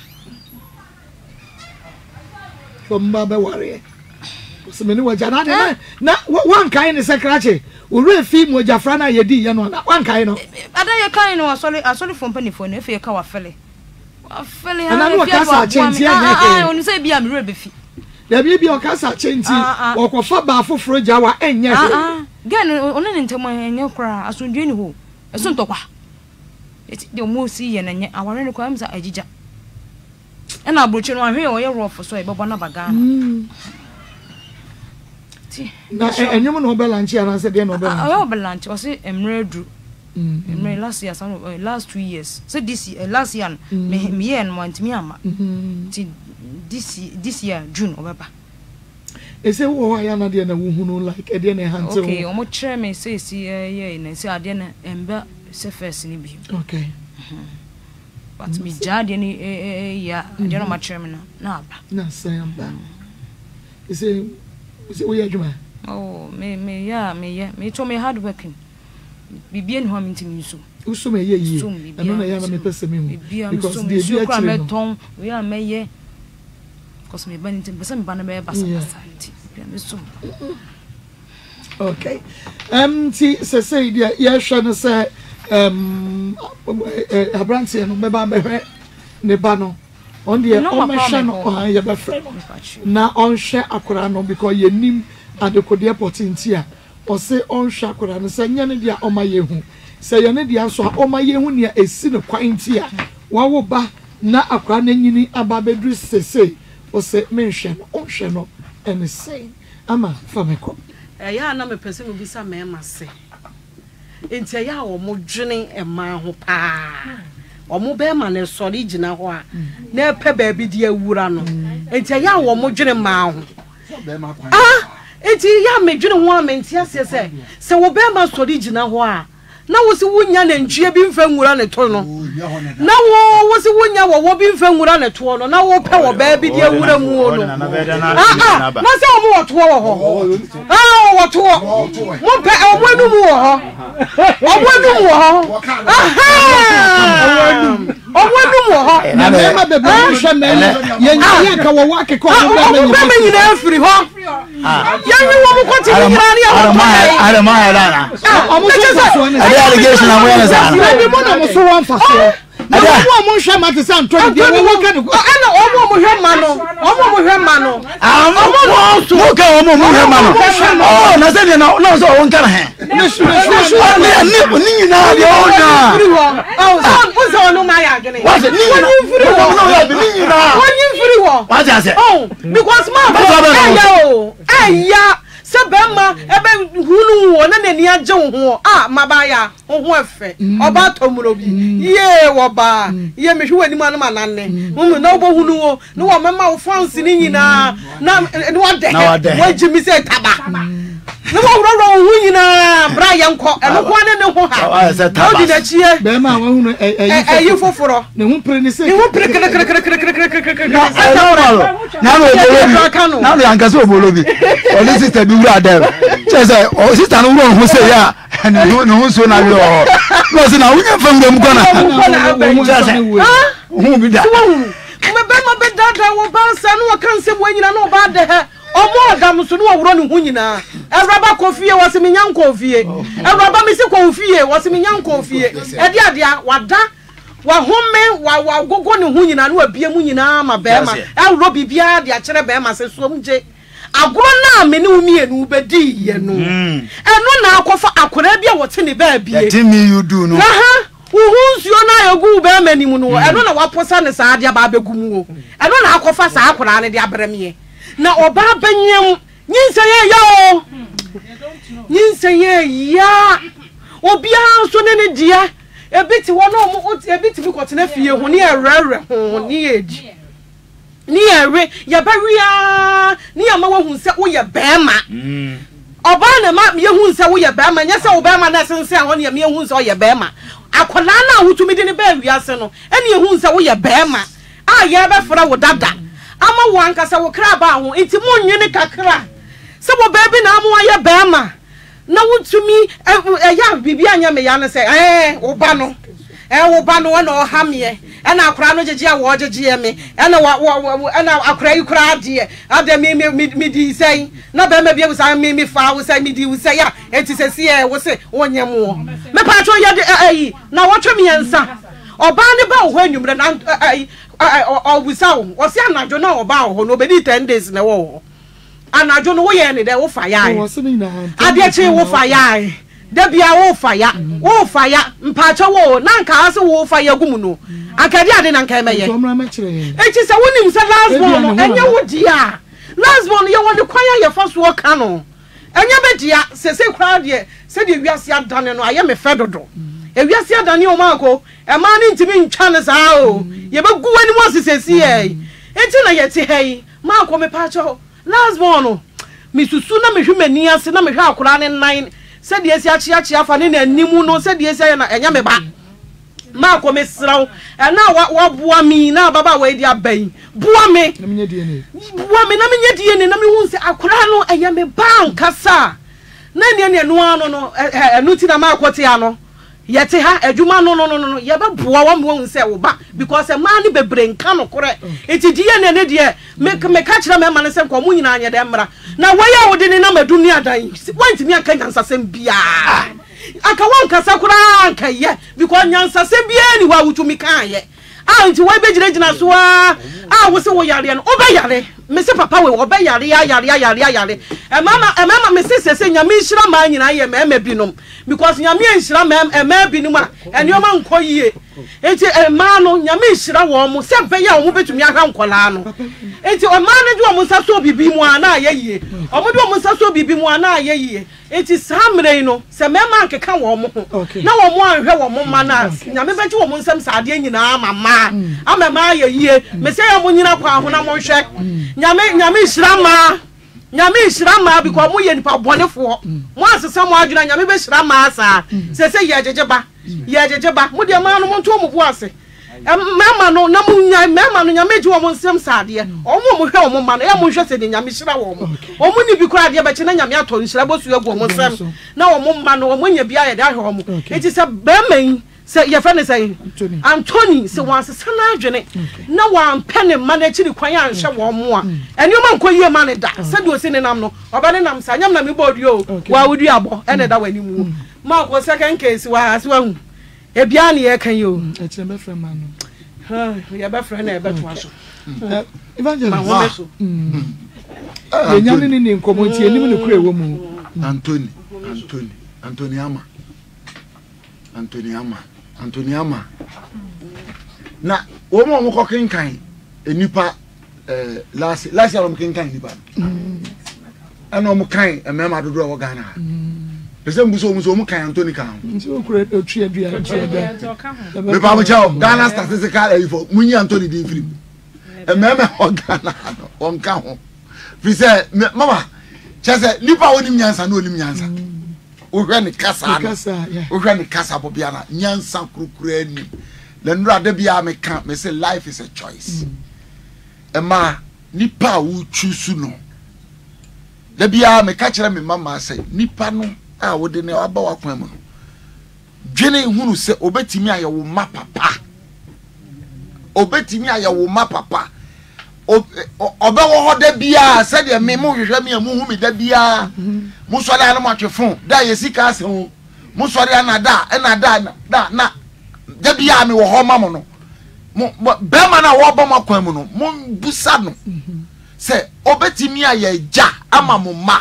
A: so mba be ware so me ni waja na wan kan ni secretary o re fi mo jafra na yedi ye no na wan kan no
E: ada ye kan no asole fo mpani fo no fe ka wa fele
A: ana no ka sa chenti
E: ah oni say bia me re be fi
A: da bia o ka sa chenti o ko fa ba foforo ja wa enye
E: gan oni ni ntemo enye kra asundwe ni ho eso ntokwa de mo si ye na nye aware ni kwa amza agija ena abrochi no ahwe o ye rough so e bebo na baga
A: na enyum no belanchi ana se de no belanchi
E: o belanchi o se emredu emre last year some last 2 years so this year last year me year no want me ama ti this year June obeba
A: e se wo ya na de na wo hunu like e de na hantel
E: okay o mo kire me say si ye na si ade na emba se first ni bi
A: okay
E: but me jade ni ya ade no ma kire me na aba
A: na say amba e se we are juma
E: oh me to me hard working bibia ni ho am ntimi nso
A: uso me ye eno na ya na me pese me hu because the bia chire no
E: we are meye because me ban ntimi pese me ban na be basa nti bia me so
A: okay ti say dia ya hwa no say abrantie no me ba me hwe ne ba no on the on my channel ya be friend na on share akora no because ye nim adekode opportunity a o se on share akora no se nya ne dia o ma ye hu se ye ne dia so o ma ye hu ne esi ne kwanti a wa wo ba na akora na nyini aba bedru sese o se menhwe no on hwe no and say ama fameko
F: ya na me pese no bisa me ma se enti ya wo mo dwene e ma ho pa omo be ma ne sori gina ho a na pe ba bi di awura no enti ya wo mo dwene ma ho enti ya me dwene ho a me enti ase se wo be ma sori gina ho a na wo si wunya na ntwie bi mfa nwura ne to no na wo si wunya wo bi mfa nwura ne to no na wo pe wo ba bi di awura mu no na se wo wo to wo ho wo to mo pe wo nu mu wo ho nu mu wo ho nu mu ho
A: na me ma be ba hwe me ye ka wo wa ke ko
F: ba me nyina afiri ho ya nyi wo mo ko ti nyina ne ya ho
D: ara ma ya na
A: o mo so so
D: allegation am we na
A: maybe mo na mo so wan fa so mo hwe ma te san Anthony de wo ka ne ko
F: ana omo hwe ma no
D: mo ka omo hwe ma no oh na se na so won ka na he ni nyina de o na
F: oh so no ma ya adwene
D: wa se ni nyina wa ja se
F: because aya sebema ebe hunu wo na nani agye ho mabaya ho efe oba tomuro bi ye wo ba ye mehwe wani ma no manane mu na obo hunu wo no wo mema wo fansi ni nyina na ni wade wo jimi se taba no wo ro hu nyina bra ye nko eno ko ne ho ha o di na chie
A: be ma wo hunu
F: eyi foforo
A: ne hu pre ni se
F: ne hu pre
D: na lo yankase obolobi oli sister bi wura dem chese o sister no wura hu se ya no so na yo no se na wunya fangam kona hu bi da
F: me be ma be dada wo ba sa no kan se bo nyina no ba de he omo odam so no wuro ne hu nyina Ebraba kofie wose me nyan kofie Ebraba me se kofie wose me nyan kofie ede adea wada wa home wa gogo ne hu nyina no abie mu nyina ma be ma ewro bibia de a kire be ma se so mje agoro na me ne umienu bedi ye no eno na akofa akora bia wote ne ba bie
D: that me you do no
F: aha uhunsuo na yegu be ma nimu no eno na waposa ne saa de ba begumu o eno na akofa saa akora ne de abremie na oba banyem nyinse ye yo nyinse ya obia so ne dia ebiti wono mo ebiti bi kotena fie ho ne erere ho ne edi ni ere ya bawia ni ama wo hu se wo ye bema oba na ma ye hu se wo ye bema nya se wo bema na sense ho ne ye hu se wo ye bema akola na hutumi de ne ba wiase no ene ye hu se wo ye bema ye be fra wo dada ama wo ankasa wo kra ba ho enti mo nwene kakra se wo ba bi na ama ye bema na wutumi ya bibia anya me ya ne se wo ba no na o hamie na akora no jeje wo jeje me na akora yi kora de ade me di sei na ba ma bia wusa me fa wo sei me di wusa ya enti se se wo se wonyem wo me pa cho ya de na wo twem yensa oba ne ba wo anwumre na o wusa wo se anajo na oba wo no be di 10 days na wo anajo no wo ye ne de wo fa ya ade che wo fa ya debia wo faya mpacha wo na nka ase wo faya gumu no akadi ade na nka emeye echi se wonim se last born no enye wo dia last born ye wo de kwanya ye fa so ka no enye be dia se kra de se de wiase adane no aye me fedodo ewiase adane o mako e ma ni ntimi ntwa ne saa o ye be gu wani mo sesesi e echi na ye ti hei mako me pacha last born no mi susu na me hwemani ase na me hwa akora ne nan se de esi achi afa ne na animu no se de esi na enya me ba ma ko me sraw na wa boa mi na baba wa di abai boa me na menye die ne na me hu se akora no enya me ba nkasa na ne no ano no enu ti na ma akote ano yete ha adwuma no ye be boa wa mo hu se wo ba because ma ni bebre nka no kore eti die ne die me ka kira me ma ne se ko mu nyina anye de mra na waya wo de ne na maduni adan wanti mi aka nyansasem bia aka wanka sakura anka ye because nyansasem bia ni wa wutumi kan ye anti we be gina so wo se wo yare no oba yare me se papa we oba yare e mama me se nyame nhira ma nyina ye me binom because nyame nhira ma binom a enioma nkoyie enti ma no nyame nhira wo mo se be ya wo betumi aha nkola no enti o ma no de wo saso bibi mu ana ayeye o mo de wo saso bibi mu ana ayeye enti samre no se mema nkeka wo mo na wo mo anhwe wo mo ma na nyame beji wo mo nsem saade nyina mama amema ayeye me se ya mo nyina kwa ho na mo hwe nyame nhira ma because mo ye nipa bonefo mo asesa mo adwuna nyame be hira ma asa se ye jejeba mo de ma no mo nto mo bu ase mema no na mo mema no nyame ji wo mo nsem saade o mo hwe o mo ma no ya mo hwe se de nyame hira wo mo o mo ni bi kura de be che na nyame ato nhira bosu egu mo nsem na o mo ma no o mo nya bia ye de ahwe o mo eti se be man se ye fa ne say Anthony se wan se na adwene na wan pene ma na chiri kwan ya nhwe wo mo a enioma nkoyie ma ne da se de o se ne nam no oba ne nam sa nyam na me bodi o wa wudi abo ene da wani mu ma ko second case wa ase wa hu ebia ne ye kan yo
A: e kire be friend man
F: no ye be friend na e be to aso
A: evangelist ye nyane ni nkomo ti enim ne kure wo mu
D: Anthony Ama na wo mo ko kenkan enipa last year mo kenkan enipa ana mo kan emema dodo wo Ghana pese mbuso mo kan Anthony kan
A: nso kure otwi adua
D: me pa mo chao Ghana statistical info munyi Anthony din film emema wo Ghana won kan ho fi se mama chese nipa wonim nyansa na onim nyansa ohwe ne kasa ohwe ne kasa bobiana nyansa kurukura ni la nura de bia me kan me say life is a choice ema nipa wo choose no de bia me ka kire me mama say nipa no a wo de ne aba wa kwan mu no dwene hunu se obetimi aye wo ma papa obe wo ho da bia se de me mo hwehwe me mu hu me da bia mo so da na mo atwefon da ye sika ase ho mo so da na na da bia me wo ho ma mo no mo be ma na wo ba mo kwan mu no mo busa no se obetimi aye ja ama mo ma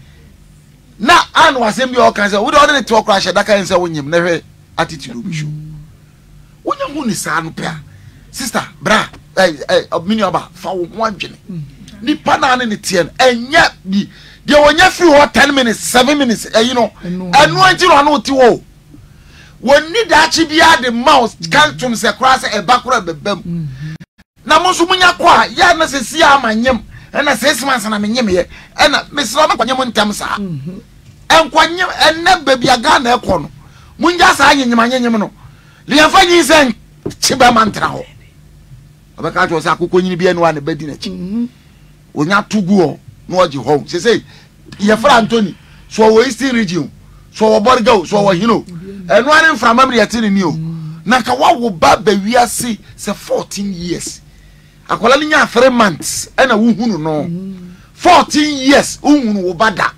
D: na anu asem bi o kan se wo de ne to okra hye da kan se wonyim na hwe attitude obi show wonya hu ni sa no pe sister bra mini oba fa wo ho adwene ni pana ne tie enya bi de wonya fi ho 10 minutes 7 minutes you know enu anti no no ti wo woni da chi bia de mouse kan tum se kra se e bakura bebam na mo so munya kwa ya na se sia amanyem na 6 months na menyem ye na mesro ma kwanyem ntam sa enkwanyem enne bebia ga na ekọ no munya sa anyem no lianfa nyin se chiba mantra ho abaka to sa akoko nyini bia no ane badi na chi onya tugu o no oji ho se ye fra Anthony so wo Eastern region so wo Borga so wo hino eno ane mfra mamri yatini ni o na ka wa wo ba wiase se 14 years akola ni nya 3 months ena wo hunu no 14 years unhunu wo bada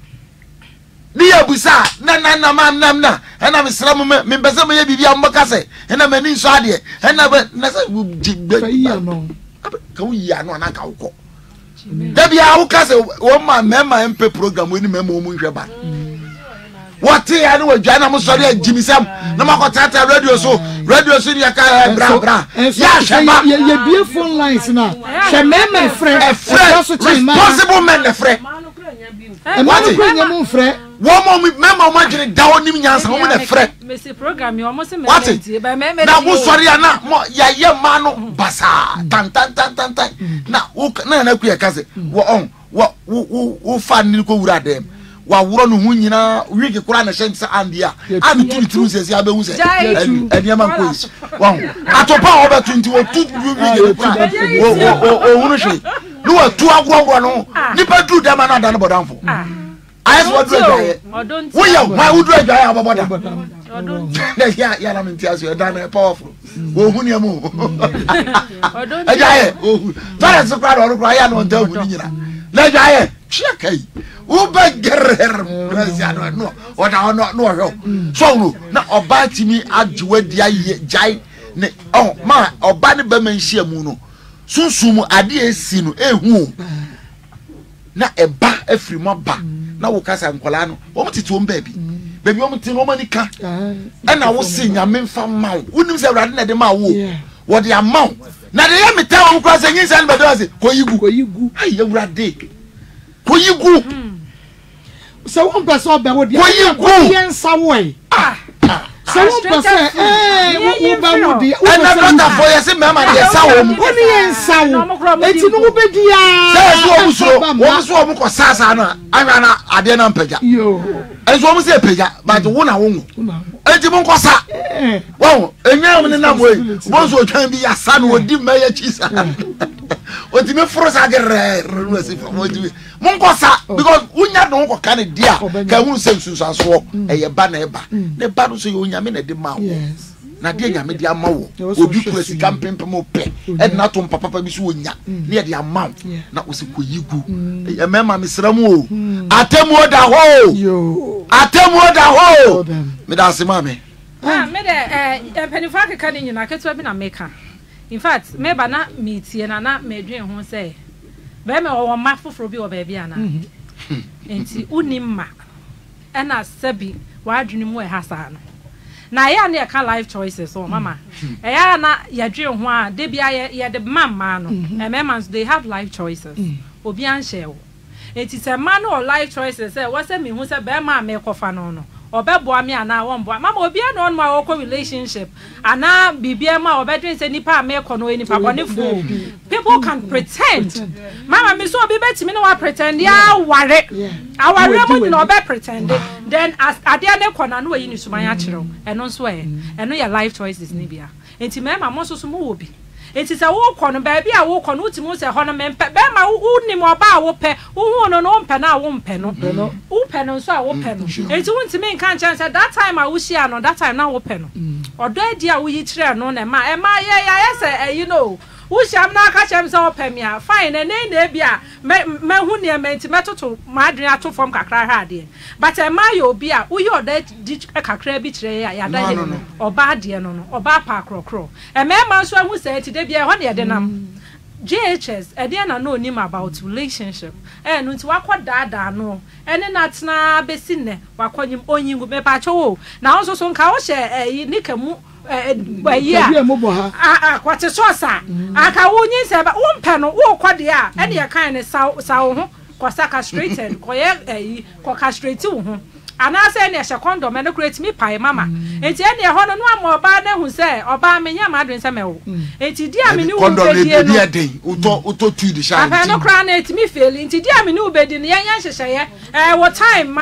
D: ni abusa na mam na ena misra me mbese me ye bibia mbaka se ena mani nso ade ena na se
A: iya no
D: ka wo ya no na ka wo da bia wo ka se wo ma mema mp program oni mema wo mu hwe ba what ya no wadwa na mo sori ajimisam na makotata radio so ni aka bra ya shema
A: ye bie phone lines na she mema
D: responsible men the frɛ
A: what you mu frɛ
D: wo mo mema mo adwene da onim nyansa wo na frɛ
E: me se program yo mo se me
D: na mo sori ana mo ya ye ma no basa tan na wo na kuya kaze wo fa ni ko wura dem wa wuro no hu nyina wiki kura na shensa andia abi tunu sesi abehu se eniama nkoyi wa atopa oba 20 wo tu wiki kura o hunu hwe no wa tu agwogwo no nipa du dem na da no bodanfo ayes wo du adwaye wo ya ma wo du adwaye aboboda ya na menti aso da na powerful wo hu ne mu adwaye tara so kura do kura ya no nda hu ni nyina na adwaye chekai uba gerer brasiano no oda no ho so no na oba timi adwadi aye jai ne ma oba ne ba manhia mu no sunsumu ade esi no ehu na eba afiri mo ba na wo kasa nkola no wo mtiti wo baabi wo mtiti wo manika na wo se nyame mfa ma wonim se awrade na de ma wo de ama na de ya meta wo kwa se nyinsa ne bedo ase koyigu ai awrade koyigu
A: so one person be wo dia yen sawo so one person wo ba wo dia
D: na brother for yesi mama dia sawo mu
A: oni yen sawo enti no be dia
D: so wo so wo ko sasa na anwa na ade na mpaja
A: yo
D: enso wo se peja but wo na wo enti mo ko sa wo enya mo ne na mo wo so twan bi ya sa no odi ma ya chisa oti me foro sa gerre no se fo mo ko sa because unya no ko kan dia ka hu se nsunsanso eye ba na eba ne ba no so yo nya me na de ma wo na de nya me de ama wo obi kura sika mpempem ope e na to papa bi so onya ne ye de ama na o se koyigu e mema mesramu o atemu da ho me da se mame
E: me de penifa keka ni nyina keto bi na meka in fact me ba na meetie na medwen ho say be me wo ma foforo bi wo ba bia na enti unimma ena sabi wa adwene mu ehasa no na ya na ka life choices so mama ya na ya dwen ho a de bia ye de mama no memans they have life choices obi an shewo enti se man no life choices say what say me hu say be ma me kofa no no obebo me ana won bo mama obi an on ma wo relationship ana bibia ma obedwen say nipa me ko no nipa bone fo people can pretend mama me so obi betimi no wa pretend ya ware aware mo no obe pretend then as ade ne ko na no yi ni suman ya kire eno so eno ya life choices ni bia enti mama mo so mo obi enti se wo ko no ba bia wo ko no utimo se ho no mempe be ma uni mo ba wo pe wo no no mpe na wo mpe no wo pe no so a wo pe no enti untimi nka chan say that time a wo shia no that time na wo pe no odo adi a wo yi kire no na ma ya say you know wo sham na ka chem say wo pe me a fine na bia me hu ne menti metoto ma adwen ato form kakra ha ade but ma ya obi a wo yi odo di kakra bi kire ya da ye no oba ade no oba pa krokro me ma so hu say ti de bia ho ne de nam JHS ede na no nim about relationship no nti wakoda no ene na tena besi ne wakonyim onyingu me pa cho na onso so nka wo hye nikamu kwate sosa aka wonyin se ba wompe no wo kwade a ene ye kan ne sa wo ho kwasa castrated koye ko castrate wo ho ana se ne hye condom ne create me pai mama enti ene ho no no oba na hu se oba menya madwen se me wo enti dia me ni wo bedie no
D: den uto tu di sha
E: apa no kra na enti me fail enti dia me ni wo bedie no yen hyehyeye wo time